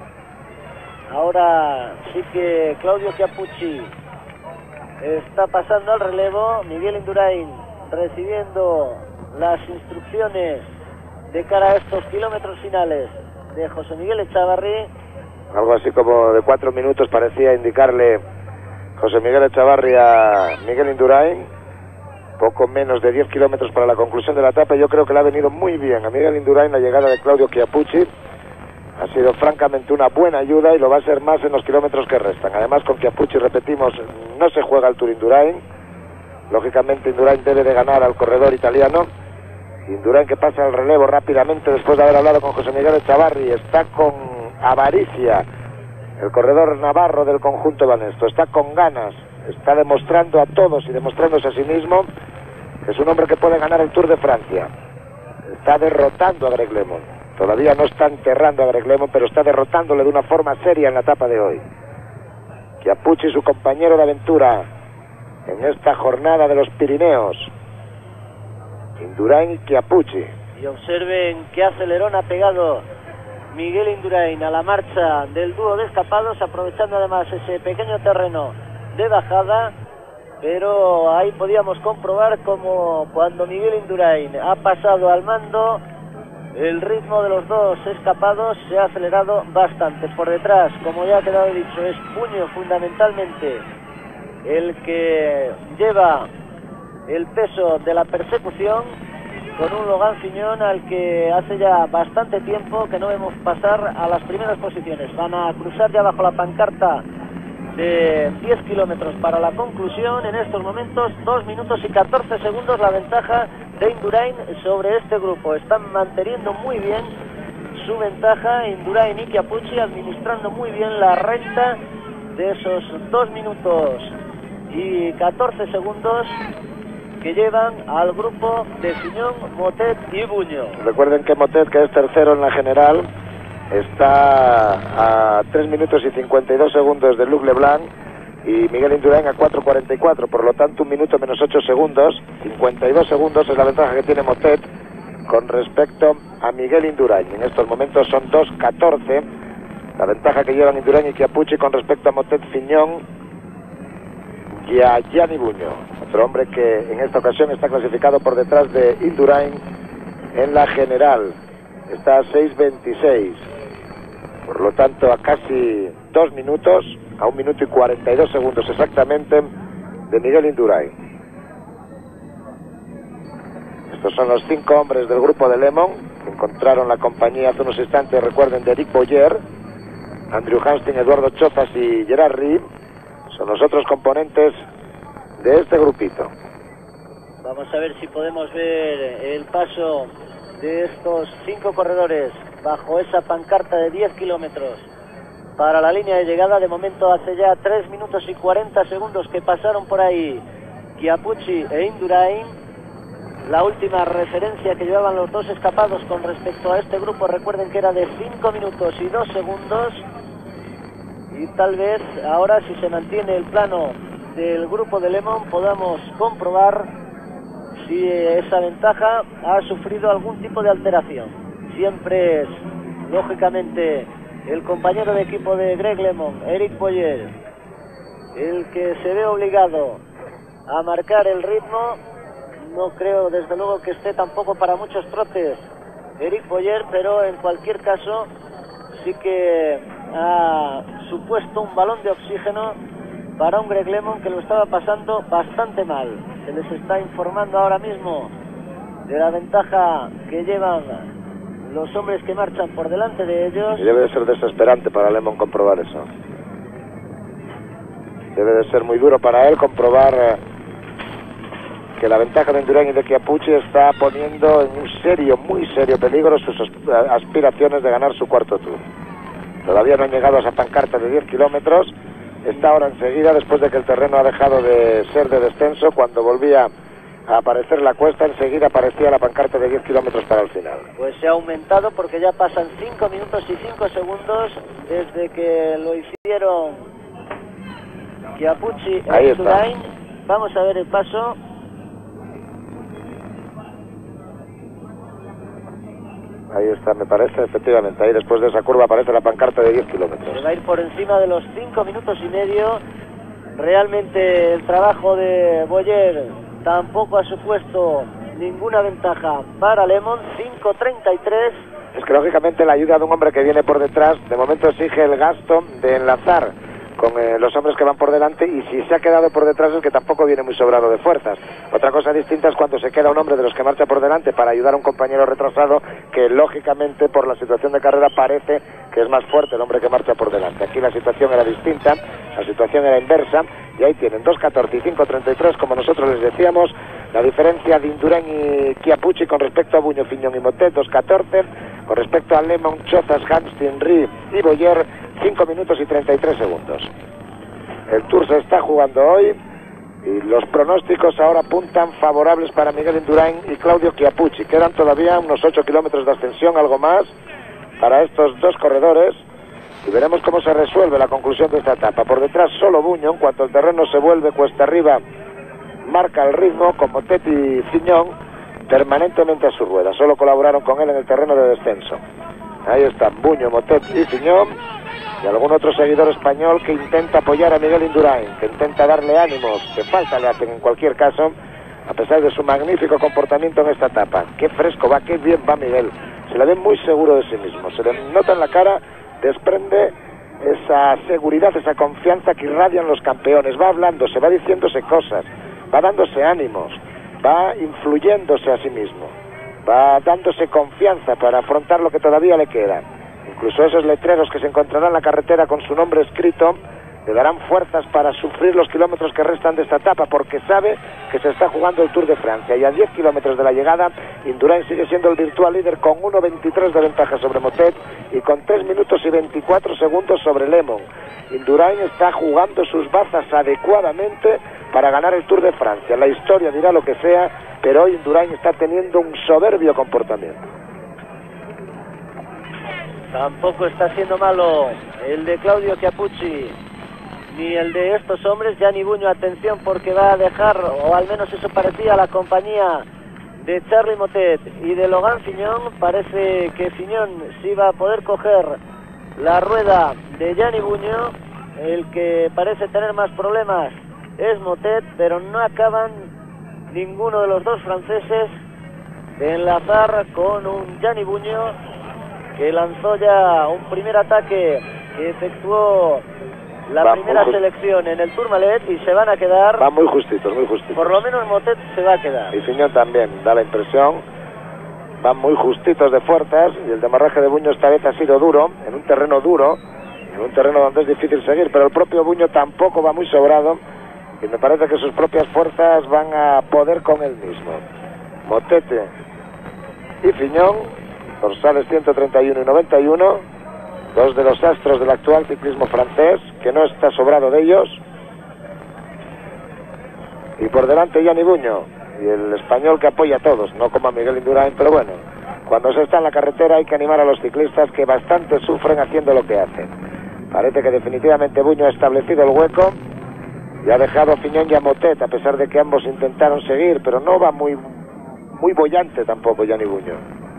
Ahora sí que Claudio Chiappucci está pasando al relevo, Miguel Indurain recibiendo las instrucciones de cara a estos kilómetros finales de José Miguel Echavarri. Algo así como de 4 minutos parecía indicarle José Miguel Echavarri a Miguel Indurain. Poco menos de 10 kilómetros para la conclusión de la etapa. Yo creo que le ha venido muy bien a Miguel Indurain la llegada de Claudio Chiappucci. Ha sido francamente una buena ayuda y lo va a ser más en los kilómetros que restan. Además, con Chiappucci, repetimos, no se juega el Tour Indurain. Lógicamente Indurain debe de ganar al corredor italiano. Indurain, que pasa el relevo rápidamente después de haber hablado con José Miguel Echavarri, está con avaricia. El corredor navarro del conjunto Banesto está con ganas, está demostrando a todos y demostrándose a sí mismo que es un hombre que puede ganar el Tour de Francia. Está derrotando a Greg LeMond. Todavía no está enterrando a Greg LeMond, pero está derrotándole de una forma seria en la etapa de hoy. Chiappucci, su compañero de aventura en esta jornada de los Pirineos. Indurain y Chiappucci. Y observen qué acelerón ha pegado Miguel Indurain a la marcha del dúo de escapados, aprovechando además ese pequeño terreno de bajada. Pero ahí podíamos comprobar como cuando Miguel Indurain ha pasado al mando, el ritmo de los dos escapados se ha acelerado bastante. Por detrás, como ya ha quedado dicho, es Buño fundamentalmente el que lleva el peso de la persecución, con un Logan Siñón al que hace ya bastante tiempo que no vemos pasar a las primeras posiciones. Van a cruzar ya bajo la pancarta de 10 kilómetros para la conclusión. En estos momentos 2 minutos y 14 segundos la ventaja de Indurain sobre este grupo. Están manteniendo muy bien su ventaja. Indurain y Chiappucci administrando muy bien la renta de esos 2 minutos y 14 segundos que llevan al grupo de Fignon, Motet y Buño. Recuerden que Motet, que es tercero en la general, está a 3 minutos y 52 segundos de Luc Leblanc, y Miguel Indurain a 4.44, por lo tanto 1 minuto menos 8 segundos, 52 segundos es la ventaja que tiene Motet con respecto a Miguel Indurain. En estos momentos son 2.14 la ventaja que llevan Indurain y Chiappucci con respecto a Motet, Fignon y a Gianni Buño, otro hombre que en esta ocasión está clasificado por detrás de Indurain en la general, está a 6.26, por lo tanto a casi 2 minutos, a 1 minuto y 42 segundos exactamente de Miguel Indurain. Estos son los 5 hombres del grupo de Lemon que encontraron la compañía hace unos instantes, recuerden, de Eric Boyer, Andrew Hanstin, Eduardo Chozas y Gerard Rey. Son los otros componentes de este grupito. Vamos a ver si podemos ver el paso de estos 5 corredores bajo esa pancarta de 10 kilómetros para la línea de llegada. De momento hace ya 3 minutos y 40 segundos que pasaron por ahí Chiappucci e Indurain. La última referencia que llevaban los dos escapados con respecto a este grupo, recuerden que era de 5 minutos y 2 segundos. Y tal vez ahora, si se mantiene el plano del grupo de Lemon, podamos comprobar si esa ventaja ha sufrido algún tipo de alteración. Siempre es, lógicamente, el compañero de equipo de Greg Lemon, Eric Boyer, el que se ve obligado a marcar el ritmo. No creo, desde luego, que esté tampoco para muchos trotes Eric Boyer, pero en cualquier caso sí que ha supuesto un balón de oxígeno para un Greg Lemon que lo estaba pasando bastante mal. Se les está informando ahora mismo de la ventaja que llevan los hombres que marchan por delante de ellos. Y debe de ser desesperante para Lemon comprobar eso. Debe de ser muy duro para él comprobar que la ventaja de Indurain y de Chiappucci está poniendo en un serio, muy serio peligro sus aspiraciones de ganar su cuarto tour. Todavía no han llegado a esa pancarta de 10 kilómetros. Está ahora enseguida, después de que el terreno ha dejado de ser de descenso, cuando volvía a aparecer la cuesta, enseguida aparecía la pancarta de 10 kilómetros para el final. Pues se ha aumentado porque ya pasan 5 minutos y 5 segundos desde que lo hicieron Chiappucci e Indurain. Vamos a ver el paso. Ahí está, me parece, efectivamente. Ahí después de esa curva aparece la pancarta de 10 kilómetros. Se va a ir por encima de los 5 minutos y medio. Realmente el trabajo de Boyer tampoco ha supuesto ninguna ventaja para Lemon. 5.33. Es que lógicamente la ayuda de un hombre que viene por detrás, de momento exige el gasto de enlazar con los hombres que van por delante, y si se ha quedado por detrás es que tampoco viene muy sobrado de fuerzas. Otra cosa distinta es cuando se queda un hombre de los que marcha por delante para ayudar a un compañero retrasado, que lógicamente por la situación de carrera parece que es más fuerte el hombre que marcha por delante. Aquí la situación era distinta, la situación era inversa, y ahí tienen 2.14 y 5.33, como nosotros les decíamos, la diferencia de Indurain y Chiappucci con respecto a Buño, Fignon y Motet, 2.14, con respecto a Lemon, Chozas, Hanstin, Rey y Boyer, 5 minutos y 33 segundos. El Tour se está jugando hoy y los pronósticos ahora apuntan favorables para Miguel Indurain y Claudio Chiappucci. Quedan todavía unos 8 kilómetros de ascensión, algo más, para estos dos corredores, y veremos cómo se resuelve la conclusión de esta etapa. Por detrás solo Buño, en cuanto el terreno se vuelve cuesta arriba, marca el ritmo, con Motet y Fignon permanentemente a su rueda. Solo colaboraron con él en el terreno de descenso. Ahí están Buño, Motet y Fignon, y algún otro seguidor español que intenta apoyar a Miguel Indurain, que intenta darle ánimos, que falta le hacen en cualquier caso, a pesar de su magnífico comportamiento en esta etapa. Qué fresco va, qué bien va Miguel. Se le ve muy seguro de sí mismo, se le nota en la cara, desprende esa seguridad, esa confianza que irradian los campeones. Va hablándose, va diciéndose cosas, va dándose ánimos, va influyéndose a sí mismo, va dándose confianza para afrontar lo que todavía le queda. Incluso esos letreros que se encontrarán en la carretera con su nombre escrito le darán fuerzas para sufrir los kilómetros que restan de esta etapa, porque sabe que se está jugando el Tour de Francia, y a 10 kilómetros de la llegada Indurain sigue siendo el virtual líder con 1.23 de ventaja sobre Motet y con 3 minutos y 24 segundos sobre Lemon. Indurain está jugando sus bazas adecuadamente para ganar el Tour de Francia. La historia dirá lo que sea, pero hoy Indurain está teniendo un soberbio comportamiento. Tampoco está siendo malo el de Claudio Chiappucci ni el de estos hombres. Gianni Buño, atención, porque va a dejar, o al menos eso parecía, la compañía de Charly Motet y de Logan Fignon. Parece que Fignon sí va a poder coger la rueda de Gianni Buño. El que parece tener más problemas es Motet, pero no acaban ninguno de los dos franceses de enlazar con un Gianni Buño que lanzó ya un primer ataque que efectuó la primera selección en el Tourmalet, y se van a quedar. Van muy justitos, muy justitos. Por lo menos Motet se va a quedar. Y Fignon también, da la impresión. Van muy justitos de fuerzas, y el demarraje de Buño esta vez ha sido duro, en un terreno duro, en un terreno donde es difícil seguir, pero el propio Buño tampoco va muy sobrado, y me parece que sus propias fuerzas van a poder con él mismo. Motete y Fignon, dorsales 131 y 91, dos de los astros del actual ciclismo francés, que no está sobrado de ellos. Y por delante Gianni Buño, y el español que apoya a todos, no como a Miguel Indurain, pero bueno, cuando se está en la carretera hay que animar a los ciclistas, que bastante sufren haciendo lo que hacen. Parece que definitivamente Buño ha establecido el hueco y ha dejado a Fignon y a Motet, a pesar de que ambos intentaron seguir, pero no va muy boyante tampoco Gianni Buño.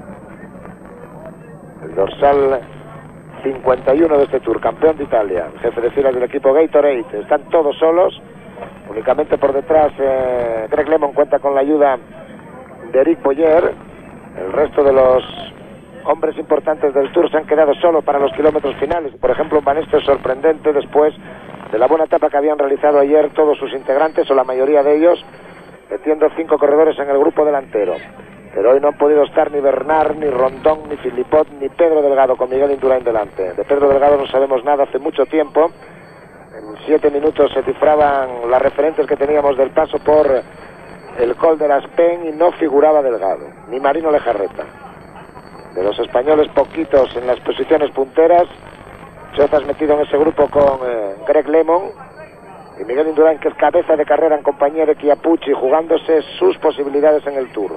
El dorsal 51 de este Tour, campeón de Italia, jefe de filas del equipo Gatorade. Están todos solos, únicamente por detrás Greg Lemon cuenta con la ayuda de Eric Boyer. El resto de los hombres importantes del Tour se han quedado solo para los kilómetros finales. Por ejemplo, un Van Aert sorprendente después de la buena etapa que habían realizado ayer todos sus integrantes, o la mayoría de ellos, metiendo 5 corredores en el grupo delantero. Pero hoy no han podido estar ni Bernard, ni Rondón, ni Philippot, ni Pedro Delgado, con Miguel Indurain delante. De Pedro Delgado no sabemos nada hace mucho tiempo. En 7 minutos se cifraban las referencias que teníamos del paso por el Col de las Pen y no figuraba Delgado, ni Marino Lejarreta. De los españoles, poquitos en las posiciones punteras. Chozas metido en ese grupo con Greg Lemon, y Miguel Indurain, que es cabeza de carrera en compañía de Chiappucci, jugándose sus posibilidades en el Tour.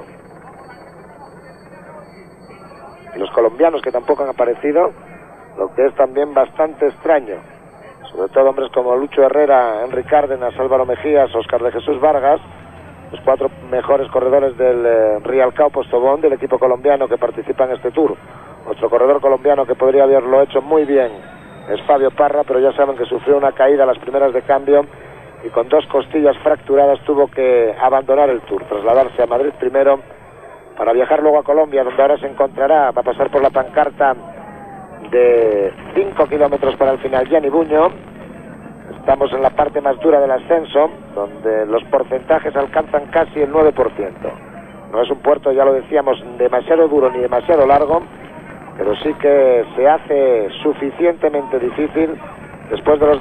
Y los colombianos, que tampoco han aparecido, lo que es también bastante extraño, sobre todo hombres como Lucho Herrera, Enric Cárdenas, Álvaro Mejías, Óscar de Jesús Vargas, los 4 mejores corredores del Rialcao Postobón, del equipo colombiano que participa en este Tour. Otro corredor colombiano que podría haberlo hecho muy bien es Fabio Parra, pero ya saben que sufrió una caída a las primeras de cambio y con 2 costillas fracturadas tuvo que abandonar el Tour, trasladarse a Madrid primero para viajar luego a Colombia, donde ahora se encontrará, va a pasar por la pancarta de 5 kilómetros para el final Gianni Buño. Estamos en la parte más dura del ascenso, donde los porcentajes alcanzan casi el 9%. No es un puerto, ya lo decíamos, demasiado duro ni demasiado largo, pero sí que se hace suficientemente difícil después de los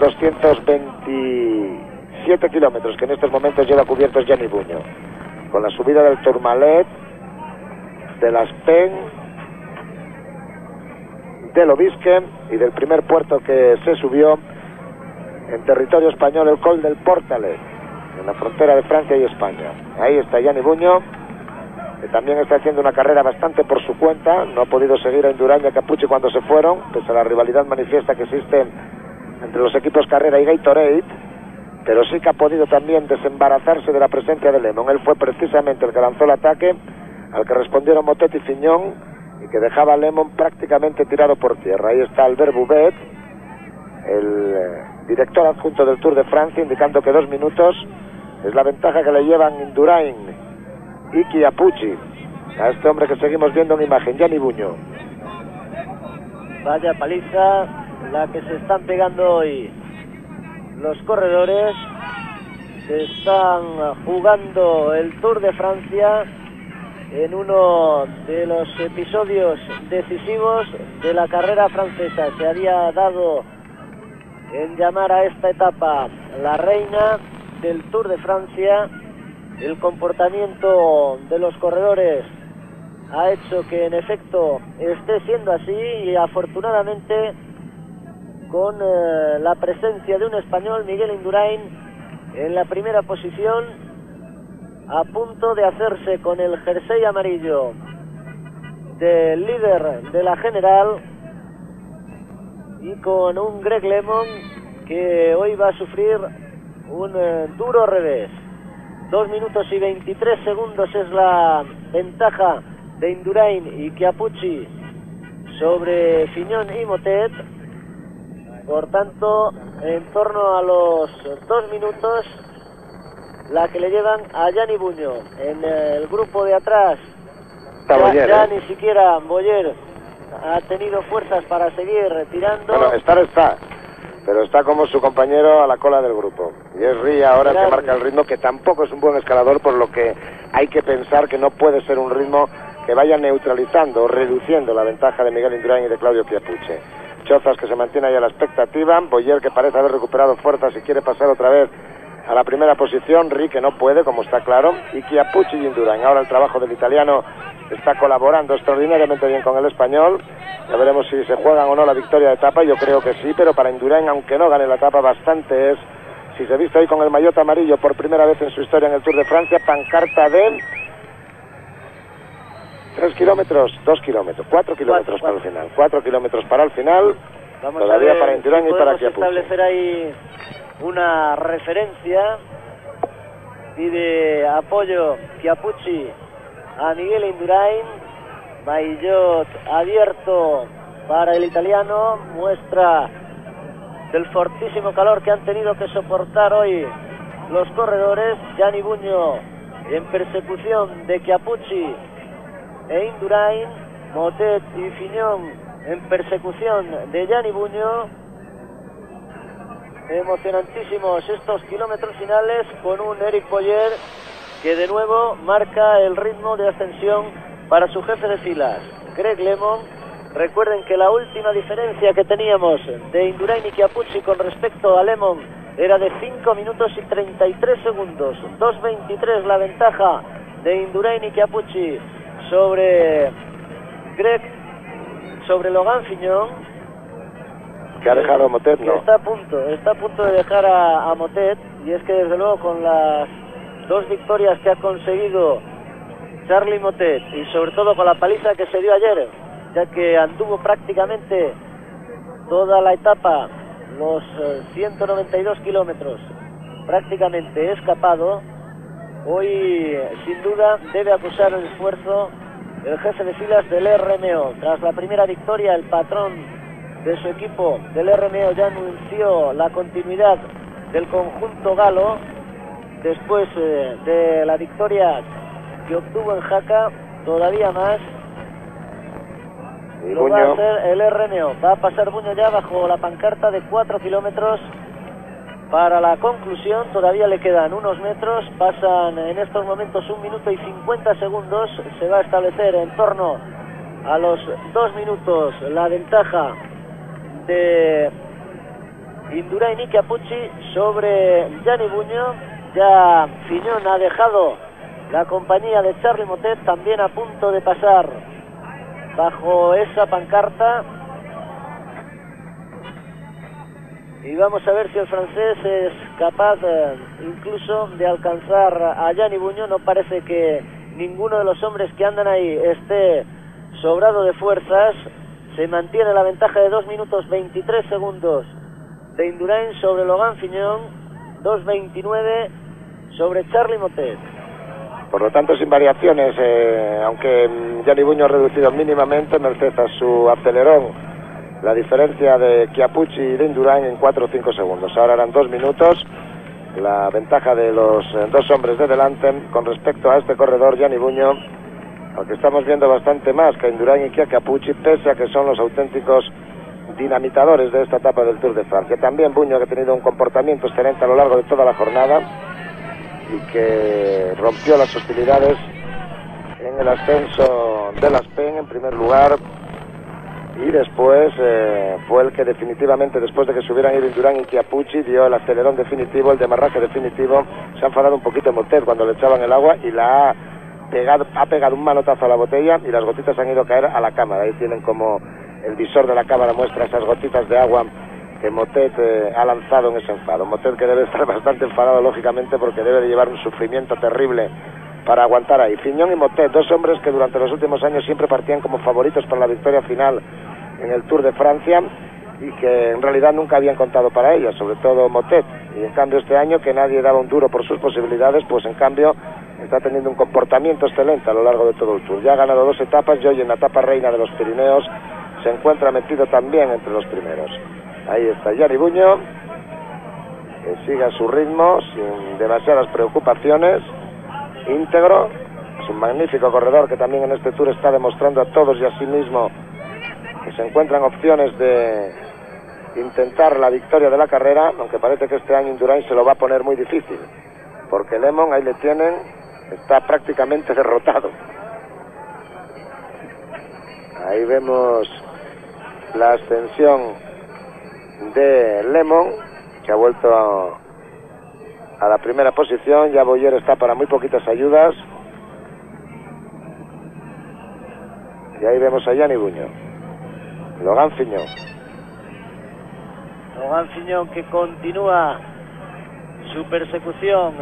227 kilómetros que en estos momentos lleva cubiertos Gianni Buño, con la subida del Tourmalet, de las Pen, del Obisque y del primer puerto que se subió en territorio español, el Col del Portalet, en la frontera de Francia y España. Ahí está Gianni Buño, que también está haciendo una carrera bastante por su cuenta. No ha podido seguir a Indurain y a Chiappucci cuando se fueron, pese a la rivalidad manifiesta que existe entre los equipos Carrera y Gatorade, pero sí que ha podido también desembarazarse de la presencia de Lemon. Él fue precisamente el que lanzó el ataque, al que respondieron Motet y Fignon, y que dejaba a Lemon prácticamente tirado por tierra. Ahí está Albert Boubet, el director adjunto del Tour de Francia, indicando que 2 minutos es la ventaja que le llevan Indurain y Chiappucci a este hombre que seguimos viendo en imagen, Gianni Buño. Vaya paliza la que se están pegando hoy los corredores. Se están jugando el Tour de Francia en uno de los episodios decisivos de la carrera francesa. Se había dado en llamar a esta etapa la reina del Tour de Francia. El comportamiento de los corredores ha hecho que en efecto esté siendo así, y afortunadamente con la presencia de un español, Miguel Indurain, en la primera posición, a punto de hacerse con el jersey amarillo del líder de la general, y con un Greg LeMond que hoy va a sufrir un duro revés. 2 minutos y 23 segundos es la ventaja de Indurain y Chiappucci sobre Fignon y Motet. Por tanto, en torno a los 2 minutos la que le llevan a Gianni Bugno. En el grupo de atrás ya ni siquiera Boyer ha tenido fuerzas para seguir tirando. Bueno, está, pero está como su compañero a la cola del grupo. Y es Rie ahora el que marca el ritmo, que tampoco es un buen escalador, por lo que hay que pensar que no puede ser un ritmo que vaya neutralizando o reduciendo la ventaja de Miguel Indurain y de Claudio Chiappucci. Chozas, que se mantiene ahí a la expectativa, Boyer, que parece haber recuperado fuerzas y quiere pasar otra vez a la primera posición, Rie, que no puede, como está claro, y Chiappucci y Indurain. Ahora el trabajo del italiano está colaborando extraordinariamente bien con el español. Ya veremos si se juegan o no la victoria de etapa. Yo creo que sí, pero para Indurain, aunque no gane la etapa, bastante es. Si se viste ahí con el maillot amarillo por primera vez en su historia en el Tour de Francia, pancarta de 3 kilómetros, 2 kilómetros, 4 kilómetros para el final. 4 kilómetros para el final. Vamos todavía a ver para Indurain y para Chiappucci. Establecer ahí una referencia. Pide apoyo Chiappucci a Miguel Indurain. Maillot abierto para el italiano. Muestra del fortísimo calor que han tenido que soportar hoy los corredores. Gianni Bugno en persecución de Chiappucci e Indurain. Motet y Fignon en persecución de Gianni Bugno. Emocionantísimos estos kilómetros finales, con un Eric Boyer que de nuevo marca el ritmo de ascensión para su jefe de filas, Greg LeMond. Recuerden que la última diferencia que teníamos de Indurain y Chiappucci con respecto a LeMond era de 5 minutos y 33 segundos. 2.23 la ventaja de Indurain y Chiappucci sobre Logan Fignon, que ha dejado a Motet, ¿no? Está a punto de dejar a Motet, y es que desde luego con las 2 victorias que ha conseguido Charly Motet, y sobre todo con la paliza que se dio ayer, ya que anduvo prácticamente toda la etapa, los 192 kilómetros, prácticamente escapado, hoy sin duda debe acusar el esfuerzo el jefe de filas del RMO. Tras la primera victoria, el patrón de su equipo del RMO ya anunció la continuidad del conjunto galo después de la victoria que obtuvo en Jaca. Todavía más y lo Bugno va a hacer el RMO. Va a pasar Bugno ya bajo la pancarta de 4 kilómetros para la conclusión. Todavía le quedan unos metros, pasan en estos momentos 1 minuto y 50 segundos. Se va a establecer en torno a los 2 minutos la ventaja de Indurain y Chiappucci sobre Gianni Bugno. Ya Fignon ha dejado la compañía de Charly Motet, también a punto de pasar bajo esa pancarta. Y vamos a ver si el francés es capaz incluso de alcanzar a Gianni Bugno. No parece que ninguno de los hombres que andan ahí esté sobrado de fuerzas. Se mantiene la ventaja de 2 minutos 23 segundos de Indurain sobre Logan Fignon, 2.29 sobre Charly Motet. Por lo tanto, sin variaciones, aunque Gianni Bugno ha reducido mínimamente, merced a su acelerón, la diferencia de Chiappucci y de Indurain en 4 o 5 segundos. Ahora eran 2 minutos la ventaja de los 2 hombres de delante con respecto a este corredor Gianni Bugno, aunque estamos viendo bastante más que a Indurain y que a Chiappucci, pese a que son los auténticos dinamitadores de esta etapa del Tour de Francia. También Bugno, que ha tenido un comportamiento excelente a lo largo de toda la jornada y que rompió las hostilidades en el ascenso de las PEN en primer lugar, y después fue el que definitivamente, después de que se hubieran ido Indurain y Chiappucci, dio el acelerón definitivo, el demarraje definitivo. Se ha enfadado un poquito Motet cuando le echaban el agua y la ha pegado un manotazo a la botella y las gotitas han ido a caer a la cámara. Ahí tienen como el visor de la cámara muestra esas gotitas de agua que Motet ha lanzado en ese enfado. Motet, que debe estar bastante enfadado, lógicamente, porque debe de llevar un sufrimiento terrible para aguantar ahí. Fignon y Motet, dos hombres que durante los últimos años siempre partían como favoritos para la victoria final en el Tour de Francia y que en realidad nunca habían contado para ella, sobre todo Motet. Y en cambio este año, que nadie daba un duro por sus posibilidades, pues en cambio está teniendo un comportamiento excelente a lo largo de todo el Tour. Ya ha ganado 2 etapas y hoy en la etapa reina de los Pirineos se encuentra metido también entre los primeros. Ahí está Gianni Buño, que sigue a su ritmo sin demasiadas preocupaciones, íntegro. Es un magnífico corredor que también en este Tour está demostrando a todos y a sí mismo que se encuentran opciones de intentar la victoria de la carrera, aunque parece que este año Indurain se lo va a poner muy difícil, porque Lemon, ahí le tienen, está prácticamente derrotado. Ahí vemos la ascensión de Lemon, que ha vuelto a la primera posición. Ya Boyer está para muy poquitas ayudas. Y ahí vemos a Gianni Buño. Logan Fignon. Logan Fignon, que continúa su persecución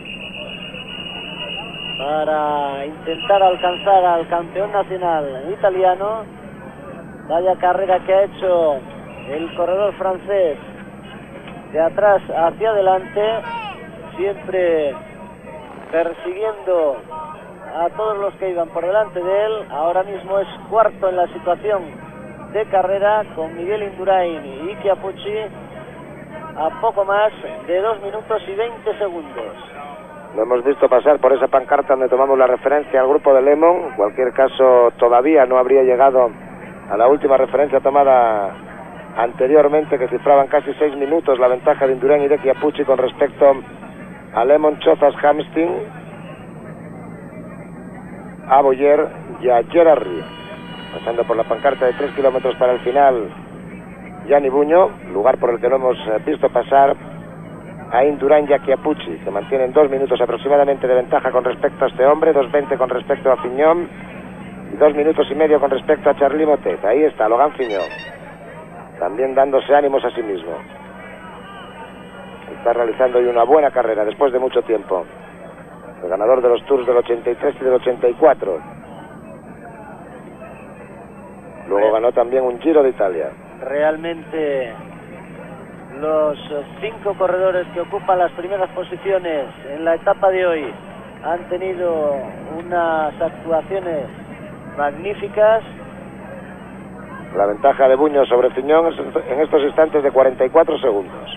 para intentar alcanzar al campeón nacional italiano. Vaya carrera que ha hecho el corredor francés, de atrás hacia adelante, siempre persiguiendo a todos los que iban por delante de él. Ahora mismo es cuarto en la situación de carrera, con Miguel Indurain y Chiappucci a poco más de 2 minutos y 20 segundos. Lo hemos visto pasar por esa pancarta donde tomamos la referencia al grupo de Lemon. En cualquier caso, todavía no habría llegado a la última referencia tomada anteriormente, que cifraban casi 6 minutos la ventaja de Indurain y de Chiappucci con respecto a Lemon, Chozas, Hamstin, a Boyer y a Gerard Rie. Pasando por la pancarta de 3 kilómetros para el final, Gianni Buño, lugar por el que no hemos visto pasar a Indurain y a Chiappucci, que mantienen 2 minutos aproximadamente de ventaja con respecto a este hombre, 2:20 con respecto a Fignon y 2 minutos y medio con respecto a Charly Motet. Ahí está Logan Fignon, también dándose ánimos a sí mismo. Está realizando hoy una buena carrera después de mucho tiempo. El ganador de los Tours del 83 y del 84. Luego ganó también un Giro de Italia. Realmente los 5 corredores que ocupan las primeras posiciones en la etapa de hoy han tenido unas actuaciones magníficas. La ventaja de Buño sobre Fignon es en estos instantes de 44 segundos.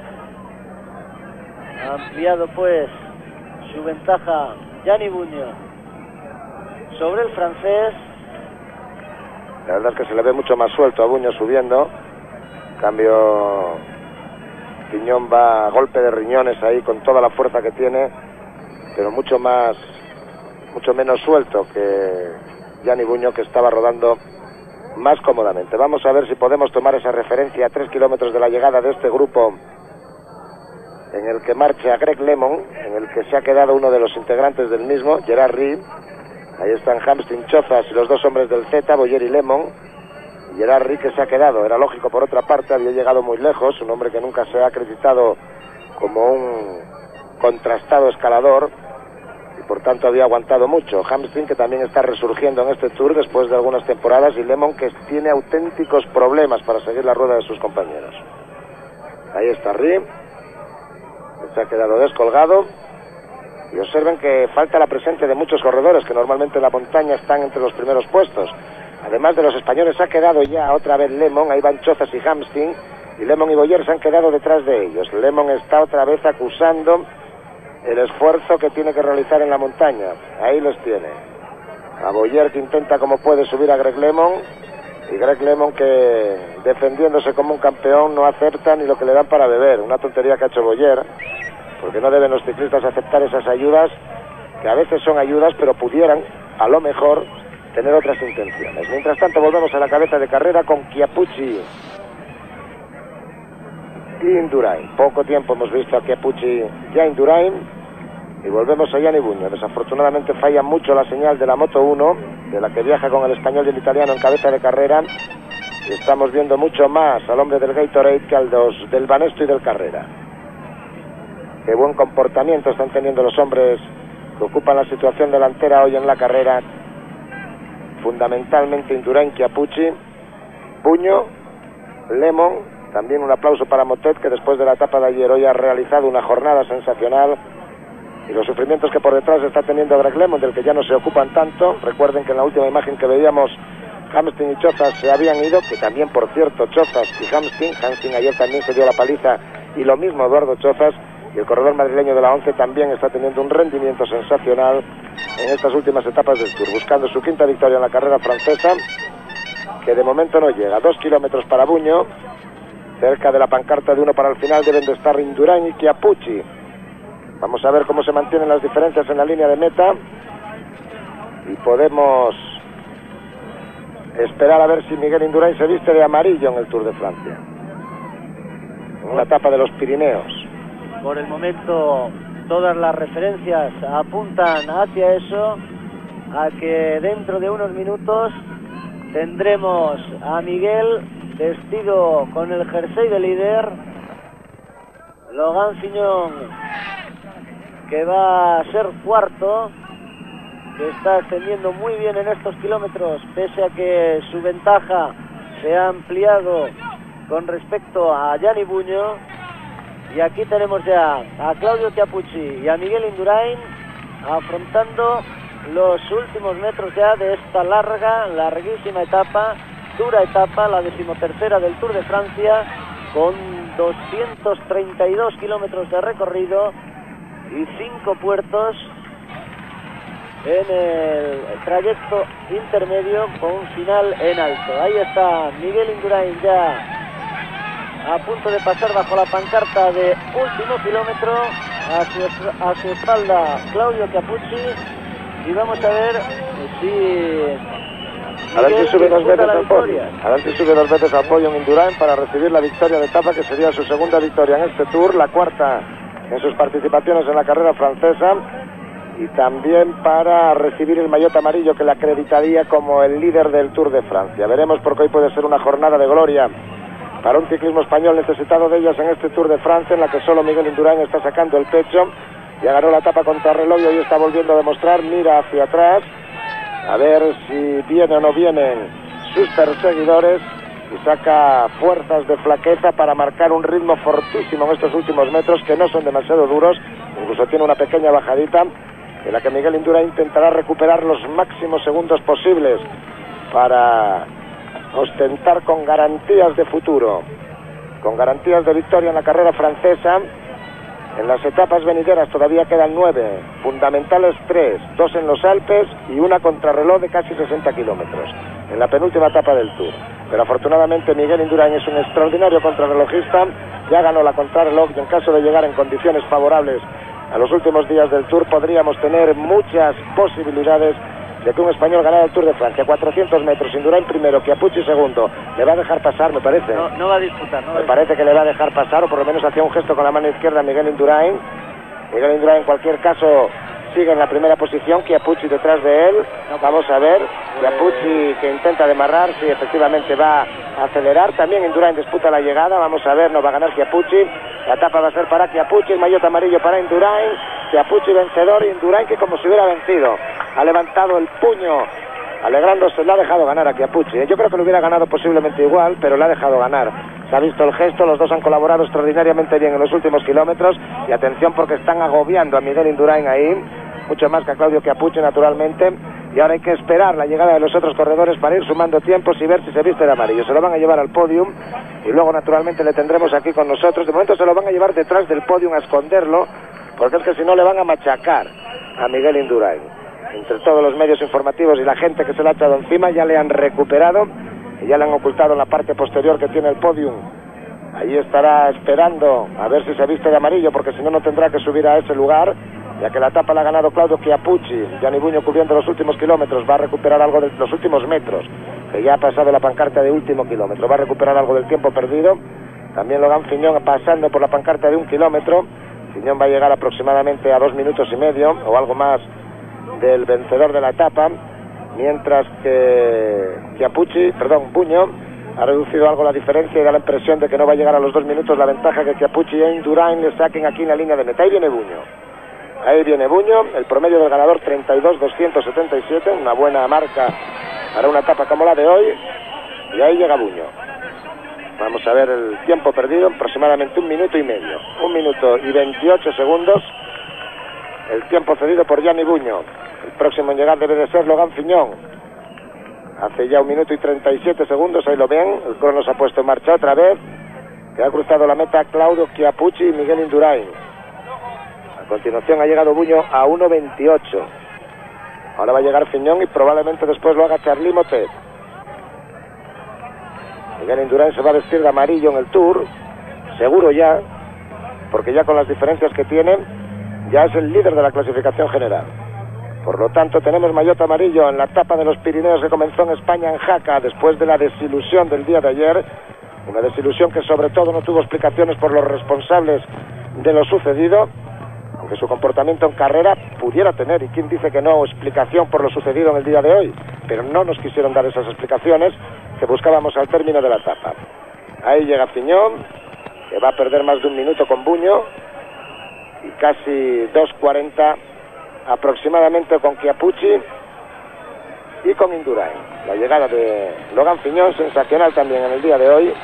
Ha ampliado pues su ventaja Gianni Buño sobre el francés. La verdad es que se le ve mucho más suelto a Buño subiendo. En cambio, Fignon va a golpe de riñones ahí con toda la fuerza que tiene, pero mucho menos suelto que Gianni Buño, que estaba rodando más cómodamente. Vamos a ver si podemos tomar esa referencia a 3 kilómetros de la llegada de este grupo, en el que marcha Greg Lemon, en el que se ha quedado uno de los integrantes del mismo, Gerard Rie. Ahí están Hamstin, Chozas y los 2 hombres del Z, Boyer y Lemon. Y Gerard Rie, que se ha quedado, era lógico por otra parte, había llegado muy lejos, un hombre que nunca se ha acreditado como un contrastado escalador y por tanto había aguantado mucho. Hamstin, que también está resurgiendo en este Tour después de algunas temporadas, y Lemon, que tiene auténticos problemas para seguir la rueda de sus compañeros. Ahí está Rie, que se ha quedado descolgado. Y observen que falta la presencia de muchos corredores que normalmente en la montaña están entre los primeros puestos. Además de los españoles, ha quedado ya otra vez Lemon. Ahí van Chozas y Hamstin, y Lemon y Boyer se han quedado detrás de ellos. Lemon está otra vez acusando el esfuerzo que tiene que realizar en la montaña. Ahí los tiene. A Boyer, que intenta como puede subir a Greg Lemon, y Greg Lemon, que defendiéndose como un campeón no acepta ni lo que le dan para beber. Una tontería que ha hecho Boyer, porque no deben los ciclistas aceptar esas ayudas, que a veces son ayudas, pero pudieran, a lo mejor, tener otras intenciones. Mientras tanto volvemos a la cabeza de carrera con Chiappucci y Indurain. Poco tiempo hemos visto a Chiappucci y a Indurain y volvemos a Gianni Bugno. Desafortunadamente falla mucho la señal de la Moto 1, de la que viaja con el español y el italiano en cabeza de carrera, y estamos viendo mucho más al hombre del Gatorade que al del Banesto y del Carrera. Qué buen comportamiento están teniendo los hombres que ocupan la situación delantera hoy en la carrera, fundamentalmente Indurain, Chiappucci, Bugno, Lemon. También un aplauso para Motet, que después de la etapa de ayer hoy ha realizado una jornada sensacional, y los sufrimientos que por detrás está teniendo Greg Lemon, del que ya no se ocupan tanto. Recuerden que en la última imagen que veíamos, Hamstin y Chozas se habían ido, que también, por cierto, Chozas y Hamstin ayer también se dio la paliza, y lo mismo Eduardo Chozas, y el corredor madrileño de la 11 también está teniendo un rendimiento sensacional en estas últimas etapas del Tour, buscando su quinta victoria en la carrera francesa, que de momento no llega. 2 kilómetros para Bugno. Cerca de la pancarta de uno para el final deben de estar Indurain y Chiappucci. Vamos a ver cómo se mantienen las diferencias en la línea de meta, y podemos esperar a ver si Miguel Indurain se viste de amarillo en el Tour de Francia, en una etapa de los Pirineos. Por el momento todas las referencias apuntan hacia eso, a que dentro de unos minutos tendremos a Miguel vestido con el jersey de líder, Logan Fignon, que va a ser cuarto, que está ascendiendo muy bien en estos kilómetros, pese a que su ventaja se ha ampliado con respecto a Gianni Bugno. Y aquí tenemos ya a Claudio Chiappucci y a Miguel Indurain afrontando los últimos metros ya de esta larguísima etapa, dura etapa, la 13ª del Tour de Francia, con 232 kilómetros de recorrido y 5 puertos en el trayecto intermedio, con un final en alto. Ahí está Miguel Indurain ya a punto de pasar bajo la pancarta de último kilómetro, a su espalda Claudio Chiappucci, y vamos a ver si a ver si sube 2 veces al podio. A ver si sube 2 veces al podio en Indurain para recibir la victoria de etapa, que sería su segunda victoria en este Tour, la cuarta en sus participaciones en la carrera francesa, y también para recibir el maillot amarillo que le acreditaría como el líder del Tour de Francia. Veremos, porque hoy puede ser una jornada de gloria para un ciclismo español necesitado de ellas en este Tour de Francia, en la que solo Miguel Indurain está sacando el pecho. Ya ganó la etapa contra reloj y hoy está volviendo a demostrar, mira hacia atrás, a ver si viene o no vienen sus perseguidores, y saca fuerzas de flaqueza para marcar un ritmo fortísimo en estos últimos metros, que no son demasiado duros, incluso tiene una pequeña bajadita en la que Miguel Indurain intentará recuperar los máximos segundos posibles para ostentar con garantías de futuro, con garantías de victoria en la carrera francesa. En las etapas venideras todavía quedan 9, fundamentales 3, 2 en los Alpes y una contrarreloj de casi 60 kilómetros en la penúltima etapa del Tour. Pero afortunadamente Miguel Indurain es un extraordinario contrarrelojista, ya ganó la contrarreloj, y en caso de llegar en condiciones favorables a los últimos días del Tour, podríamos tener muchas posibilidades de que un español ganara el Tour de Francia. 400 metros, Indurain primero, Chiappucci segundo. Le va a dejar pasar, me parece. No va a disputar. Me parece que le va a dejar pasar, o por lo menos hacía un gesto con la mano izquierda a Miguel Indurain. Miguel Indurain, en cualquier caso, sigue en la primera posición, Chiappucci detrás de él. Vamos a ver, Chiappucci que intenta demarrar, sí, efectivamente va a acelerar. También Indurain disputa la llegada, vamos a ver, no va a ganar Chiappucci. La etapa va a ser para Chiappucci, el maillot amarillo para Indurain. Chiappucci vencedor, Indurain que como si hubiera vencido ha levantado el puño, alegrándose, le ha dejado ganar a Chiappucci. Yo creo que lo hubiera ganado posiblemente igual, pero le ha dejado ganar. Se ha visto el gesto, los dos han colaborado extraordinariamente bien en los últimos kilómetros, y atención porque están agobiando a Miguel Indurain ahí, mucho más que a Claudio Chiappucci naturalmente, y ahora hay que esperar la llegada de los otros corredores para ir sumando tiempos y ver si se viste de amarillo. Se lo van a llevar al podium y luego naturalmente le tendremos aquí con nosotros. De momento se lo van a llevar detrás del podium a esconderlo, porque es que si no le van a machacar a Miguel Indurain. Entre todos los medios informativos y la gente que se le ha echado encima, ya le han recuperado y ya le han ocultado en la parte posterior que tiene el podium. Ahí estará esperando a ver si se viste de amarillo, porque si no, no tendrá que subir a ese lugar. ya que la etapa la ha ganado Claudio Chiappucci. Gianni Buño cubriendo los últimos kilómetros, va a recuperar algo de los últimos metros, que ya ha pasado la pancarta de último kilómetro, va a recuperar algo del tiempo perdido. También Logan Fignon pasando por la pancarta de 1 kilómetro. Fignon va a llegar aproximadamente a 2 minutos y medio o algo más del vencedor de la etapa, mientras que Buño ha reducido algo la diferencia y da la impresión de que no va a llegar a los 2 minutos la ventaja que Chiappucci y Indurain le saquen aquí en la línea de meta. Ahí viene Buño, el promedio del ganador 32.277, una buena marca para una etapa como la de hoy, y ahí llega Buño. Vamos a ver el tiempo perdido, aproximadamente 1 minuto y medio, 1 minuto y 28 segundos, el tiempo cedido por Gianni Buño. El próximo en llegar debe de ser Logan Fignon. Hace ya 1 minuto y 37 segundos, ahí lo ven, el crono se ha puesto en marcha otra vez, que ha cruzado la meta Claudio Chiappucci y Miguel Indurain. A continuación ha llegado Buño a 1.28. Ahora va a llegar Fignon y probablemente después lo haga Charly Motet. Miguel Indurain se va a vestir de amarillo en el Tour, seguro ya, porque ya con las diferencias que tiene, ya es el líder de la clasificación general. Por lo tanto, tenemos maillot amarillo en la etapa de los Pirineos que comenzó en España, en Jaca, después de la desilusión del día de ayer. Una desilusión que sobre todo no tuvo explicaciones por los responsables de lo sucedido, aunque su comportamiento en carrera pudiera tener, y quién dice que no, explicación por lo sucedido en el día de hoy, pero no nos quisieron dar esas explicaciones que buscábamos al término de la etapa. Ahí llega Fignon, que va a perder más de 1 minuto con Buño, y casi 2.40 aproximadamente con Chiappucci y con Indurain. La llegada de Logan Fignon, sensacional también en el día de hoy,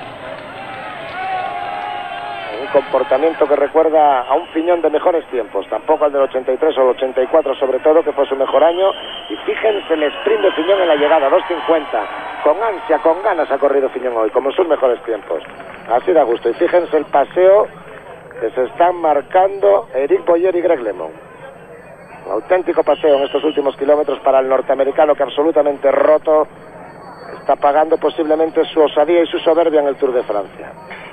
un comportamiento que recuerda a un Fignon de mejores tiempos, tampoco al del 83 o el 84 sobre todo, que fue su mejor año. Y fíjense el sprint de Fignon en la llegada, 2.50, con ansia, con ganas ha corrido Fignon hoy, como en sus mejores tiempos, así da gusto. Y fíjense el paseo que se están marcando Eric Boyer y Greg LeMond, un auténtico paseo en estos últimos kilómetros para el norteamericano, que absolutamente roto está pagando posiblemente su osadía y su soberbia en el Tour de Francia.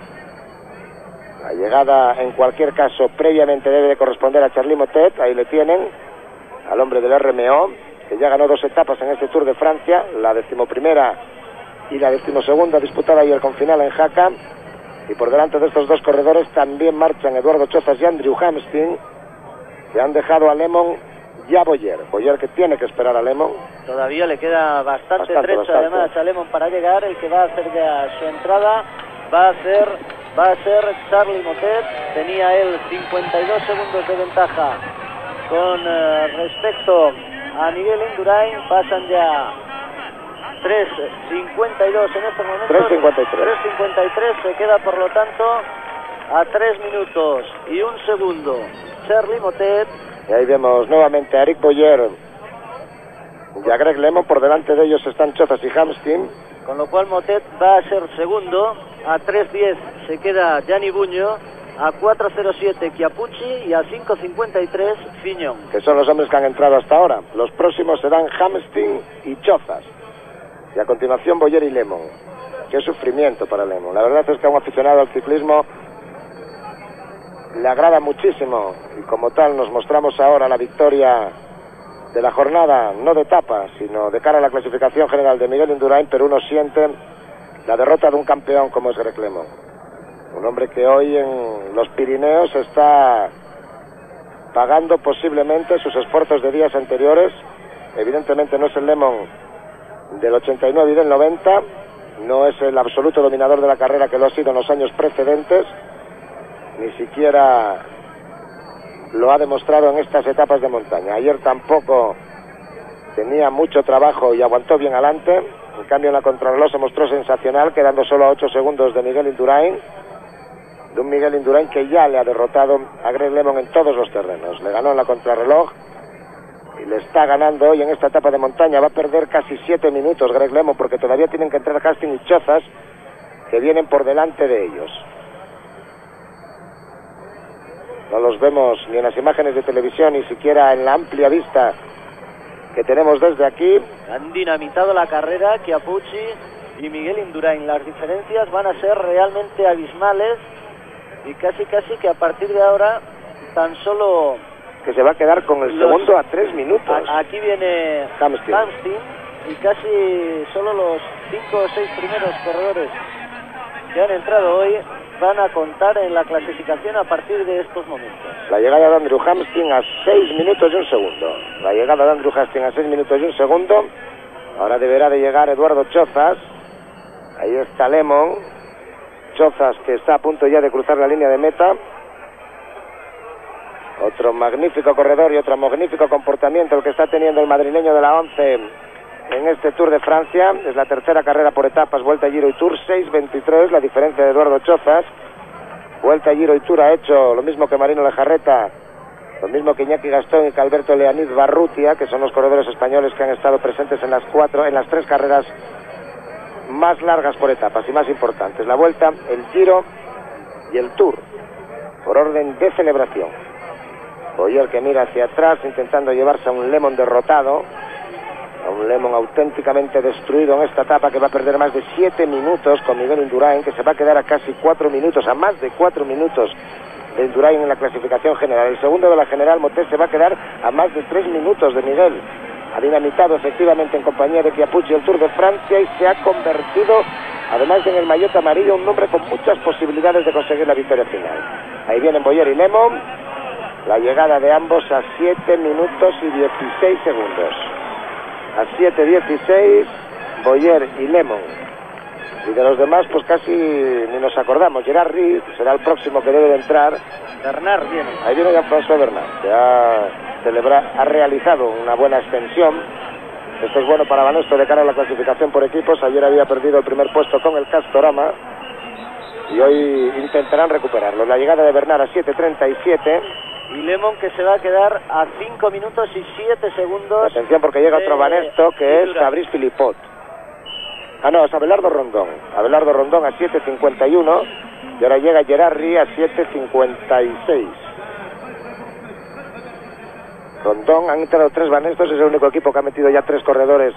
La llegada, en cualquier caso, previamente debe de corresponder a Charly Motet. Ahí le tienen, al hombre del RMO, que ya ganó 2 etapas en este Tour de Francia, la 11ª y la 12ª disputada ayer con final en Jaca. Y por delante de estos dos corredores también marchan Eduardo Chozas y Andrew Hamstin, que han dejado a LeMond y a Boyer. Boyer, que tiene que esperar a LeMond. Todavía le queda bastante trecho además a LeMond para llegar. El que va a hacer ya su entrada va a ser Charly Motet. Tenía él 52 segundos de ventaja con respecto a Miguel Indurain. Pasan ya 3.52 en estos momentos. 3.53. Se queda por lo tanto a 3 minutos y 1 segundo Charly Motet. Y ahí vemos nuevamente a Eric Boyer y a Greg LeMond. Por delante de ellos están Chozas y Hamstin, con lo cual Motet va a ser segundo. A 3.10 se queda Gianni Buño, a 4.07 Chiappucci y a 5.53 Fignon, que son los hombres que han entrado hasta ahora. Los próximos serán Hamstin y Chozas, y a continuación Boyer y LeMond. Qué sufrimiento para LeMond. La verdad es que a un aficionado al ciclismo le agrada muchísimo, y como tal nos mostramos ahora la victoria de la jornada, no de etapa, sino de cara a la clasificación general de Miguel Indurain, pero uno siente la derrota de un campeón como es Greg LeMond, un hombre que hoy en los Pirineos está pagando posiblemente sus esfuerzos de días anteriores. Evidentemente no es el LeMond del 89 y del 90, no es el absoluto dominador de la carrera que lo ha sido en los años precedentes, ni siquiera lo ha demostrado en estas etapas de montaña. Ayer tampoco tenía mucho trabajo y aguantó bien adelante. En cambio en la contrarreloj se mostró sensacional, quedando solo a 8 segundos de Miguel Indurain, de un Miguel Indurain que ya le ha derrotado a Greg LeMond en todos los terrenos. Le ganó en la contrarreloj y le está ganando hoy en esta etapa de montaña. Va a perder casi 7 minutos Greg LeMond, porque todavía tienen que entrar Hastings y Chozas, que vienen por delante de ellos. No los vemos ni en las imágenes de televisión, ni siquiera en la amplia vista que tenemos desde aquí. Han dinamitado la carrera Chiappucci y Miguel Indurain. Las diferencias van a ser realmente abismales, y casi que a partir de ahora tan solo que se va a quedar con el segundo a 3 minutos. Aquí viene Hamstin. Y casi solo los 5 o 6 primeros corredores que han entrado hoy van a contar en la clasificación a partir de estos momentos. La llegada de Andrew Hamstin a 6 minutos y 1 segundo. La llegada de Andrew Hamstin a 6 minutos y 1 segundo. Ahora deberá de llegar Eduardo Chozas. Ahí está Lemon. Chozas, que está a punto ya de cruzar la línea de meta. Otro magnífico corredor y otro magnífico comportamiento el que está teniendo el madrileño de la 11 en este Tour de Francia. Es la tercera carrera por etapas, Vuelta, Giro y Tour, 6:23, la diferencia de Eduardo Chozas. Vuelta, Giro y Tour ha hecho lo mismo que Marino Lejarreta, lo mismo que Iñaki Gastón y que Alberto Leonid Barrutia, que son los corredores españoles que han estado presentes en las 3 carreras más largas por etapas y más importantes: la Vuelta, el Giro y el Tour, por orden de celebración. Boyer, que mira hacia atrás intentando llevarse a un Lemon derrotado, a un Lemon auténticamente destruido en esta etapa, que va a perder más de 7 minutos con Miguel Indurain, que se va a quedar a casi 4 minutos, a más de 4 minutos de Indurain en la clasificación general. El segundo de la general, Motet, se va a quedar a más de 3 minutos de Miguel. Ha dinamitado efectivamente en compañía de Chiappucci el Tour de Francia y se ha convertido, además de en el maillot amarillo, un hombre con muchas posibilidades de conseguir la victoria final. Ahí vienen Boyer y Lemon. La llegada de ambos a 7 minutos y 16 segundos. A 7:16, Boyer y Lemon. Y de los demás, pues casi ni nos acordamos. Gerard Reed será el próximo que debe de entrar. Bernard viene. Ahí viene Jean-François Bernard, que ha realizado una buena extensión. Esto es bueno para Banesto de cara a la clasificación por equipos. Ayer había perdido el primer puesto con el Castorama y hoy intentarán recuperarlo. La llegada de Bernard a 7:37. Y Lemon, que se va a quedar a 5 minutos y 7 segundos. Atención, porque llega otro Banesto, que es Fabrice Philippot. Ah, no, es Abelardo Rondón. Abelardo Rondón a 7:51. Y ahora llega Gerard Reed a 7:56. Rondón, han entrado 3 Banestos. Es el único equipo que ha metido ya 3 corredores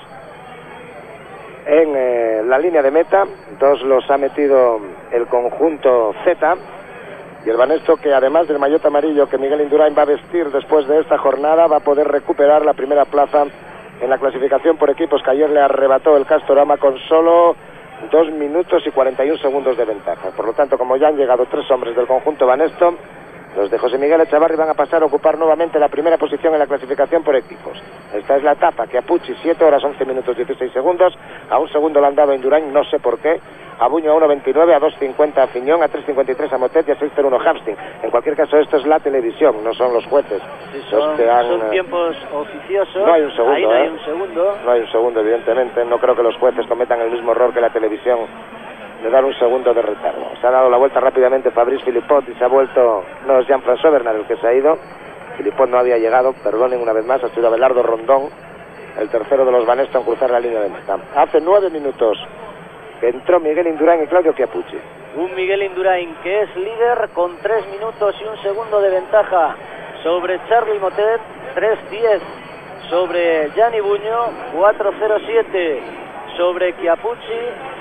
en la línea de meta. 2 los ha metido el conjunto Z. Y el Banesto, que además del maillot amarillo que Miguel Indurain va a vestir después de esta jornada, va a poder recuperar la primera plaza en la clasificación por equipos, que ayer le arrebató el Castorama con solo 2 minutos y 41 segundos de ventaja. Por lo tanto, como ya han llegado 3 hombres del conjunto Banesto, los de José Miguel Echavarri van a pasar a ocupar nuevamente la primera posición en la clasificación por equipos. Esta es la etapa. Chiappucci, 7 horas 11 minutos 16 segundos. A 1 segundo le han dado a Indurain, no sé por qué. A Buño a 1:29, a 2:50 a Fiñón, a 3:53 a Motet y a 6:01 Hamstin. En cualquier caso, esto es la televisión, no son los jueces. Sí, son tiempos oficiosos. No hay un segundo. Ahí no hay un segundo. No hay un segundo, evidentemente. No creo que los jueces cometan el mismo error que la televisión de dar un segundo de retardo. Se ha dado la vuelta rápidamente Fabrice Philippot y se ha vuelto... No, es Jean-François Bernard el que se ha ido. Philippot no había llegado, perdonen una vez más, ha sido Abelardo Rondón, el tercero de los Banesto en cruzar la línea de meta. Hace 9 minutos que entró Miguel Indurain y Claudio Chiappucci. Un Miguel Indurain que es líder con 3 minutos y 1 segundo de ventaja sobre Charly Motet, 3:10 sobre Gianni Buño, 4:07 sobre Chiappucci,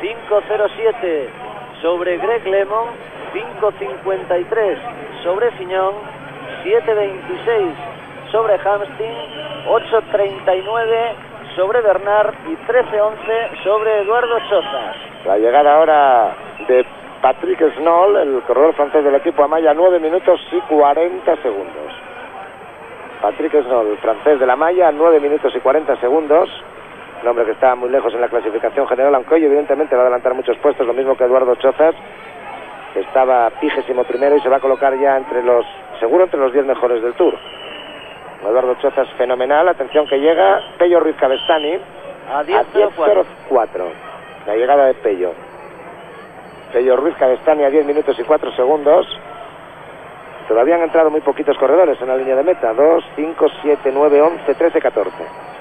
5:07 sobre Greg Lemon, 5:53 sobre Fiñón, 7:26 sobre Hamstin, 8:39 sobre Bernard y 13:11 sobre Eduardo Chozas. La llegada ahora de Patrick Snoll, el corredor francés del equipo Amaya, 9 minutos y 40 segundos. Patrick Snoll, el francés de la Maya, 9 minutos y 40 segundos. Un hombre que está muy lejos en la clasificación general, aunque hoy evidentemente va a adelantar muchos puestos, lo mismo que Eduardo Chozas, que estaba 21º y se va a colocar ya seguro entre los 10 mejores del Tour. Eduardo Chozas fenomenal. Atención que llega Pello Ruiz Cabestany a 10:04. La llegada de Pello Ruiz Cabestany a 10 minutos y 4 segundos. Todavía han entrado muy poquitos corredores en la línea de meta. 2, 5, 7, 9, 11, 13, 14.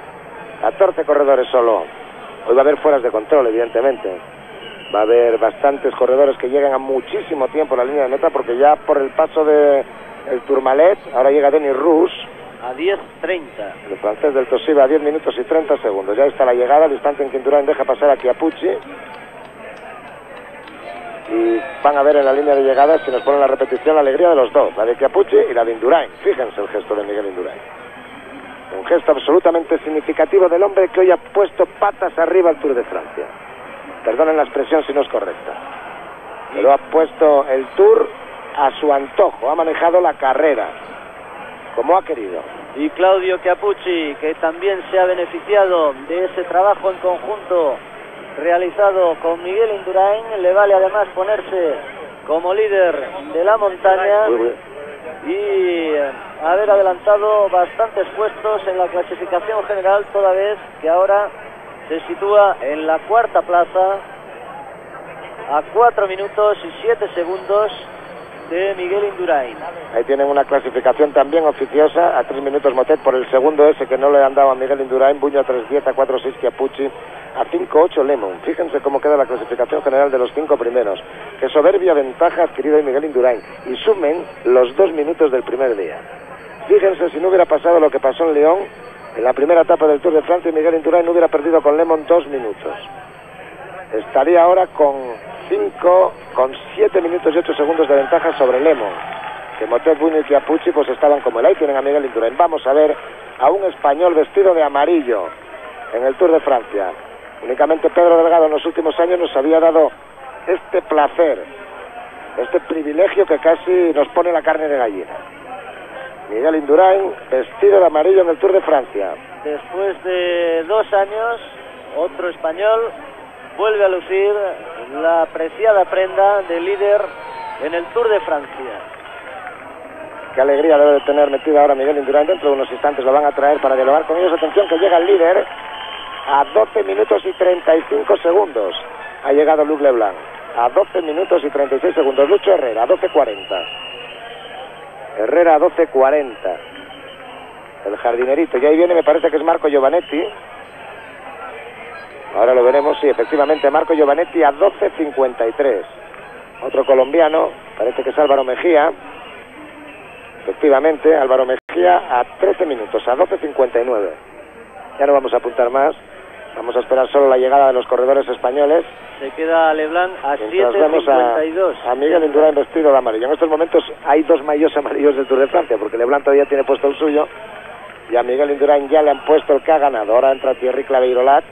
14 corredores solo. Hoy va a haber fueras de control, evidentemente. Va a haber bastantes corredores que llegan a muchísimo tiempo a la línea de meta, porque ya por el paso de el Tourmalet, ahora llega Denis Rouge a 10:30. El francés del Toshiba a 10 minutos y 30 segundos. Ya está la llegada, el instante en que Indurain deja pasar a Chiappucci. y van a ver en la línea de llegada, si nos ponen la repetición, la alegría de los dos, la de Chiappucci y la de Indurain. Fíjense el gesto de Miguel Indurain. Un gesto absolutamente significativo del hombre que hoy ha puesto patas arriba al Tour de Francia. Perdonen la expresión si no es correcta, pero ha puesto el Tour a su antojo, ha manejado la carrera como ha querido. Y Claudio Chiappucci, que también se ha beneficiado de ese trabajo en conjunto realizado con Miguel Indurain, le vale además ponerse como líder de la montaña y haber adelantado bastantes puestos en la clasificación general, toda vez que ahora se sitúa en la cuarta plaza a 4 minutos y 7 segundos de Miguel Indurain. Ahí tienen una clasificación también oficiosa, a 3 minutos Motet por el segundo ese que no le han dado a Miguel Indurain, Buño a 3:10, a 4:6 Chiappucci, a 5:8 Lemon. Fíjense cómo queda la clasificación general de los 5 primeros. Qué soberbia ventaja adquirida de Miguel Indurain. Y sumen los 2 minutos del primer día. Fíjense si no hubiera pasado lo que pasó en León, en la primera etapa del Tour de Francia, y Miguel Indurain no hubiera perdido con Lemon 2 minutos. Estaría ahora con 7 minutos y 8 segundos de ventaja sobre Lemon, que Motet, Buño y Chiappucci pues estaban como él. Ahí tienen a Miguel Indurain. Vamos a ver a un español vestido de amarillo en el Tour de Francia. Únicamente Pedro Delgado en los últimos años nos había dado este placer, este privilegio que casi nos pone la carne de gallina. Miguel Indurain vestido de amarillo en el Tour de Francia. Después de 2 años, otro español vuelve a lucir la preciada prenda de líder en el Tour de Francia. Qué alegría debe de tener metida ahora Miguel Indurain. Dentro de unos instantes lo van a traer para dialogar con ellos. Atención que llega el líder a 12 minutos y 35 segundos. Ha llegado Luc Leblanc a 12 minutos y 36 segundos. Lucho Herrera a 12:40. Herrera a 12:40. El jardinerito. Y ahí viene, me parece que es Marco Giovanetti. Ahora lo veremos, sí, efectivamente, Marco Giovanetti a 12:53. Otro colombiano, parece que es Álvaro Mejía. Efectivamente, Álvaro Mejía a 13 minutos, a 12:59. Ya no vamos a apuntar más, vamos a esperar solo la llegada de los corredores españoles. Se queda Leblanc a 7:52. A Miguel Indurain vestido de amarillo. En estos momentos hay 2 maillots amarillos del Tour de Francia, porque Leblanc todavía tiene puesto el suyo, y a Miguel Indurain ya le han puesto el que ha ganado. Ahora entra Thierry Claveirolat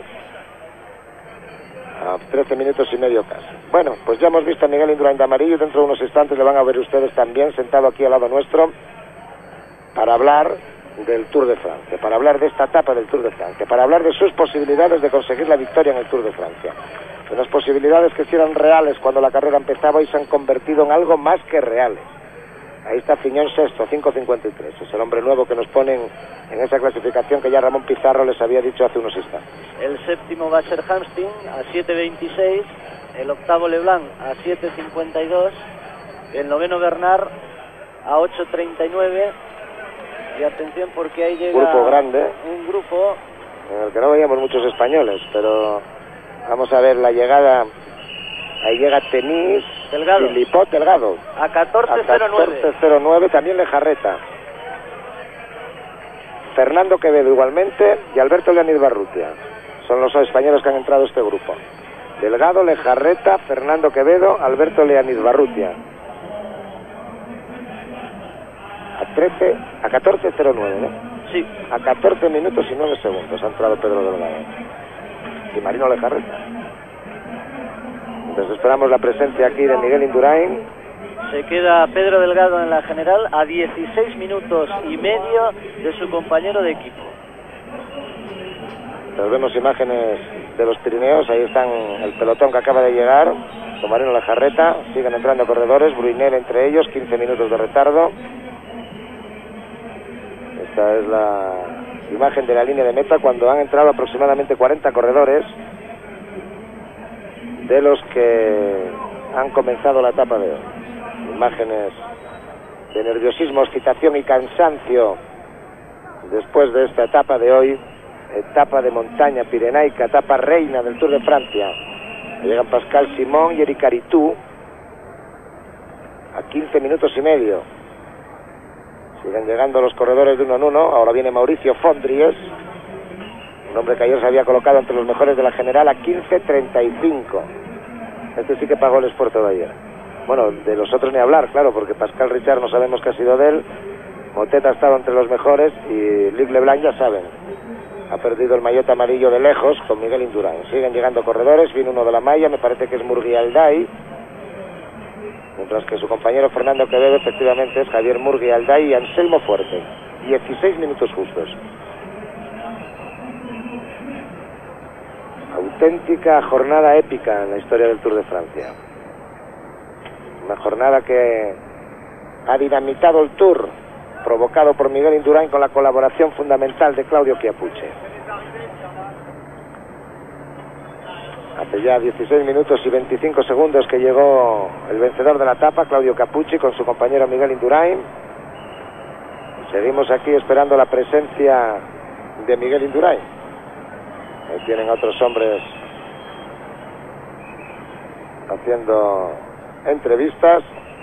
a 13 minutos y medio casi. Bueno, pues ya hemos visto a Miguel Indurain de amarillo, y dentro de unos instantes le van a ver ustedes también sentado aquí al lado nuestro para hablar del Tour de Francia, para hablar de esta etapa del Tour de Francia, para hablar de sus posibilidades de conseguir la victoria en el Tour de Francia. De las posibilidades que sí eran reales cuando la carrera empezaba y se han convertido en algo más que reales. Ahí está Fiñón sexto, 5:53. Es el hombre nuevo que nos ponen en esa clasificación que ya Ramón Pizarro les había dicho hace unos instantes. El séptimo va a ser Hamstin a 7:26, el octavo Leblanc a 7:52, el noveno Bernard a 8:39. Y atención porque ahí llega grupo grande, un grupo en el que no veíamos muchos españoles, pero vamos a ver la llegada. Ahí llega Tenis Delgado, Filipot Delgado a 14:09. 14:09, también Lejarreta, Fernando Quevedo igualmente, y Alberto Leonid Barrutia. Son los españoles que han entrado a este grupo. Delgado, Lejarreta, Fernando Quevedo, Alberto Leonid Barrutia. A 14:09, ¿no? Sí. A 14 minutos y 9 segundos ha entrado Pedro Delgado y Marino Lejarreta. Entonces esperamos la presencia aquí de Miguel Indurain. Se queda Pedro Delgado en la general a 16 minutos y medio de su compañero de equipo. Entonces vemos imágenes de los Pirineos. Ahí están el pelotón que acaba de llegar con Marino Lejarreta. Siguen entrando corredores, Bruinel entre ellos, 15 minutos de retardo. Esta es la imagen de la línea de meta cuando han entrado aproximadamente 40 corredores de los que han comenzado la etapa de hoy. Imágenes de nerviosismo, excitación y cansancio después de esta etapa de hoy, etapa de montaña pirenaica, etapa reina del Tour de Francia. Llegan Pascal Simón y Eric Aritou a 15 minutos y medio. Siguen llegando los corredores de uno en uno. Ahora viene Mauricio Fondries, un hombre que ayer se había colocado entre los mejores de la general a 15:35. Este sí que pagó el esfuerzo de ayer. Bueno, de los otros ni hablar, claro, porque Pascal Richard no sabemos qué ha sido de él. Motet ha estado entre los mejores y Luc Leblanc, ya saben, ha perdido el maillot amarillo de lejos con Miguel Indurain. Siguen llegando corredores, viene uno de la malla, me parece que es Murguialday, mientras que su compañero Fernando Quevedo efectivamente es Javier Murguialday y Anselmo Fuerte. 16 minutos justos. Auténtica jornada épica en la historia del Tour de Francia. Una jornada que ha dinamitado el Tour, provocado por Miguel Indurain con la colaboración fundamental de Claudio Chiappucci. Hace ya 16 minutos y 25 segundos que llegó el vencedor de la etapa, Claudio Chiappucci, con su compañero Miguel Indurain. Seguimos aquí esperando la presencia de Miguel Indurain. Ahí tienen a otros hombres haciendo entrevistas.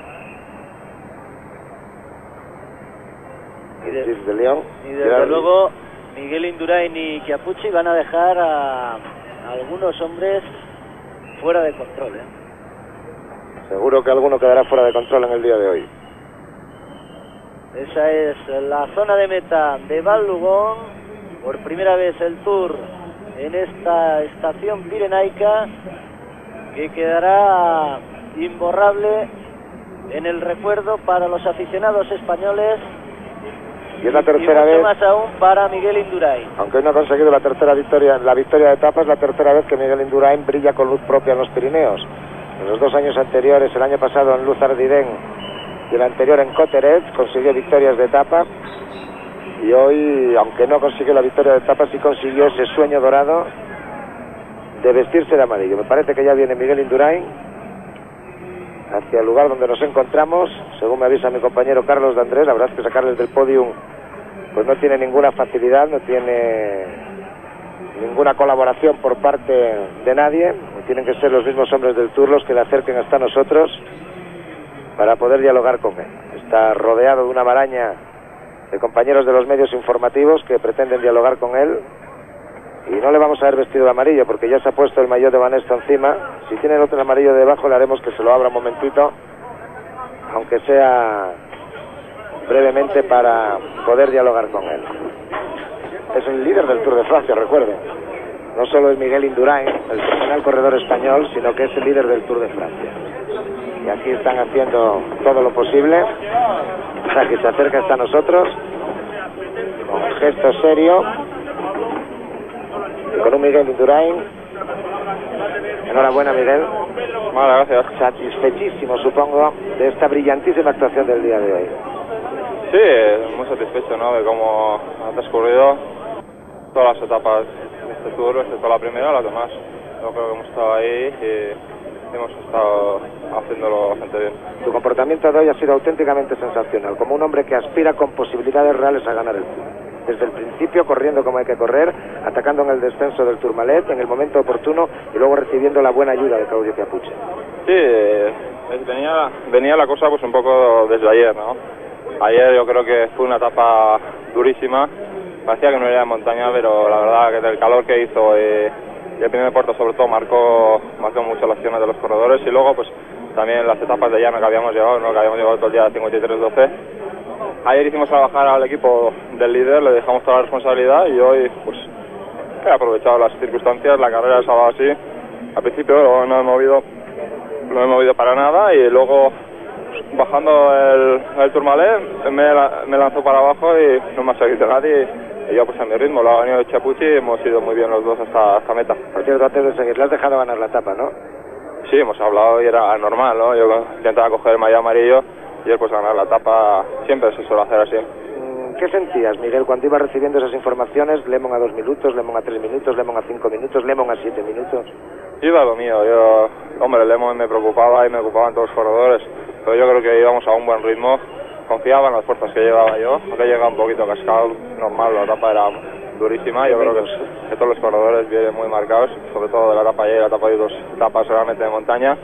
Y desde luego Miguel Indurain y Chiappucci van a dejar a algunos hombres fuera de control, Seguro que alguno quedará fuera de control en el día de hoy. Esa es la zona de meta de Val-Lugon. Por primera vez el Tour en esta estación pirenaica, que quedará imborrable en el recuerdo para los aficionados españoles. Y es la tercera vez, más aún para Miguel Indurain. Aunque hoy no ha conseguido la tercera victoria, la victoria de etapa, es la tercera vez que Miguel Indurain brilla con luz propia en los Pirineos. En los 2 años anteriores, el año pasado en Luz Ardiden y el anterior en Coteret, consiguió victorias de etapa. Y hoy, aunque no consiguió la victoria de etapa, sí consiguió ese sueño dorado de vestirse de amarillo. Me parece que ya viene Miguel Indurain hacia el lugar donde nos encontramos. Según me avisa mi compañero Carlos de Andrés, la verdad es que sacarles del podium pues no tiene ninguna facilidad, no tiene ninguna colaboración por parte de nadie. Tienen que ser los mismos hombres del Tour los que le acerquen hasta nosotros para poder dialogar con él. Está rodeado de una maraña de compañeros de los medios informativos que pretenden dialogar con él, y no le vamos a ver vestido de amarillo porque ya se ha puesto el maillot de Banesto encima. Si tiene el otro amarillo debajo, le haremos que se lo abra un momentito, aunque sea brevemente, para poder dialogar con él. Es el líder del Tour de Francia, recuerden. No solo es Miguel Indurain, el personal corredor español, sino que es el líder del Tour de Francia. Y aquí están haciendo todo lo posible para que se acerque hasta nosotros con un gesto serio y con un Miguel Indurain. Enhorabuena, Miguel. Vale, gracias. Satisfechísimo, supongo, de esta brillantísima actuación del día de hoy. Sí, muy satisfecho, ¿no?, de cómo ha transcurrido todas las etapas de este Tour, excepto la primera. Las demás yo creo que hemos estado ahí y hemos estado haciéndolo bastante bien. Tu comportamiento de hoy ha sido auténticamente sensacional, como un hombre que aspira con posibilidades reales a ganar el Tour. Desde el principio, corriendo como hay que correr, atacando en el descenso del Tourmalet en el momento oportuno y luego recibiendo la buena ayuda de Claudio Chiappucci. Sí, venía la cosa pues un poco desde ayer, ¿no? Ayer yo creo que fue una etapa durísima, parecía que no era de montaña, pero la verdad que del calor que hizo y el primer puerto sobre todo marcó mucho las acciones de los corredores, y luego pues también las etapas de llano que habíamos llevado, ¿no?, que habíamos llevado todo el día 53-12. Ayer hicimos trabajar al equipo del líder, le dejamos toda la responsabilidad, y hoy pues he aprovechado las circunstancias. La carrera estaba así, al principio no me he movido para nada, y luego bajando el Tourmalet me lanzó para abajo y no me ha seguido nadie, y yo pues a mi ritmo. Lo ha venido Chiappucci y hemos ido muy bien los dos hasta meta. Por cierto, antes de seguir, le has dejado ganar la etapa, ¿no? Sí, hemos hablado y era normal, ¿no? Yo intentaba coger el maillot amarillo y él pues ganar la etapa. Siempre se suele hacer así. ¿Qué sentías, Miguel, cuando ibas recibiendo esas informaciones? Lemon a 2 minutos, Lemon a 3 minutos, Lemon a 5 minutos, Lemon a 7 minutos. Iba lo mío. Hombre, el Lemon me preocupaba y me preocupaban todos los corredores, pero yo creo que íbamos a un buen ritmo. Confiaba en las fuerzas que llevaba yo, aunque llegaba un poquito cascado, normal, la etapa era durísima. Yo creo que todos los corredores vienen muy marcados, sobre todo de la etapa ayer. La etapa de 2 etapas realmente de montaña,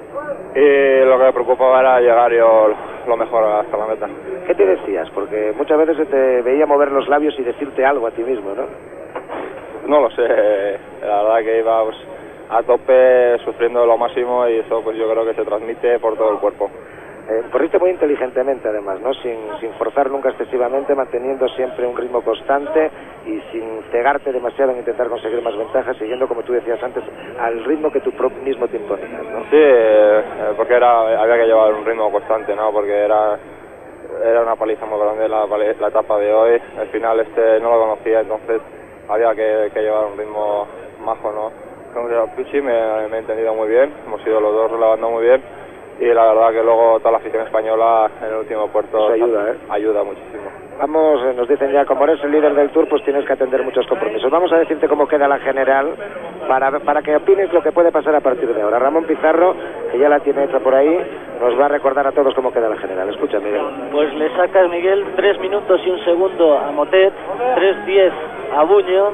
y lo que me preocupaba era llegar yo lo mejor hasta la meta. ¿Qué te decías? Porque muchas veces se te veía mover los labios y decirte algo a ti mismo, ¿no? No lo sé, la verdad que iba pues a tope, sufriendo lo máximo, y eso pues yo creo que se transmite por todo el cuerpo. Corriste muy inteligentemente además, ¿no? Sin forzar nunca excesivamente, manteniendo siempre un ritmo constante y sin cegarte demasiado en intentar conseguir más ventajas, siguiendo, como tú decías antes, al ritmo que tú mismo te imponías, ¿no? Sí, porque había que llevar un ritmo constante, ¿no? Porque era una paliza muy grande la etapa de hoy. Al final no lo conocía, entonces había que llevar un ritmo majo, ¿no? Con Pucci me he entendido muy bien, hemos ido los dos relevando muy bien, y la verdad que luego toda la afición española en el último puerto ayuda muchísimo. Vamos, nos dicen ya, como eres el líder del Tour, pues tienes que atender muchos compromisos. Vamos a decirte cómo queda la general para que opines lo que puede pasar a partir de ahora. Ramón Pizarro, que ya la tiene hecha por ahí, nos va a recordar a todos cómo queda la general. Escucha, Miguel. Pues le sacas, Miguel, 3 minutos y 1 segundo a Motet, 3:10 a Buño,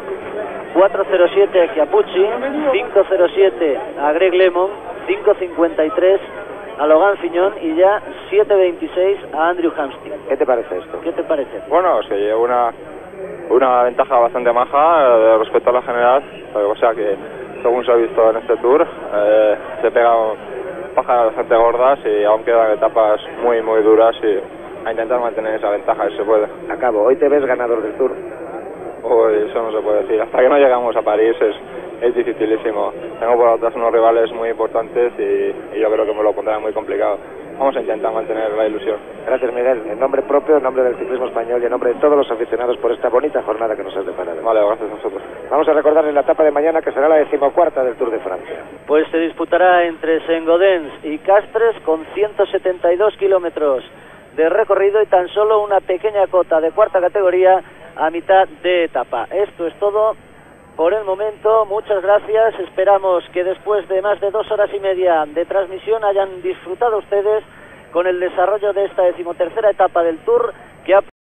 4:07 a Chiappucci, 5:07 a Greg LeMond, 5:53 a Logan Fignon y ya 7:26 a Andrew Hamstin. ¿Qué te parece esto? ¿Qué te parece? Bueno, se lleva una ventaja bastante maja respecto a la general, o sea que, según se ha visto en este Tour, se pegan pajas bastante gordas y aún quedan etapas muy muy duras, y a intentar mantener esa ventaja si se puede. Acabo, hoy te ves ganador del Tour. Uy, eso no se puede decir, hasta que no llegamos a París es dificilísimo. Tengo por atrás unos rivales muy importantes y yo creo que me lo pondrán muy complicado. Vamos a intentar mantener la ilusión. Gracias, Miguel. En nombre propio, en nombre del ciclismo español y en nombre de todos los aficionados por esta bonita jornada que nos has deparado. Vale, gracias a nosotros. Vamos a recordarles la etapa de mañana, que será la 14ª del Tour de Francia. Pues se disputará entre Saint-Gaudens y Castres, con 172 kilómetros de recorrido y tan solo una pequeña cota de cuarta categoría a mitad de etapa. Esto es todo por el momento. Muchas gracias. Esperamos que después de más de 2 horas y media de transmisión hayan disfrutado ustedes con el desarrollo de esta 13ª etapa del Tour, que ha